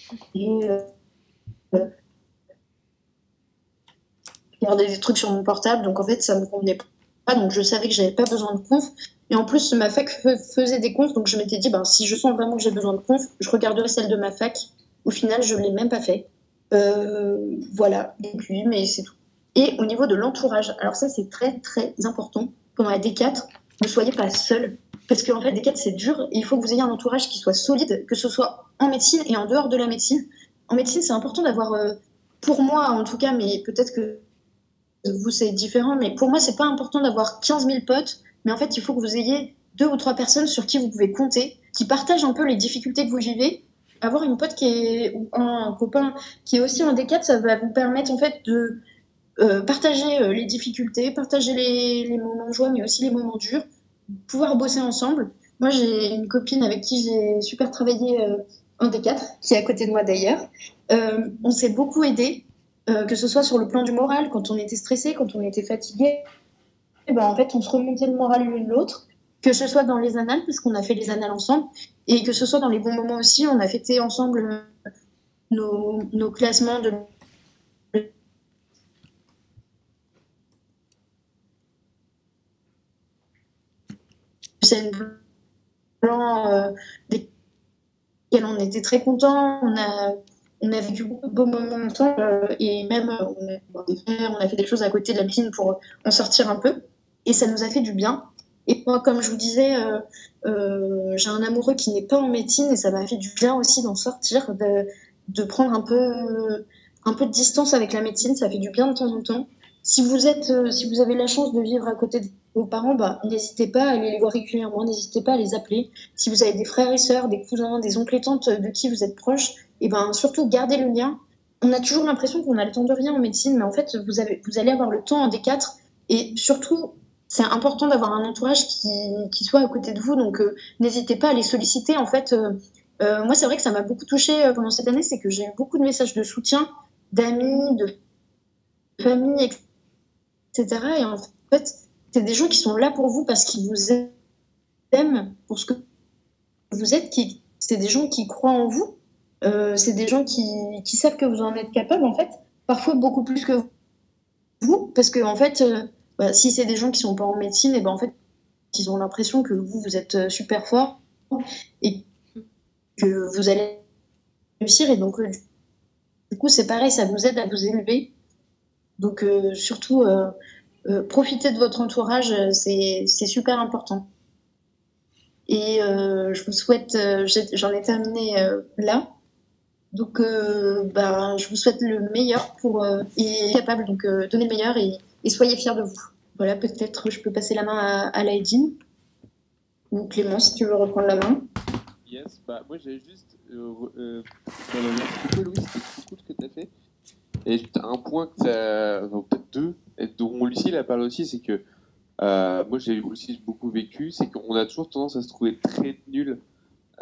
regarder des trucs sur mon portable. Donc en fait, ça me convenait pas. Donc je savais que j'avais pas besoin de conf. Et en plus, ma fac faisait des confs, donc je m'étais dit, si je sens vraiment que j'ai besoin de conf, je regarderai celle de ma fac. Au final, je l'ai même pas fait. Voilà, et puis, mais c'est tout. Et au niveau de l'entourage, alors ça, c'est très très important. Pendant la D4, ne soyez pas seul. Parce qu'en fait, D4, c'est dur. Et il faut que vous ayez un entourage qui soit solide, que ce soit en médecine et en dehors de la médecine. En médecine, c'est important d'avoir, pour moi en tout cas, mais peut-être que vous, c'est différent, mais pour moi, c'est pas important d'avoir 15 000 potes, mais en fait, il faut que vous ayez 2 ou 3 personnes sur qui vous pouvez compter, qui partagent un peu les difficultés que vous vivez. Avoir une pote ou un copain qui est aussi en D4, ça va vous permettre en fait de partager les difficultés, partager les moments de joie, mais aussi les moments durs, pouvoir bosser ensemble. Moi, j'ai une copine avec qui j'ai super travaillé en D4, qui est à côté de moi d'ailleurs. On s'est beaucoup aidés, que ce soit sur le plan du moral, quand on était stressé, quand on était fatigué. Ben, en fait, on se remontait le moral l'une l'autre, que ce soit dans les annales, parce qu'on a fait les annales ensemble, et que ce soit dans les bons moments aussi. On a fêté ensemble nos classements de scène blanc desquels on était très contents. On a vécu beaucoup de beaux moments ensemble et même on a fait des choses à côté de la piscine pour en sortir un peu. Et ça nous a fait du bien. Et moi, comme je vous disais, j'ai un amoureux qui n'est pas en médecine et ça m'a fait du bien aussi d'en sortir, de prendre un peu de distance avec la médecine. Ça fait du bien de temps en temps. Si vous avez la chance de vivre à côté de vos parents, bah, n'hésitez pas à aller les voir régulièrement, n'hésitez pas à les appeler. Si vous avez des frères et sœurs, des cousins, des oncles et tantes de qui vous êtes proches, et ben surtout gardez le lien. On a toujours l'impression qu'on a le temps de rien en médecine, mais en fait vous allez avoir le temps en D4 et surtout c'est important d'avoir un entourage qui soit à côté de vous, donc n'hésitez pas à les solliciter. En fait, moi c'est vrai que ça m'a beaucoup touchée pendant cette année, c'est que j'ai eu beaucoup de messages de soutien, d'amis, de famille, etc. Et en fait, c'est des gens qui sont là pour vous parce qu'ils vous aiment pour ce que vous êtes, c'est des gens qui croient en vous. C'est des gens qui savent que vous en êtes capable, en fait, parfois beaucoup plus que vous, parce que en fait, si c'est des gens qui sont pas en médecine, et ben en fait, ils ont l'impression que vous êtes super fort et que vous allez réussir, et donc du coup, c'est pareil, ça vous aide à vous élever. Donc surtout, profitez de votre entourage, c'est super important. Et je vous souhaite, j'en ai terminé là. Donc, je vous souhaite le meilleur et capable, donc donnez le meilleur et soyez fiers de vous. Voilà, peut-être je peux passer la main à Laïdine ou Clément si tu veux reprendre la main. Yes, bah moi j'avais juste. Louis, c'était trop cool ce que tu as fait. Et un point que peut-être deux, et dont Lucie l'a parlé aussi, c'est que moi j'ai aussi beaucoup vécu, c'est qu'on a toujours tendance à se trouver très nul. Tout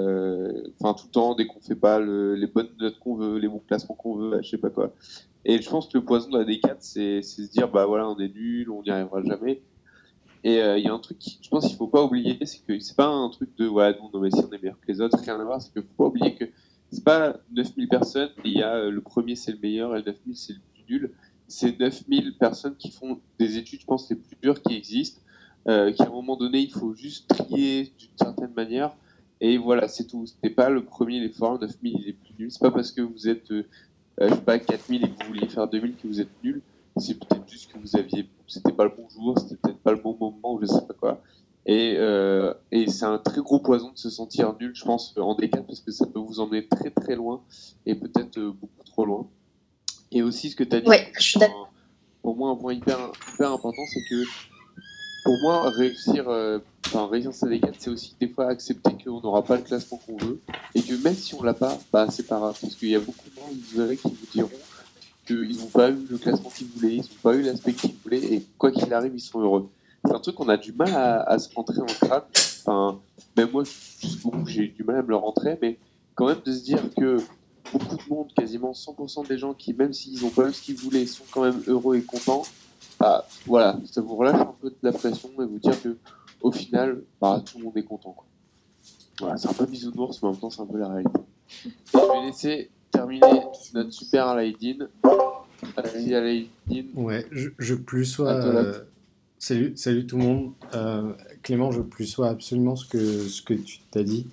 le temps, dès qu'on fait pas les bonnes notes qu'on veut, les bons classements qu'on veut, je sais pas quoi. Et je pense que le poison de la D4, c'est se dire, bah voilà, on est nul, on n'y arrivera jamais. Et il y a un truc, je pense qu'il faut pas oublier, c'est que c'est pas un truc de, ouais, non, mais si on est meilleur que les autres, rien à voir, c'est qu'il faut pas oublier que c'est pas 9000 personnes, et il y a le premier c'est le meilleur, et le 9000 c'est le plus nul. C'est 9000 personnes qui font des études, je pense, les plus dures qui existent, qu'à un moment donné, il faut juste trier d'une certaine manière. Et voilà, c'est tout. C'était pas le premier, il est fort, le 9000, il est plus nul. C'est pas parce que vous êtes, je sais pas, 4000 et que vous vouliez faire 2000 que vous êtes nul. C'est peut-être juste que c'était pas le bon jour, c'était peut-être pas le bon moment, ou je sais pas quoi. Et c'est un très gros poison de se sentir nul, je pense, en D4, parce que ça peut vous emmener très très loin, et peut-être beaucoup trop loin. Et aussi, ce que tu as dit, ouais, je suis d'accord. Pour moi, un point hyper important, c'est que pour moi, réussir sa D4, c'est aussi des fois accepter qu'on n'aura pas le classement qu'on veut, et que même si on l'a pas, bah c'est pas grave, parce qu'il y a beaucoup de gens, vous verrez, qui vous diront qu'ils n'ont pas eu le classement qu'ils voulaient, ils n'ont pas eu l'aspect qu'ils voulaient, et quoi qu'il arrive, ils sont heureux. C'est un truc qu'on a du mal à se rentrer en crâne. Enfin, même moi, j'ai du mal à me le rentrer, mais quand même de se dire que beaucoup de monde, quasiment 100% des gens qui, même s'ils n'ont pas eu ce qu'ils voulaient, sont quand même heureux et contents, bah voilà, ça vous relâche un peu de la pression et vous dire que au final, bah, tout le monde est content, quoi. Voilà, c'est un peu bisounours, mais en même temps, c'est un peu la réalité. Et je vais laisser terminer notre super Alaïdine. Vas-y, Alaïdine. Ouais, je plus sois. Salut tout le monde. Clément, je plus sois absolument ce que tu t'as dit.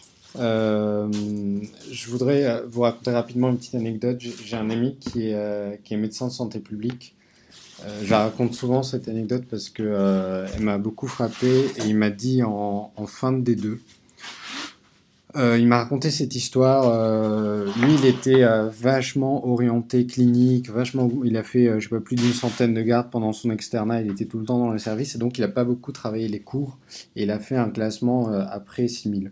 Je voudrais vous raconter rapidement une petite anecdote. J'ai un ami qui est médecin de santé publique. Je la raconte souvent cette anecdote parce que elle m'a beaucoup frappé et il m'a dit en fin de D2. Il m'a raconté cette histoire. Lui, il était vachement orienté clinique, vachement. Il a fait, je sais pas, plus d'une centaine de gardes pendant son externat. Il était tout le temps dans le service et donc il n'a pas beaucoup travaillé les cours. Et il a fait un classement après 6000.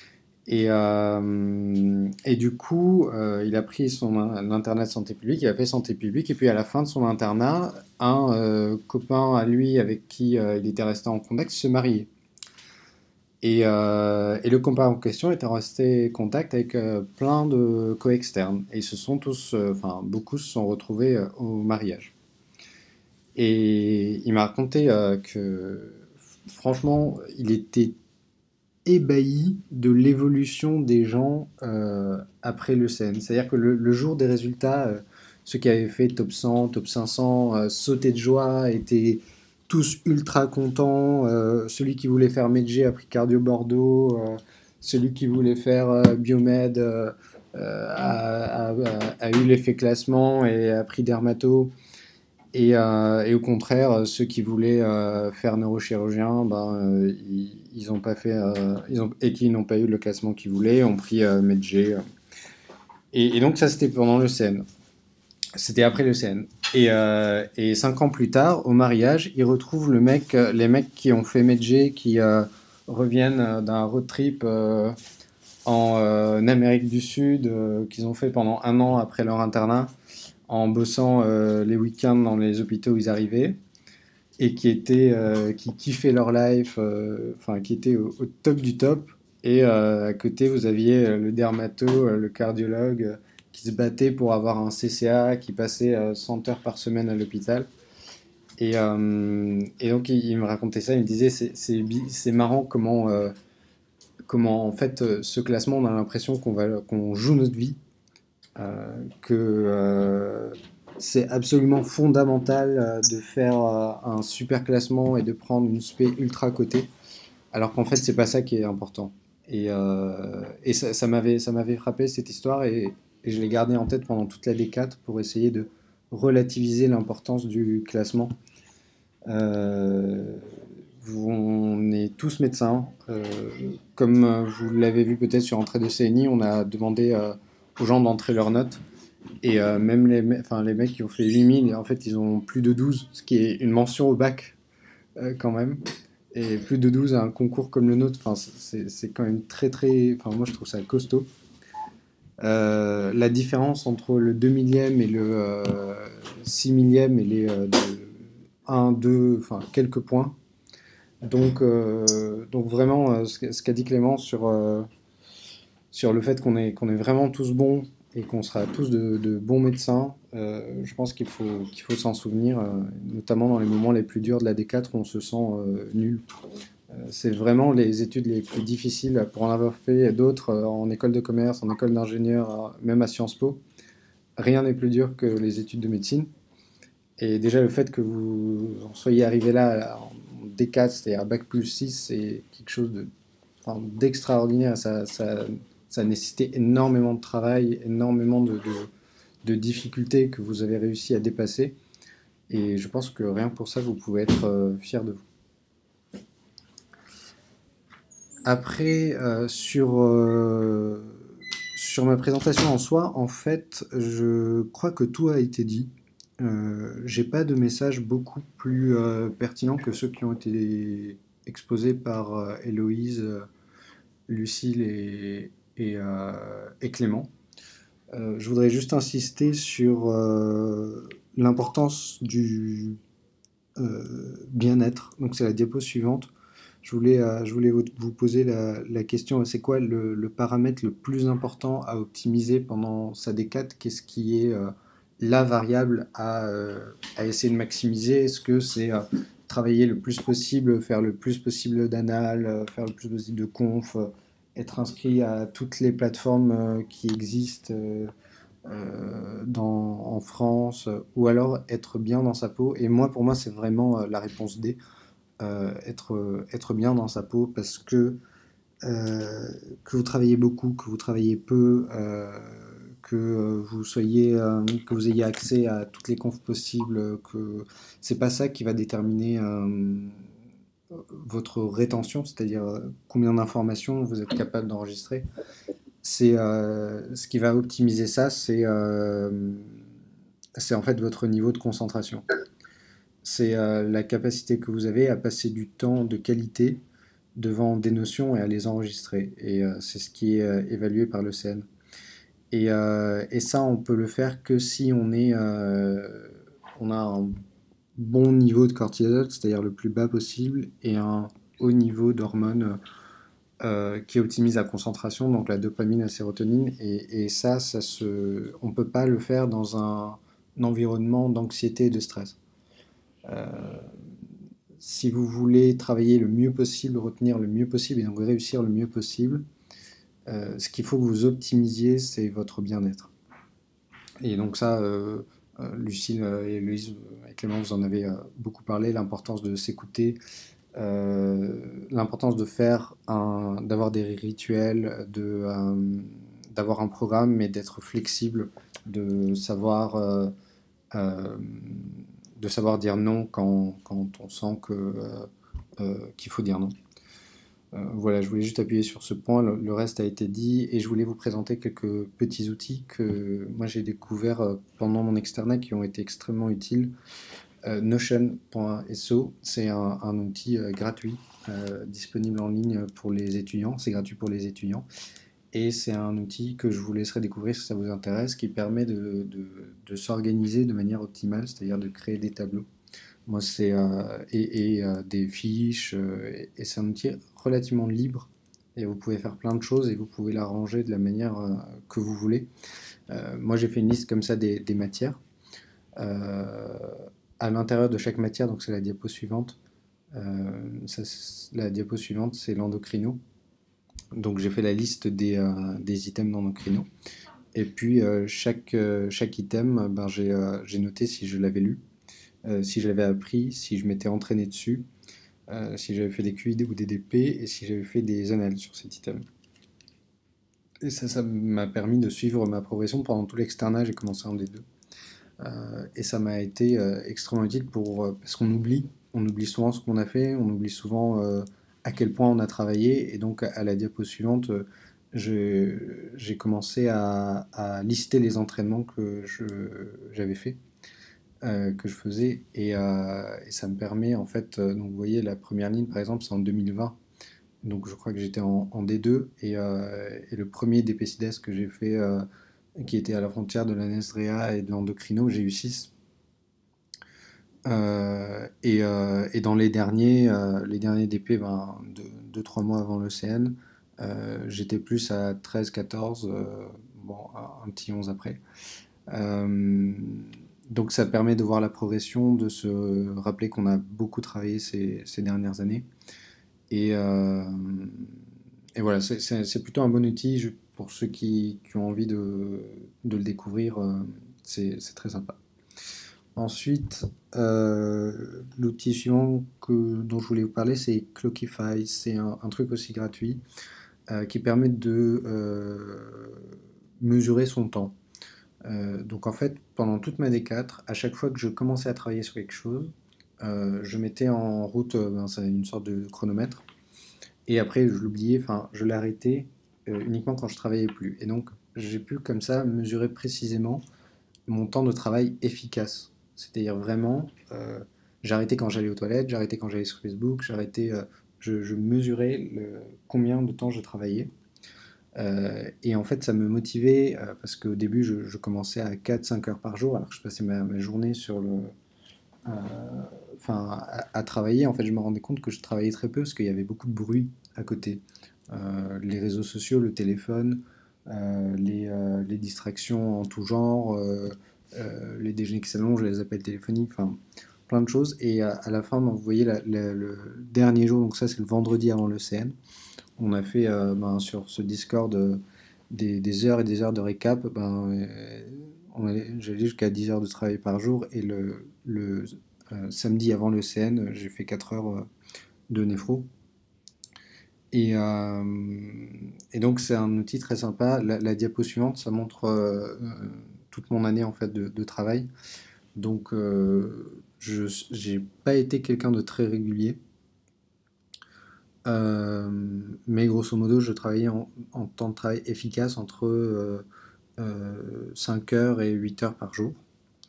Et du coup, il a pris son internat de santé publique, il a fait santé publique, et puis à la fin de son internat, un copain à lui avec qui il était resté en contact se mariait. Et le copain en question était resté en contact avec plein de co-externes. Et ils se sont tous, enfin beaucoup se sont retrouvés au mariage. Et il m'a raconté que franchement, il était ébahi de l'évolution des gens après le CN. C'est-à-dire que le jour des résultats, ceux qui avaient fait top 100, top 500, sautaient de joie, étaient tous ultra contents. Celui qui voulait faire Medg a pris Cardio Bordeaux. Celui qui voulait faire Biomed a eu l'effet classement et a pris Dermato. Et au contraire, ceux qui voulaient faire neurochirurgien, ils ont pas fait, et qui n'ont pas eu le classement qu'ils voulaient, ont pris Medg. Et donc ça, c'était pendant le CN. C'était après le CN. Et 5 ans plus tard, au mariage, ils retrouvent les mecs qui ont fait Medg, qui reviennent d'un road trip en Amérique du Sud, qu'ils ont fait pendant 1 an après leur internat, en bossant les week-ends dans les hôpitaux où ils arrivaient, et qui kiffaient leur life, qui étaient au top du top. Et à côté, vous aviez le dermato, le cardiologue, qui se battait pour avoir un CCA, qui passait 100 heures par semaine à l'hôpital. Et donc, il me racontait ça, il me disait, c'est marrant comment en fait, ce classement, on a l'impression qu'on joue notre vie. Que c'est absolument fondamental de faire un super classement et de prendre une spé ultra cotée, alors qu'en fait c'est pas ça qui est important. Et ça m'avait frappé cette histoire, et je l'ai gardé en tête pendant toute la D4 pour essayer de relativiser l'importance du classement. On est tous médecins, comme vous l'avez vu peut-être sur Entrée de CNI, on a demandé aux gens d'entrer leurs notes, et même les mecs qui ont fait 8000, en fait ils ont plus de 12, ce qui est une mention au bac quand même, et plus de 12 à un concours comme le nôtre, c'est quand même très très, moi je trouve ça costaud. La différence entre le 2 millième et le 6 millième, elle est de 1, 2, quelques points. Donc vraiment, ce qu'a dit Clément sur le fait qu'on est vraiment tous bons et qu'on sera tous de bons médecins, je pense qu'il faut s'en souvenir, notamment dans les moments les plus durs de la D4 où on se sent nul. C'est vraiment les études les plus difficiles, pour en avoir fait d'autres en école de commerce, en école d'ingénieur, même à Sciences Po. Rien n'est plus dur que les études de médecine. Et déjà, le fait que vous en soyez arrivé là en D4, c'est-à-dire bac plus 6, c'est quelque chose d'extraordinaire. Ça nécessitait énormément de travail, énormément de difficultés que vous avez réussi à dépasser. Et je pense que rien que pour ça, vous pouvez être fiers de vous. Après, sur ma présentation en soi, en fait, je crois que tout a été dit. J'ai pas de message beaucoup plus pertinent que ceux qui ont été exposés par Héloïse, Lucille et Clément. Je voudrais juste insister sur l'importance du bien-être. Donc c'est la diapo suivante. Je voulais vous poser la question, c'est quoi le paramètre le plus important à optimiser pendant sa D4? Qu'est-ce qui est la variable à essayer de maximiser? Est-ce que c'est travailler le plus possible, faire le plus possible d'anal, faire le plus possible de conf, être inscrit à toutes les plateformes qui existent en France, ou alors être bien dans sa peau? Et pour moi, c'est vraiment la réponse D. Être bien dans sa peau, parce que vous travaillez beaucoup, que vous travaillez peu, que vous ayez accès à toutes les confs possibles, que c'est pas ça qui va déterminer votre rétention, c'est-à-dire combien d'informations vous êtes capable d'enregistrer. Ce qui va optimiser ça, c'est en fait votre niveau de concentration. C'est la capacité que vous avez à passer du temps de qualité devant des notions et à les enregistrer. Et c'est ce qui est évalué par le CN. Et ça, on peut le faire que si on a un bon niveau de cortisol, c'est-à-dire le plus bas possible, et un haut niveau d'hormones qui optimise la concentration, donc la dopamine, la sérotonine. Et ça, on ne peut pas le faire dans un environnement d'anxiété et de stress. Si vous voulez travailler le mieux possible, retenir le mieux possible et donc réussir le mieux possible, ce qu'il faut que vous optimisiez, c'est votre bien-être. Et donc ça, Lucille et Louise et Clément, vous en avez beaucoup parlé, l'importance de s'écouter, l'importance d'avoir des rituels, d'avoir un programme, mais d'être flexible, de savoir dire non quand on sent qu'il faut dire non. Voilà, je voulais juste appuyer sur ce point, le reste a été dit, et je voulais vous présenter quelques petits outils que moi j'ai découverts pendant mon externat qui ont été extrêmement utiles. Notion.so, c'est un outil gratuit, disponible en ligne pour les étudiants, c'est gratuit pour les étudiants, et c'est un outil que je vous laisserai découvrir si ça vous intéresse, qui permet de s'organiser de manière optimale, c'est-à-dire de créer des tableaux. Moi, c'est des fiches, et c'est un outil relativement libre, et vous pouvez faire plein de choses, et vous pouvez l'arranger de la manière que vous voulez. Moi, j'ai fait une liste comme ça des matières. À l'intérieur de chaque matière, donc c'est la diapo suivante. La diapo suivante, c'est l'endocrino. Donc j'ai fait la liste des items d'endocrino. Et puis chaque item, j'ai noté si je l'avais lu, si je l'avais appris, si je m'étais entraîné dessus, si j'avais fait des QI ou des DP, et si j'avais fait des annales sur cet item. Et ça m'a permis de suivre ma progression pendant tout l'externat. J'ai commencé en D2. Et ça m'a été extrêmement utile parce qu'on oublie souvent ce qu'on a fait, on oublie souvent à quel point on a travaillé, et donc à la diapo suivante, j'ai commencé à lister les entraînements que j'avais fait, que je faisais, et ça me permet en fait, donc vous voyez la première ligne par exemple c'est en 2020, donc je crois que j'étais en D2, et le premier DPCIDES que j'ai fait, qui était à la frontière de l'ANESDREA et de l'endocrino, j'ai eu 6. Et dans les derniers DP, 2-3 mois avant le CN, j'étais plus à 13-14, un petit 11 après. Donc ça permet de voir la progression, de se rappeler qu'on a beaucoup travaillé ces dernières années. Et voilà, c'est plutôt un bon outil pour ceux qui ont envie de le découvrir, c'est très sympa. Ensuite, l'outil suivant dont je voulais vous parler, c'est Clockify. C'est un truc aussi gratuit qui permet de mesurer son temps. Donc en fait, pendant toute ma D4, à chaque fois que je commençais à travailler sur quelque chose, je mettais en route c'est une sorte de chronomètre, et après je l'oubliais, je l'arrêtais uniquement quand je travaillais plus. Et donc j'ai pu comme ça mesurer précisément mon temps de travail efficace. C'est-à-dire vraiment, j'arrêtais quand j'allais aux toilettes, j'arrêtais quand j'allais sur Facebook, je mesurais combien de temps je travaillais. Et en fait, ça me motivait parce qu'au début, je commençais à 4-5 heures par jour, alors que je passais ma journée à travailler. En fait, je me rendais compte que je travaillais très peu parce qu'il y avait beaucoup de bruit à côté. Les réseaux sociaux, le téléphone, les distractions en tout genre, les déjeuners qui s'allongent, les appels téléphoniques, plein de choses. Et à la fin, vous voyez le dernier jour, donc ça c'est le vendredi avant le CN, on a fait sur ce Discord des heures et des heures de récap. J'allais jusqu'à 10 heures de travail par jour, et le samedi avant le CN, j'ai fait 4 heures de néphro. Et donc c'est un outil très sympa. La diapo suivante, ça montre toute mon année en fait de travail. Donc j'ai pas été quelqu'un de très régulier. Mais grosso modo, je travaillais en temps de travail efficace entre 5 heures et 8 heures par jour,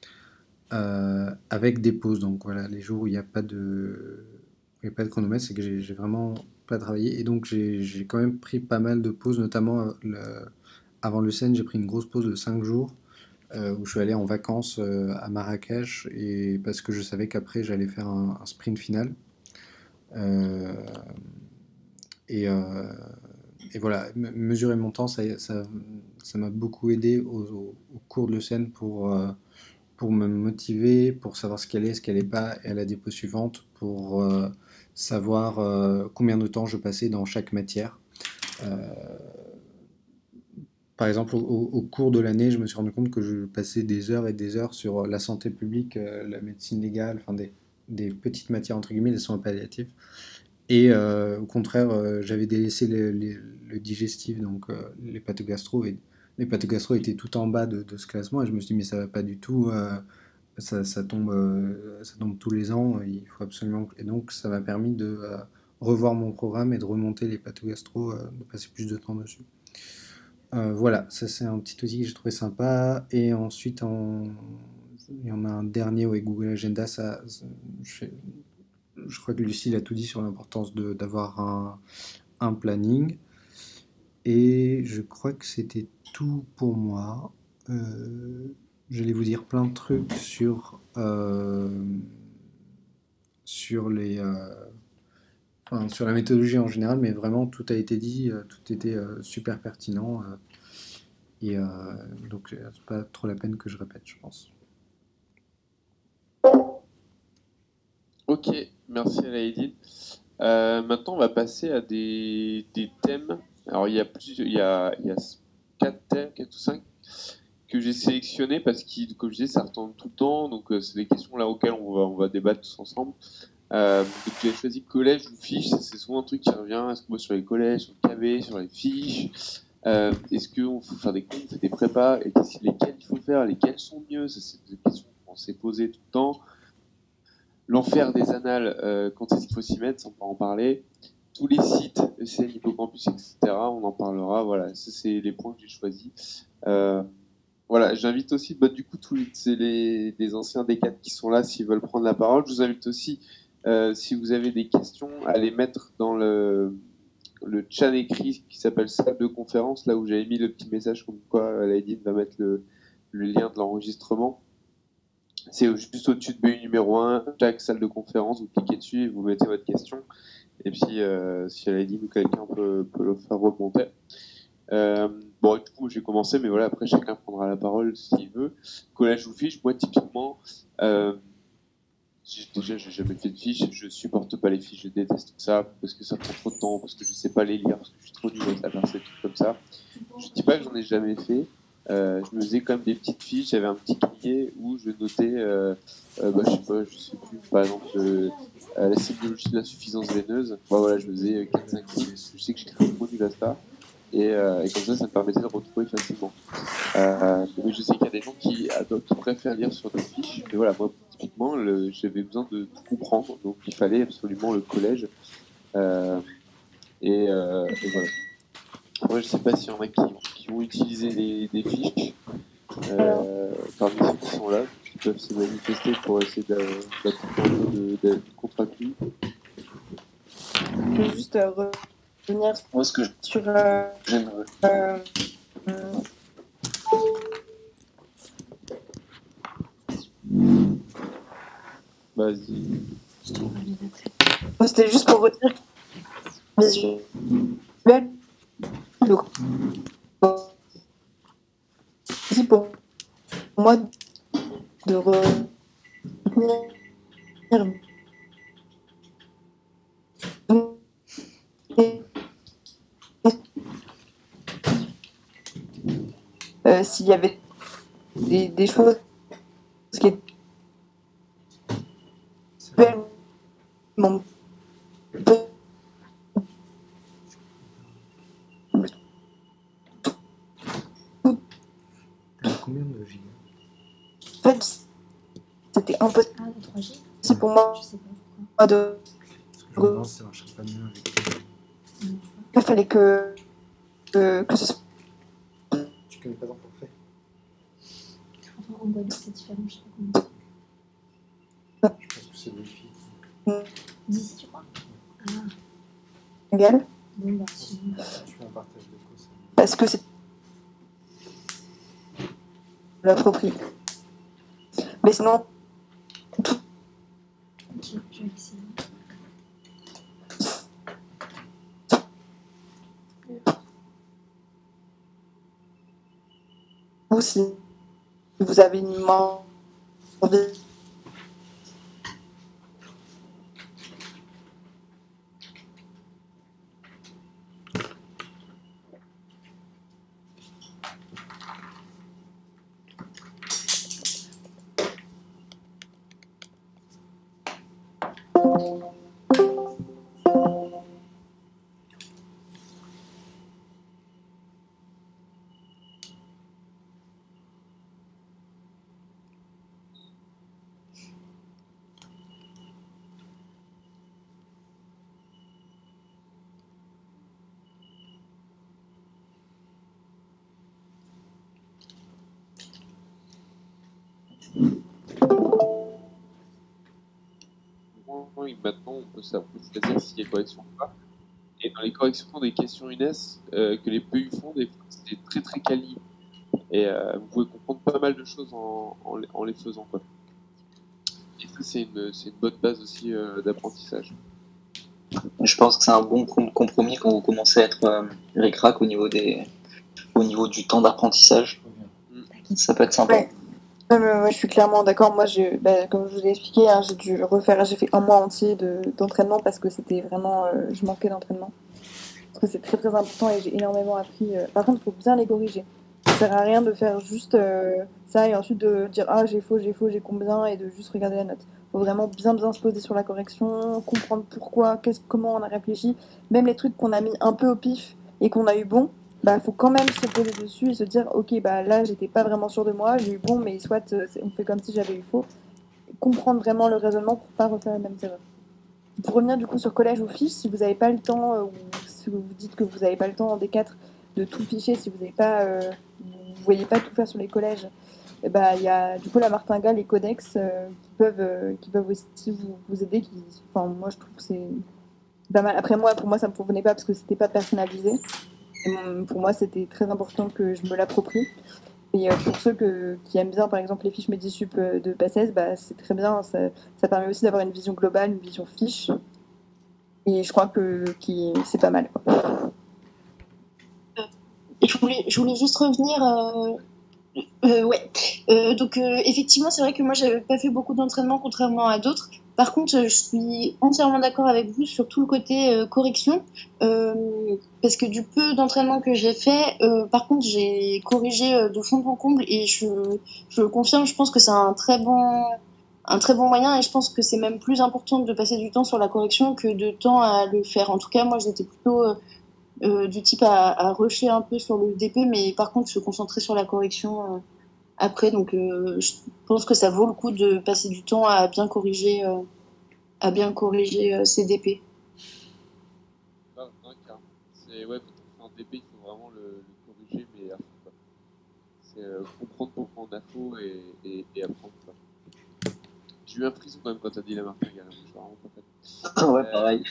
avec des pauses. Donc voilà, les jours où il n'y a pas de, il y a pas de chronomètre, c'est que j'ai vraiment pas travaillé. Et donc j'ai quand même pris pas mal de pauses, notamment avant le Sen, j'ai pris une grosse pause de 5 jours où je suis allé en vacances à Marrakech, et parce que je savais qu'après j'allais faire un sprint final. Euh, et, euh, et voilà, mesurer mon temps, ça m'a beaucoup aidé au cours de l'ECN pour me motiver, pour savoir ce qu'elle est, ce qu'elle n'est pas, et à la dépôt suivante, pour savoir combien de temps je passais dans chaque matière. Euh, Par exemple, au cours de l'année, je me suis rendu compte que je passais des heures et des heures sur la santé publique, la médecine légale, enfin des petites matières entre guillemets, des soins palliatifs. Et au contraire, j'avais délaissé le digestif, donc les pathogastro. Et les pathogastro étaient tout en bas de ce classement. Et je me suis dit, mais ça va pas du tout. Ça tombe tous les ans. Il faut absolument. Et donc, ça m'a permis de revoir mon programme et de remonter les pathogastro, de passer plus de temps dessus. Voilà, ça c'est un petit outil que j'ai trouvé sympa. Et ensuite, il y en a un dernier avec Google Agenda. Je crois que Lucille a tout dit sur l'importance d'avoir un planning. Et je crois que c'était tout pour moi. J'allais vous dire plein de trucs sur sur la méthodologie en général, mais vraiment tout a été dit, tout était super pertinent. Et donc c'est pas trop la peine que je répète, je pense. Ok, merci Alaïdine. Maintenant, on va passer à des thèmes. Alors, il y a 4 thèmes, 4 ou 5 que j'ai sélectionnés parce que, comme je disais, ça retombe tout le temps. Donc, c'est des questions là auxquelles on va débattre tous ensemble. Donc, j'ai choisi collège ou fiche. C'est souvent un truc qui revient. Est-ce qu'on bosse sur les collèges, sur le KB, sur les fiches? Est-ce qu'on faut faire des cours, on fait des prépas? Et lesquels il faut faire? Lesquels sont mieux? Ça, c'est des questions qu'on s'est posées tout le temps. L'enfer des annales, quand est-ce qu'il faut s'y mettre, on peut en parler. Tous les sites, ECN, Hippocampus, etc., on en parlera. Voilà, ça c'est les points que j'ai choisis. Voilà, j'invite aussi, du coup, c'est les anciens D4 qui sont là, s'ils veulent prendre la parole. Je vous invite aussi, si vous avez des questions, à les mettre dans le chat écrit qui s'appelle salle de conférence, là où j'avais mis le petit message comme quoi Alaïdine va mettre le lien de l'enregistrement. C'est juste au-dessus de BU numéro 1, chaque salle de conférence, vous cliquez dessus et vous mettez votre question. Et puis, si Alaïdine ou quelqu'un peut le faire remonter. Bon, du coup, j'ai commencé, mais voilà, après, chacun prendra la parole s'il veut. Collège ou fiche, moi, typiquement, j'ai jamais fait de fiche, je supporte pas les fiches, je déteste ça, parce que ça prend trop de temps, parce que je sais pas les lire, parce que je suis trop nul à faire ces trucs comme ça. Je dis pas que j'en ai jamais fait. Je me faisais quand même des petites fiches, j'avais un petit cahier où je notais, je sais plus, par exemple, la sémiologie de l'insuffisance veineuse. Voilà, je me faisais 4-5 fiches, je sais que j'écris beaucoup du Vasta, et comme ça me permettait de retrouver facilement. Mais je sais qu'il y a des gens qui préfèrent lire sur des fiches, mais voilà, moi, typiquement, j'avais besoin de tout comprendre, donc il fallait absolument le collège, et voilà. Moi, je sais pas s'il y en a qui vont utiliser des fiches parmi ceux qui sont là, qui peuvent se manifester pour essayer d'appliquer un peu de contre-appui. Je peux juste revenir sur... Vas-y. C'était juste pour redire visuel. Donc, aussi pour moi de revenir s'il y avait des choses qui étaient Combien de gigas? En fait, c'était impossible pour moi de... Parce que je me demande si ça marcherait pas mieux avec il fallait que ce soit. Tu connais pas ton forfait? Enfin, en Guadeloupe, c'est différent, je sais pas comment. Je pense que c'est le wifi. 10, tu crois? Ah, Égal. bon, bah, sinon. Tu fais un partage de cause. Parce que c'est l'approprié. Mais sinon, Ok, je vais essayer. vous, si vous avez une envie. Maintenant, on peut savoir choisir s'il y a correction ou pas. Et dans les corrections des questions UNES que les PU font, des fois, c'est très très quali. Et vous pouvez comprendre pas mal de choses en les faisant, quoi. Et ça, c'est une bonne base aussi d'apprentissage. Je pense que c'est un bon compromis quand vous commencez à être ric-rac au niveau du temps d'apprentissage. Ça peut être sympa. Ouais. Ouais, je suis clairement d'accord. Moi, comme je vous l'ai expliqué, hein, j'ai fait un mois entier d'entraînement parce que c'était vraiment, je manquais d'entraînement. Parce que c'est très très important et j'ai énormément appris. Par contre, il faut bien les corriger. Ça sert à rien de faire juste ça et ensuite de dire ah j'ai faux, j'ai combien et de juste regarder la note. Il faut vraiment bien se poser sur la correction, comprendre pourquoi, comment on a réfléchi. Même les trucs qu'on a mis un peu au pif et qu'on a eu bon. Bah, faut quand même se poser dessus et se dire ok bah là j'étais pas vraiment sûre de moi, j'ai eu bon mais soit on fait comme si j'avais eu faux. Comprendre vraiment le raisonnement pour pas refaire les mêmes erreurs. Pour revenir du coup sur collège ou fiche, si vous n'avez pas le temps ou si vous vous dites que vous n'avez pas le temps en D4 de tout ficher, si vous n'avez pas vous voyez pas tout faire sur les collèges, et bah il y a du coup la martingale et codex qui peuvent aussi vous aider. Enfin moi je trouve que c'est pas mal. Après pour moi ça me convenait pas parce que c'était pas personnalisé. Pour moi, c'était très important que je me l'approprie. Et pour ceux qui aiment bien, par exemple, les fiches Medisup de PACES, bah, c'est très bien. Ça permet aussi d'avoir une vision globale, une vision fiche. Et je crois que c'est pas mal, quoi. Je voulais juste revenir. Donc effectivement, c'est vrai que moi, j'avais pas fait beaucoup d'entraînement contrairement à d'autres. Par contre, je suis entièrement d'accord avec vous sur tout le côté correction, parce que du peu d'entraînement que j'ai fait, par contre, j'ai corrigé de fond en comble et je le confirme, je pense que c'est un très bon moyen et je pense que c'est même plus important de passer du temps sur la correction que de temps à le faire. En tout cas, moi, j'étais plutôt du type à rusher un peu sur le DP, mais par contre, se concentrer sur la correction après. Donc, je pense que ça vaut le coup de passer du temps à bien corriger ses DP. Non, car c'est ouais, quand on fait un DP, il faut vraiment le corriger, mais à fond, quoi. C'est comprendre pourquoi on a faux et apprendre, quoi. J'ai eu un frisson quand même quand t'as dit la martingale, je suis vraiment pas fait. Ouais, pareil.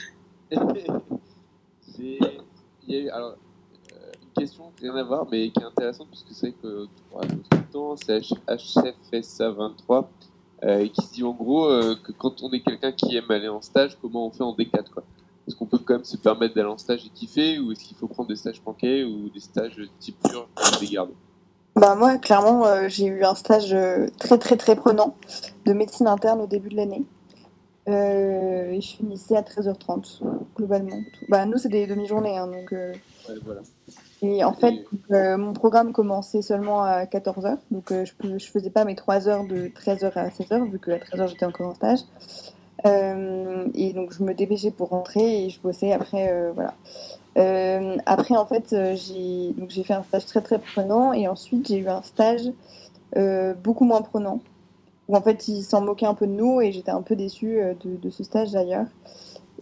Il y a eu alors une question qui n'a rien à voir, mais qui est intéressante parce que c'est vrai que tout le temps, c'est HFSA23 qui se dit en gros que quand on est quelqu'un qui aime aller en stage, comment on fait en D4, quoi. Est-ce qu'on peut quand même se permettre d'aller en stage et kiffer, ou est-ce qu'il faut prendre des stages planqués ou des stages type pur comme des gardes? Bah moi, clairement, j'ai eu un stage très très très prenant de médecine interne au début de l'année. Et je finissais à 13h30, globalement. Bah, nous, c'est des demi-journées, hein, donc... Ouais, voilà. Et en fait, mon programme commençait seulement à 14h, donc je faisais pas mes 3 heures de 13h à 16h, vu qu'à 13h, j'étais encore en stage. Et donc, je me dépêchais pour rentrer et je bossais après, voilà. Après, en fait, j'ai fait un stage très très prenant et ensuite, j'ai eu un stage beaucoup moins prenant, où en fait, ils s'en moquaient un peu de nous et j'étais un peu déçue de ce stage d'ailleurs.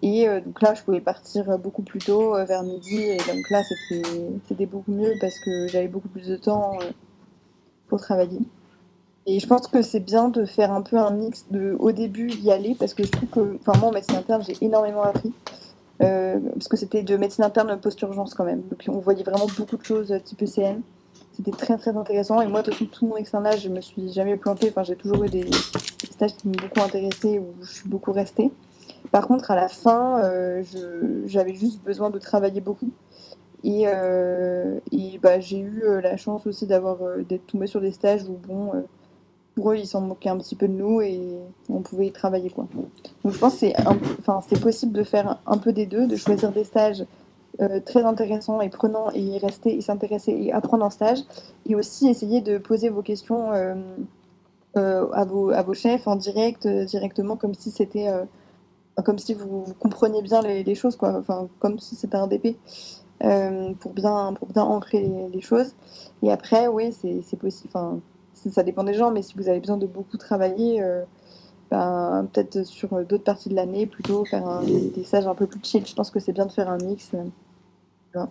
Et donc là, je pouvais partir beaucoup plus tôt, vers midi. Et donc là, c'était beaucoup mieux parce que j'avais beaucoup plus de temps pour travailler. Et je pense que c'est bien de faire un peu un mix de, au début, y aller, parce que je trouve que, enfin, moi, en médecine interne, j'ai énormément appris. Parce que c'était de médecine interne post-urgence quand même. Donc on voyait vraiment beaucoup de choses type ECN. C'était très très intéressant. Et moi, de toute façon, tout mon externat, je me suis jamais plantée. Enfin, j'ai toujours eu des stages qui m'ont beaucoup intéressée, où je suis beaucoup restée. Par contre, à la fin, j'avais juste besoin de travailler beaucoup. Et bah, j'ai eu la chance aussi d'être tombée sur des stages où, bon, pour eux, ils s'en moquaient un petit peu de nous et on pouvait y travailler, quoi. Donc je pense que c'est possible de faire un peu des deux, de choisir des stages très intéressants et prenants et y rester et s'intéresser et apprendre en stage, et aussi essayer de poser vos questions à vos chefs en direct, directement, comme si c'était comme si vous compreniez bien les choses, quoi. Enfin, comme si c'était un DP, pour bien ancrer les choses. Et après, oui, c'est possible. Enfin, ça dépend des gens, mais si vous avez besoin de beaucoup travailler, ben, peut-être sur d'autres parties de l'année, plutôt faire des stages un peu plus chill. Je pense que c'est bien de faire un mix. Voilà.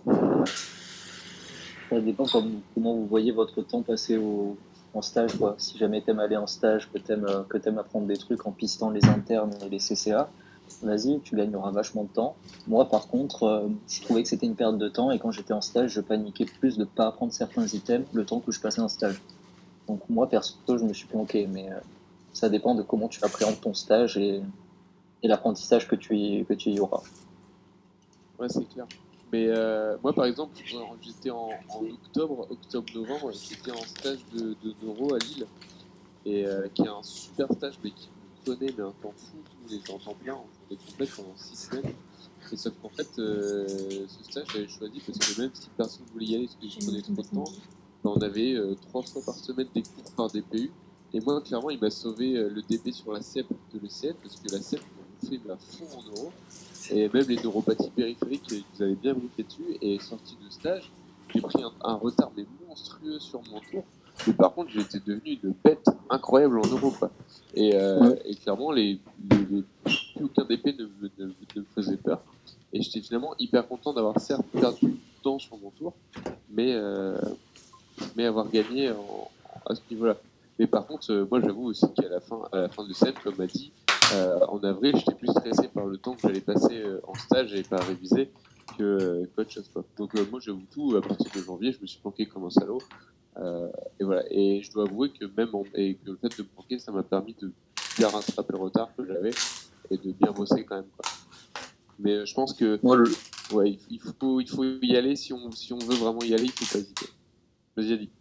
Ça dépend comment vous voyez votre temps passer en stage, quoi. Si jamais t'aimes aller en stage, que t'aimes apprendre des trucs en pistant les internes et les CCA, vas-y, tu gagneras vachement de temps. Moi, par contre, je trouvais que c'était une perte de temps, et quand j'étais en stage, je paniquais plus de pas apprendre certains items le temps que je passais en stage. Donc moi, perso, je me suis planqué, mais ça dépend de comment tu appréhendes ton stage et l'apprentissage que tu y auras. Ouais, c'est clair. Mais moi, par exemple, j'étais en octobre-novembre, j'étais en stage de neuro à Lille, et qui est un super stage, mais qui me prenait un temps fou. Nous, on était en temps plein, on était complète pendant 6 semaines. Et sauf qu'en fait, ce stage, j'avais choisi parce que même si personne ne voulait y aller parce que je prenais trop de temps, ben, on avait 3 fois par semaine des cours par DPU. Et moi, clairement, il m'a sauvé le DP sur la CEP de l'ECN, parce que la CEP, on fait à fond en neuro. Et même les neuropathies périphériques, ils nous avaient bien briefé dessus. Et sorti de stage, j'ai pris un retard mais monstrueux sur mon tour. Mais par contre, j'étais devenu une bête incroyable en neuro, quoi. Et clairement, plus aucun DP ne me faisait peur. Et j'étais finalement hyper content d'avoir certes perdu du temps sur mon tour, mais avoir gagné à ce niveau-là. Mais par contre, moi j'avoue aussi qu'à la fin de scène, comme m'a dit, en avril, j'étais plus stressé par le temps que j'allais passer en stage et pas réviser qu'autre chose, quoi. Donc moi j'avoue tout, à partir de janvier, je me suis planqué comme un salaud. Et voilà. Et je dois avouer que et que le fait de me planquer, ça m'a permis de bien rattraper le retard que j'avais et de bien bosser quand même, quoi. Mais je pense que ouais, il faut y aller si on veut vraiment y aller, il faut pas hésiter. Vas-y, Adi.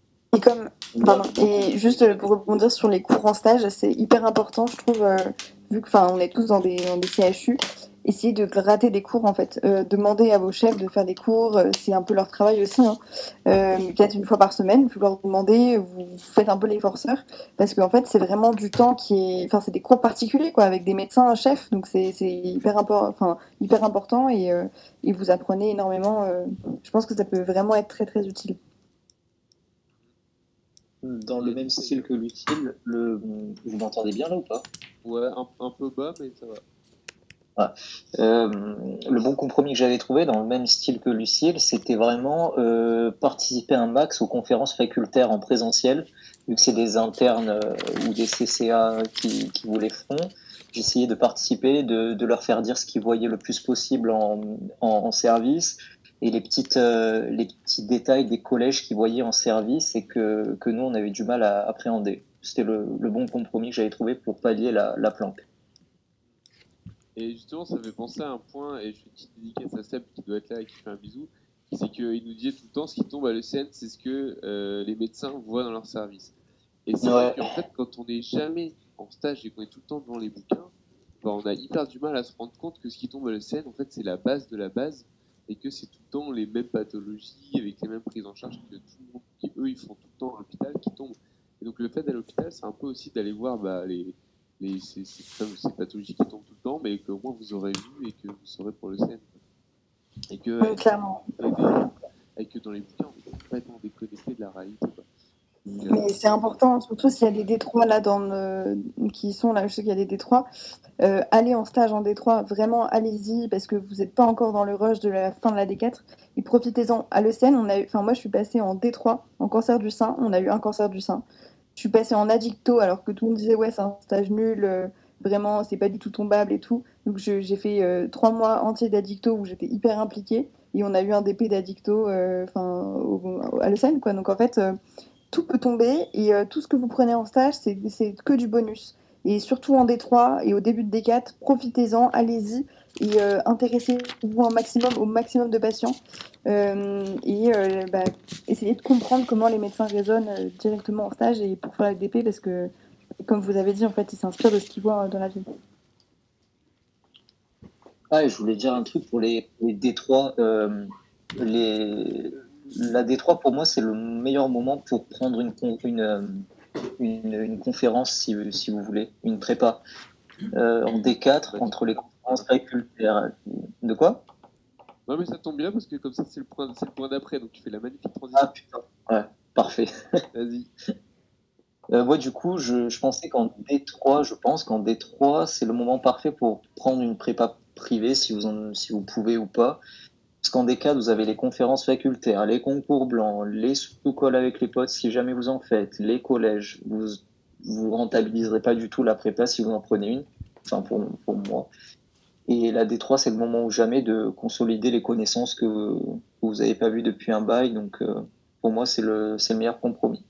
Et juste pour rebondir sur les cours en stage, c'est hyper important, je trouve, vu que, on est tous dans des CHU, essayer de gratter des cours, en fait. Demander à vos chefs de faire des cours, c'est un peu leur travail aussi, hein. Peut-être une fois par semaine, vous leur demandez, vous faites un peu les forceurs, parce qu'en fait, c'est vraiment du temps c'est des cours particuliers, quoi, avec des médecins chefs, donc c'est hyper important, et vous apprenez énormément. Je pense que ça peut vraiment être très très utile. Dans le même style que Lucille, vous m'entendez bien là ou pas? Ouais, un peu bas, mais ça va. Ah. Le bon compromis que j'avais trouvé dans le même style que Lucille, c'était vraiment participer un max aux conférences facultaires en présentiel, vu que c'est des internes ou des CCA qui vous les font. J'essayais de participer, de leur faire dire ce qu'ils voyaient le plus possible en service, et les petits détails des collèges qu'ils voyaient en service et que nous on avait du mal à appréhender. C'était le bon compromis que j'avais trouvé pour pallier la planque. Et justement, ça me fait penser à un point, et je fais une petite dédicace à Seb qui doit être là et qui fait un bisou, c'est qu'il nous disait tout le temps, ce qui tombe à l'ECN, c'est ce que les médecins voient dans leur service. Et c'est vrai qu'en fait, quand on n'est jamais en stage et qu'on est tout le temps devant les bouquins, ben, on a hyper du mal à se rendre compte que ce qui tombe à l'ECN, en fait, c'est la base de la base, et que c'est tout le temps les mêmes pathologies, avec les mêmes prises en charge que tout le monde, qui eux, ils font tout le temps à l'hôpital, qui tombent. Et donc le fait d'aller à l'hôpital, c'est un peu aussi d'aller voir ces pathologies qui tombent tout le temps, mais qu'au moins vous aurez vu et que vous saurez pour le CN. Et que, clairement. Et que dans les bouquins, on est complètement déconnecté de la réalité, quoi. Mais c'est important, surtout s'il y a des D3 là qui sont là, je sais qu'il y a des D3. Allez en stage en D3, vraiment allez-y parce que vous n'êtes pas encore dans le rush de la fin de la D4 et profitez-en. À l'ECN, moi je suis passée en D3 en cancer du sein, on a eu un cancer du sein. Je suis passée en addicto alors que tout le monde disait ouais c'est un stage nul, vraiment c'est pas du tout tombable et tout. Donc j'ai fait 3 mois entiers d'addicto où j'étais hyper impliquée et on a eu un DP d'addicto à l'ECN quoi. Donc en fait tout peut tomber et tout ce que vous prenez en stage c'est que du bonus. Et surtout en D3 et au début de D4, profitez-en, allez-y et intéressez-vous au maximum de patients essayez de comprendre comment les médecins raisonnent directement en stage et pour faire le DP parce que, comme vous avez dit, en fait, ils s'inspirent de ce qu'ils voient dans la vie. Ah, et je voulais dire un truc pour les D3. La D3, pour moi, c'est le meilleur moment pour prendre une conférence, si vous voulez, une prépa. En D4, entre les conférences facultaires. De quoi? Non, mais ça tombe bien parce que comme ça, c'est le point d'après, donc tu fais la magnifique transition. Ah putain, ouais, parfait. Vas-y. Moi, du coup, je pensais qu'en D3, c'est le moment parfait pour prendre une prépa privée, si vous pouvez ou pas. Parce qu'en D4, vous avez les conférences facultaires, les concours blancs, les sous-cols avec les potes si jamais vous en faites, les collèges. Vous rentabiliserez pas du tout la prépa si vous en prenez une. Enfin, pour moi. Et la D3, c'est le moment ou jamais de consolider les connaissances que vous n'avez pas vues depuis un bail. Donc, pour moi, c'est le meilleur compromis.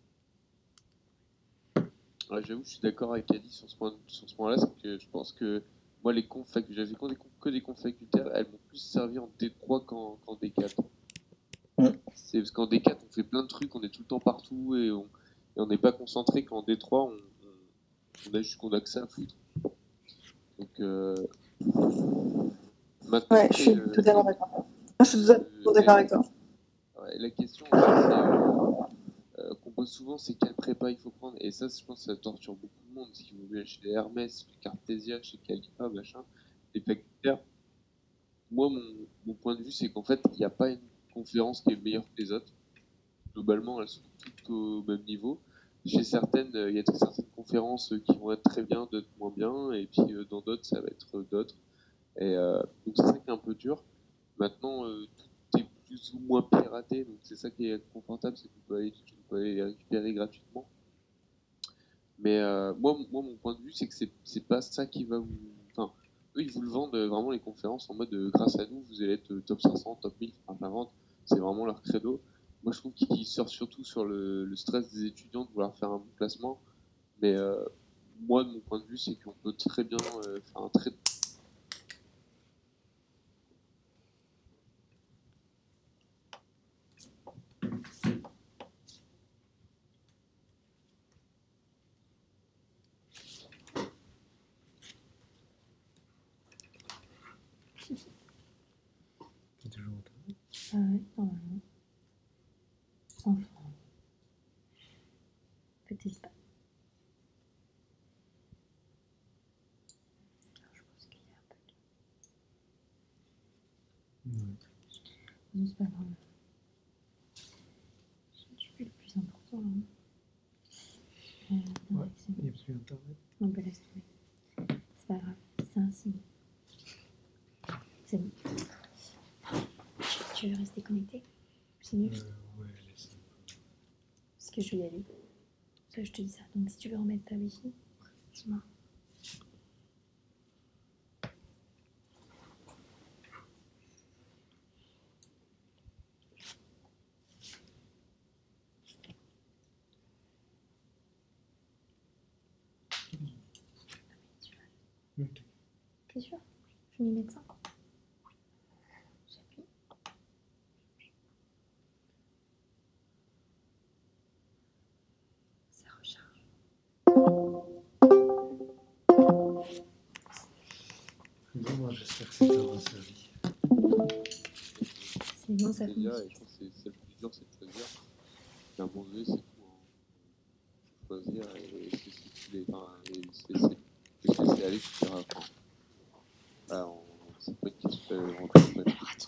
Ouais, j'avoue, je suis d'accord avec Ali sur ce point-là, c'est que je pense que moi, les confs que j'avais que des confs facultaires, elles m'ont plus servi en D3 qu'en D4. C'est parce qu'en D4, on fait plein de trucs, on est tout le temps partout et on n'est pas concentré. Qu'en D3, on a que ça à foutre. Donc, maintenant, ouais, je suis totalement d'accord. Je suis totalement d'accord avec toi. Ouais, la question, qu'on pose souvent, c'est quelle prépa il faut prendre. Et ça, je pense que ça torture beaucoup de monde. Si vous voulez chez Hermès, chez Cartesia, chez Califa, machin, les facultaires. Moi, mon point de vue, c'est qu'en fait, il n'y a pas une conférence qui est meilleure que les autres. Globalement, elles sont toutes au même niveau. Chez certaines, il y a certaines conférences qui vont être très bien, d'autres moins bien. Et puis, dans d'autres, ça va être d'autres. Et donc, c'est ça qui est un peu dur. Maintenant, tout est plus ou moins piraté, donc c'est ça qui est confortable, c'est que vous pouvez aller les récupérer gratuitement. Mais moi, mon point de vue, c'est que c'est pas ça qui va vous... Enfin, eux, ils vous le vendent vraiment les conférences en mode grâce à nous, vous allez être top 500, top 1000, enfin, la vente, c'est vraiment leur credo. Moi, je trouve qu'ils sortent surtout sur le stress des étudiants de vouloir faire un bon classement. Mais moi, de mon point de vue, c'est qu'on peut très bien faire un très... C'est toujours autant. Ah ouais, normalement. Enfin. Peut-être pas. Alors, je pense qu'il y a un peu de... Non, c'est pas grave. Je fais le plus important là. Non, Ouais, il n'y a plus internet. on peut laisser tomber. C'est pas grave, c'est un signe. C'est bon. Tu veux rester connecté? C'est mieux. Ouais, laisse. Parce que je vais y aller. Ça, je te dis ça. Donc si tu veux remettre ta wifi, dis-moi. Ok. T'es sûr? Je vais m'y mettre ça. J'appuie. Ça recharge. Bon, moi, j'espère que ça t'aura servi. C'est bon, ça déjà, fonctionne. et je pense que c'est le plus dur, c'est de choisir. Et à un moment donné, c'est tout. Choisir et se laisser aller, tu verras. Voilà, c'est pas une question.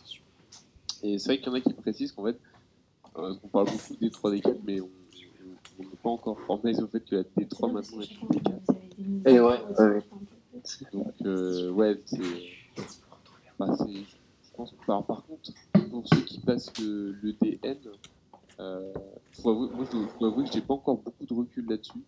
Et c'est vrai qu'il y en a qui précisent qu'en fait, on parle beaucoup des 3 des 4, mais on n'est pas encore formé au fait que la D3 maintenant est une D4. Et ouais. Donc, ouais, je pense que par contre, pour ceux qui passent le DN, moi je dois avouer que j'ai pas encore beaucoup de recul là-dessus.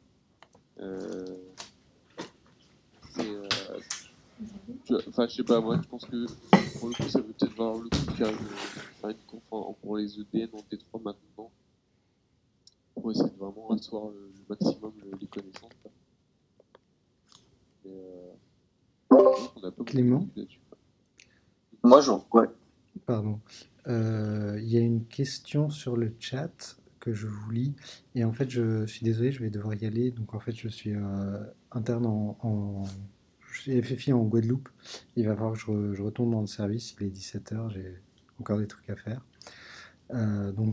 Enfin, je sais pas, moi je pense que pour le coup, ça peut peut-être valoir le coup de faire une conf pour les EDN en T3 maintenant, pour essayer de vraiment asseoir le maximum les connaissances. Mais, on a pas Clément? beaucoup de là-dessus. Moi, ouais. Pardon. Il y a une question sur le chat que je vous lis. Et en fait, je suis désolé, je vais devoir y aller. Donc, en fait, je suis interne je suis FFI en Guadeloupe. Il va falloir que je retourne dans le service. Il est 17h, j'ai encore des trucs à faire. Donc,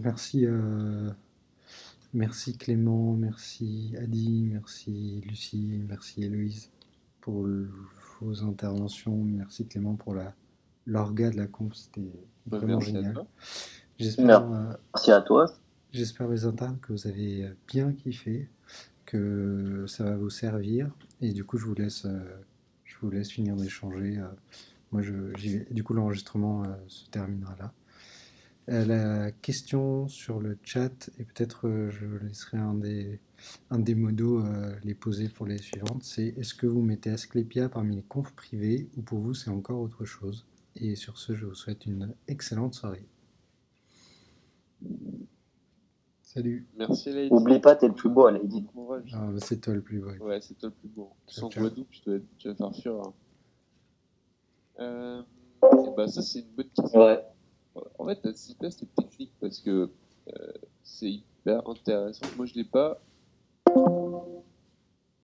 merci Clément, merci Adi, merci Lucie, merci Héloïse pour vos interventions. Merci Clément pour l'orga de la conf, c'était vraiment génial. Merci à toi. J'espère les internes que vous avez bien kiffé, que ça va vous servir. Et du coup, je vous laisse finir d'échanger. Moi, j'y vais. Du coup, l'enregistrement se terminera là. La question sur le chat, et peut-être je laisserai un des modos les poser pour les suivantes, c'est: est-ce que vous mettez Asclepia parmi les confs privés ou pour vous c'est encore autre chose? Et sur ce, je vous souhaite une excellente soirée. Salut. Merci Lady. Oublie pas, t'es le plus beau, Lady. Ah, c'est toi le plus beau. Ouais, c'est toi le plus beau. Sans Guadeloupe, tu vas faire fureur. Et bah ça c'est une bonne question. Ouais. En fait, c'est technique parce que c'est hyper intéressant. Moi je l'ai pas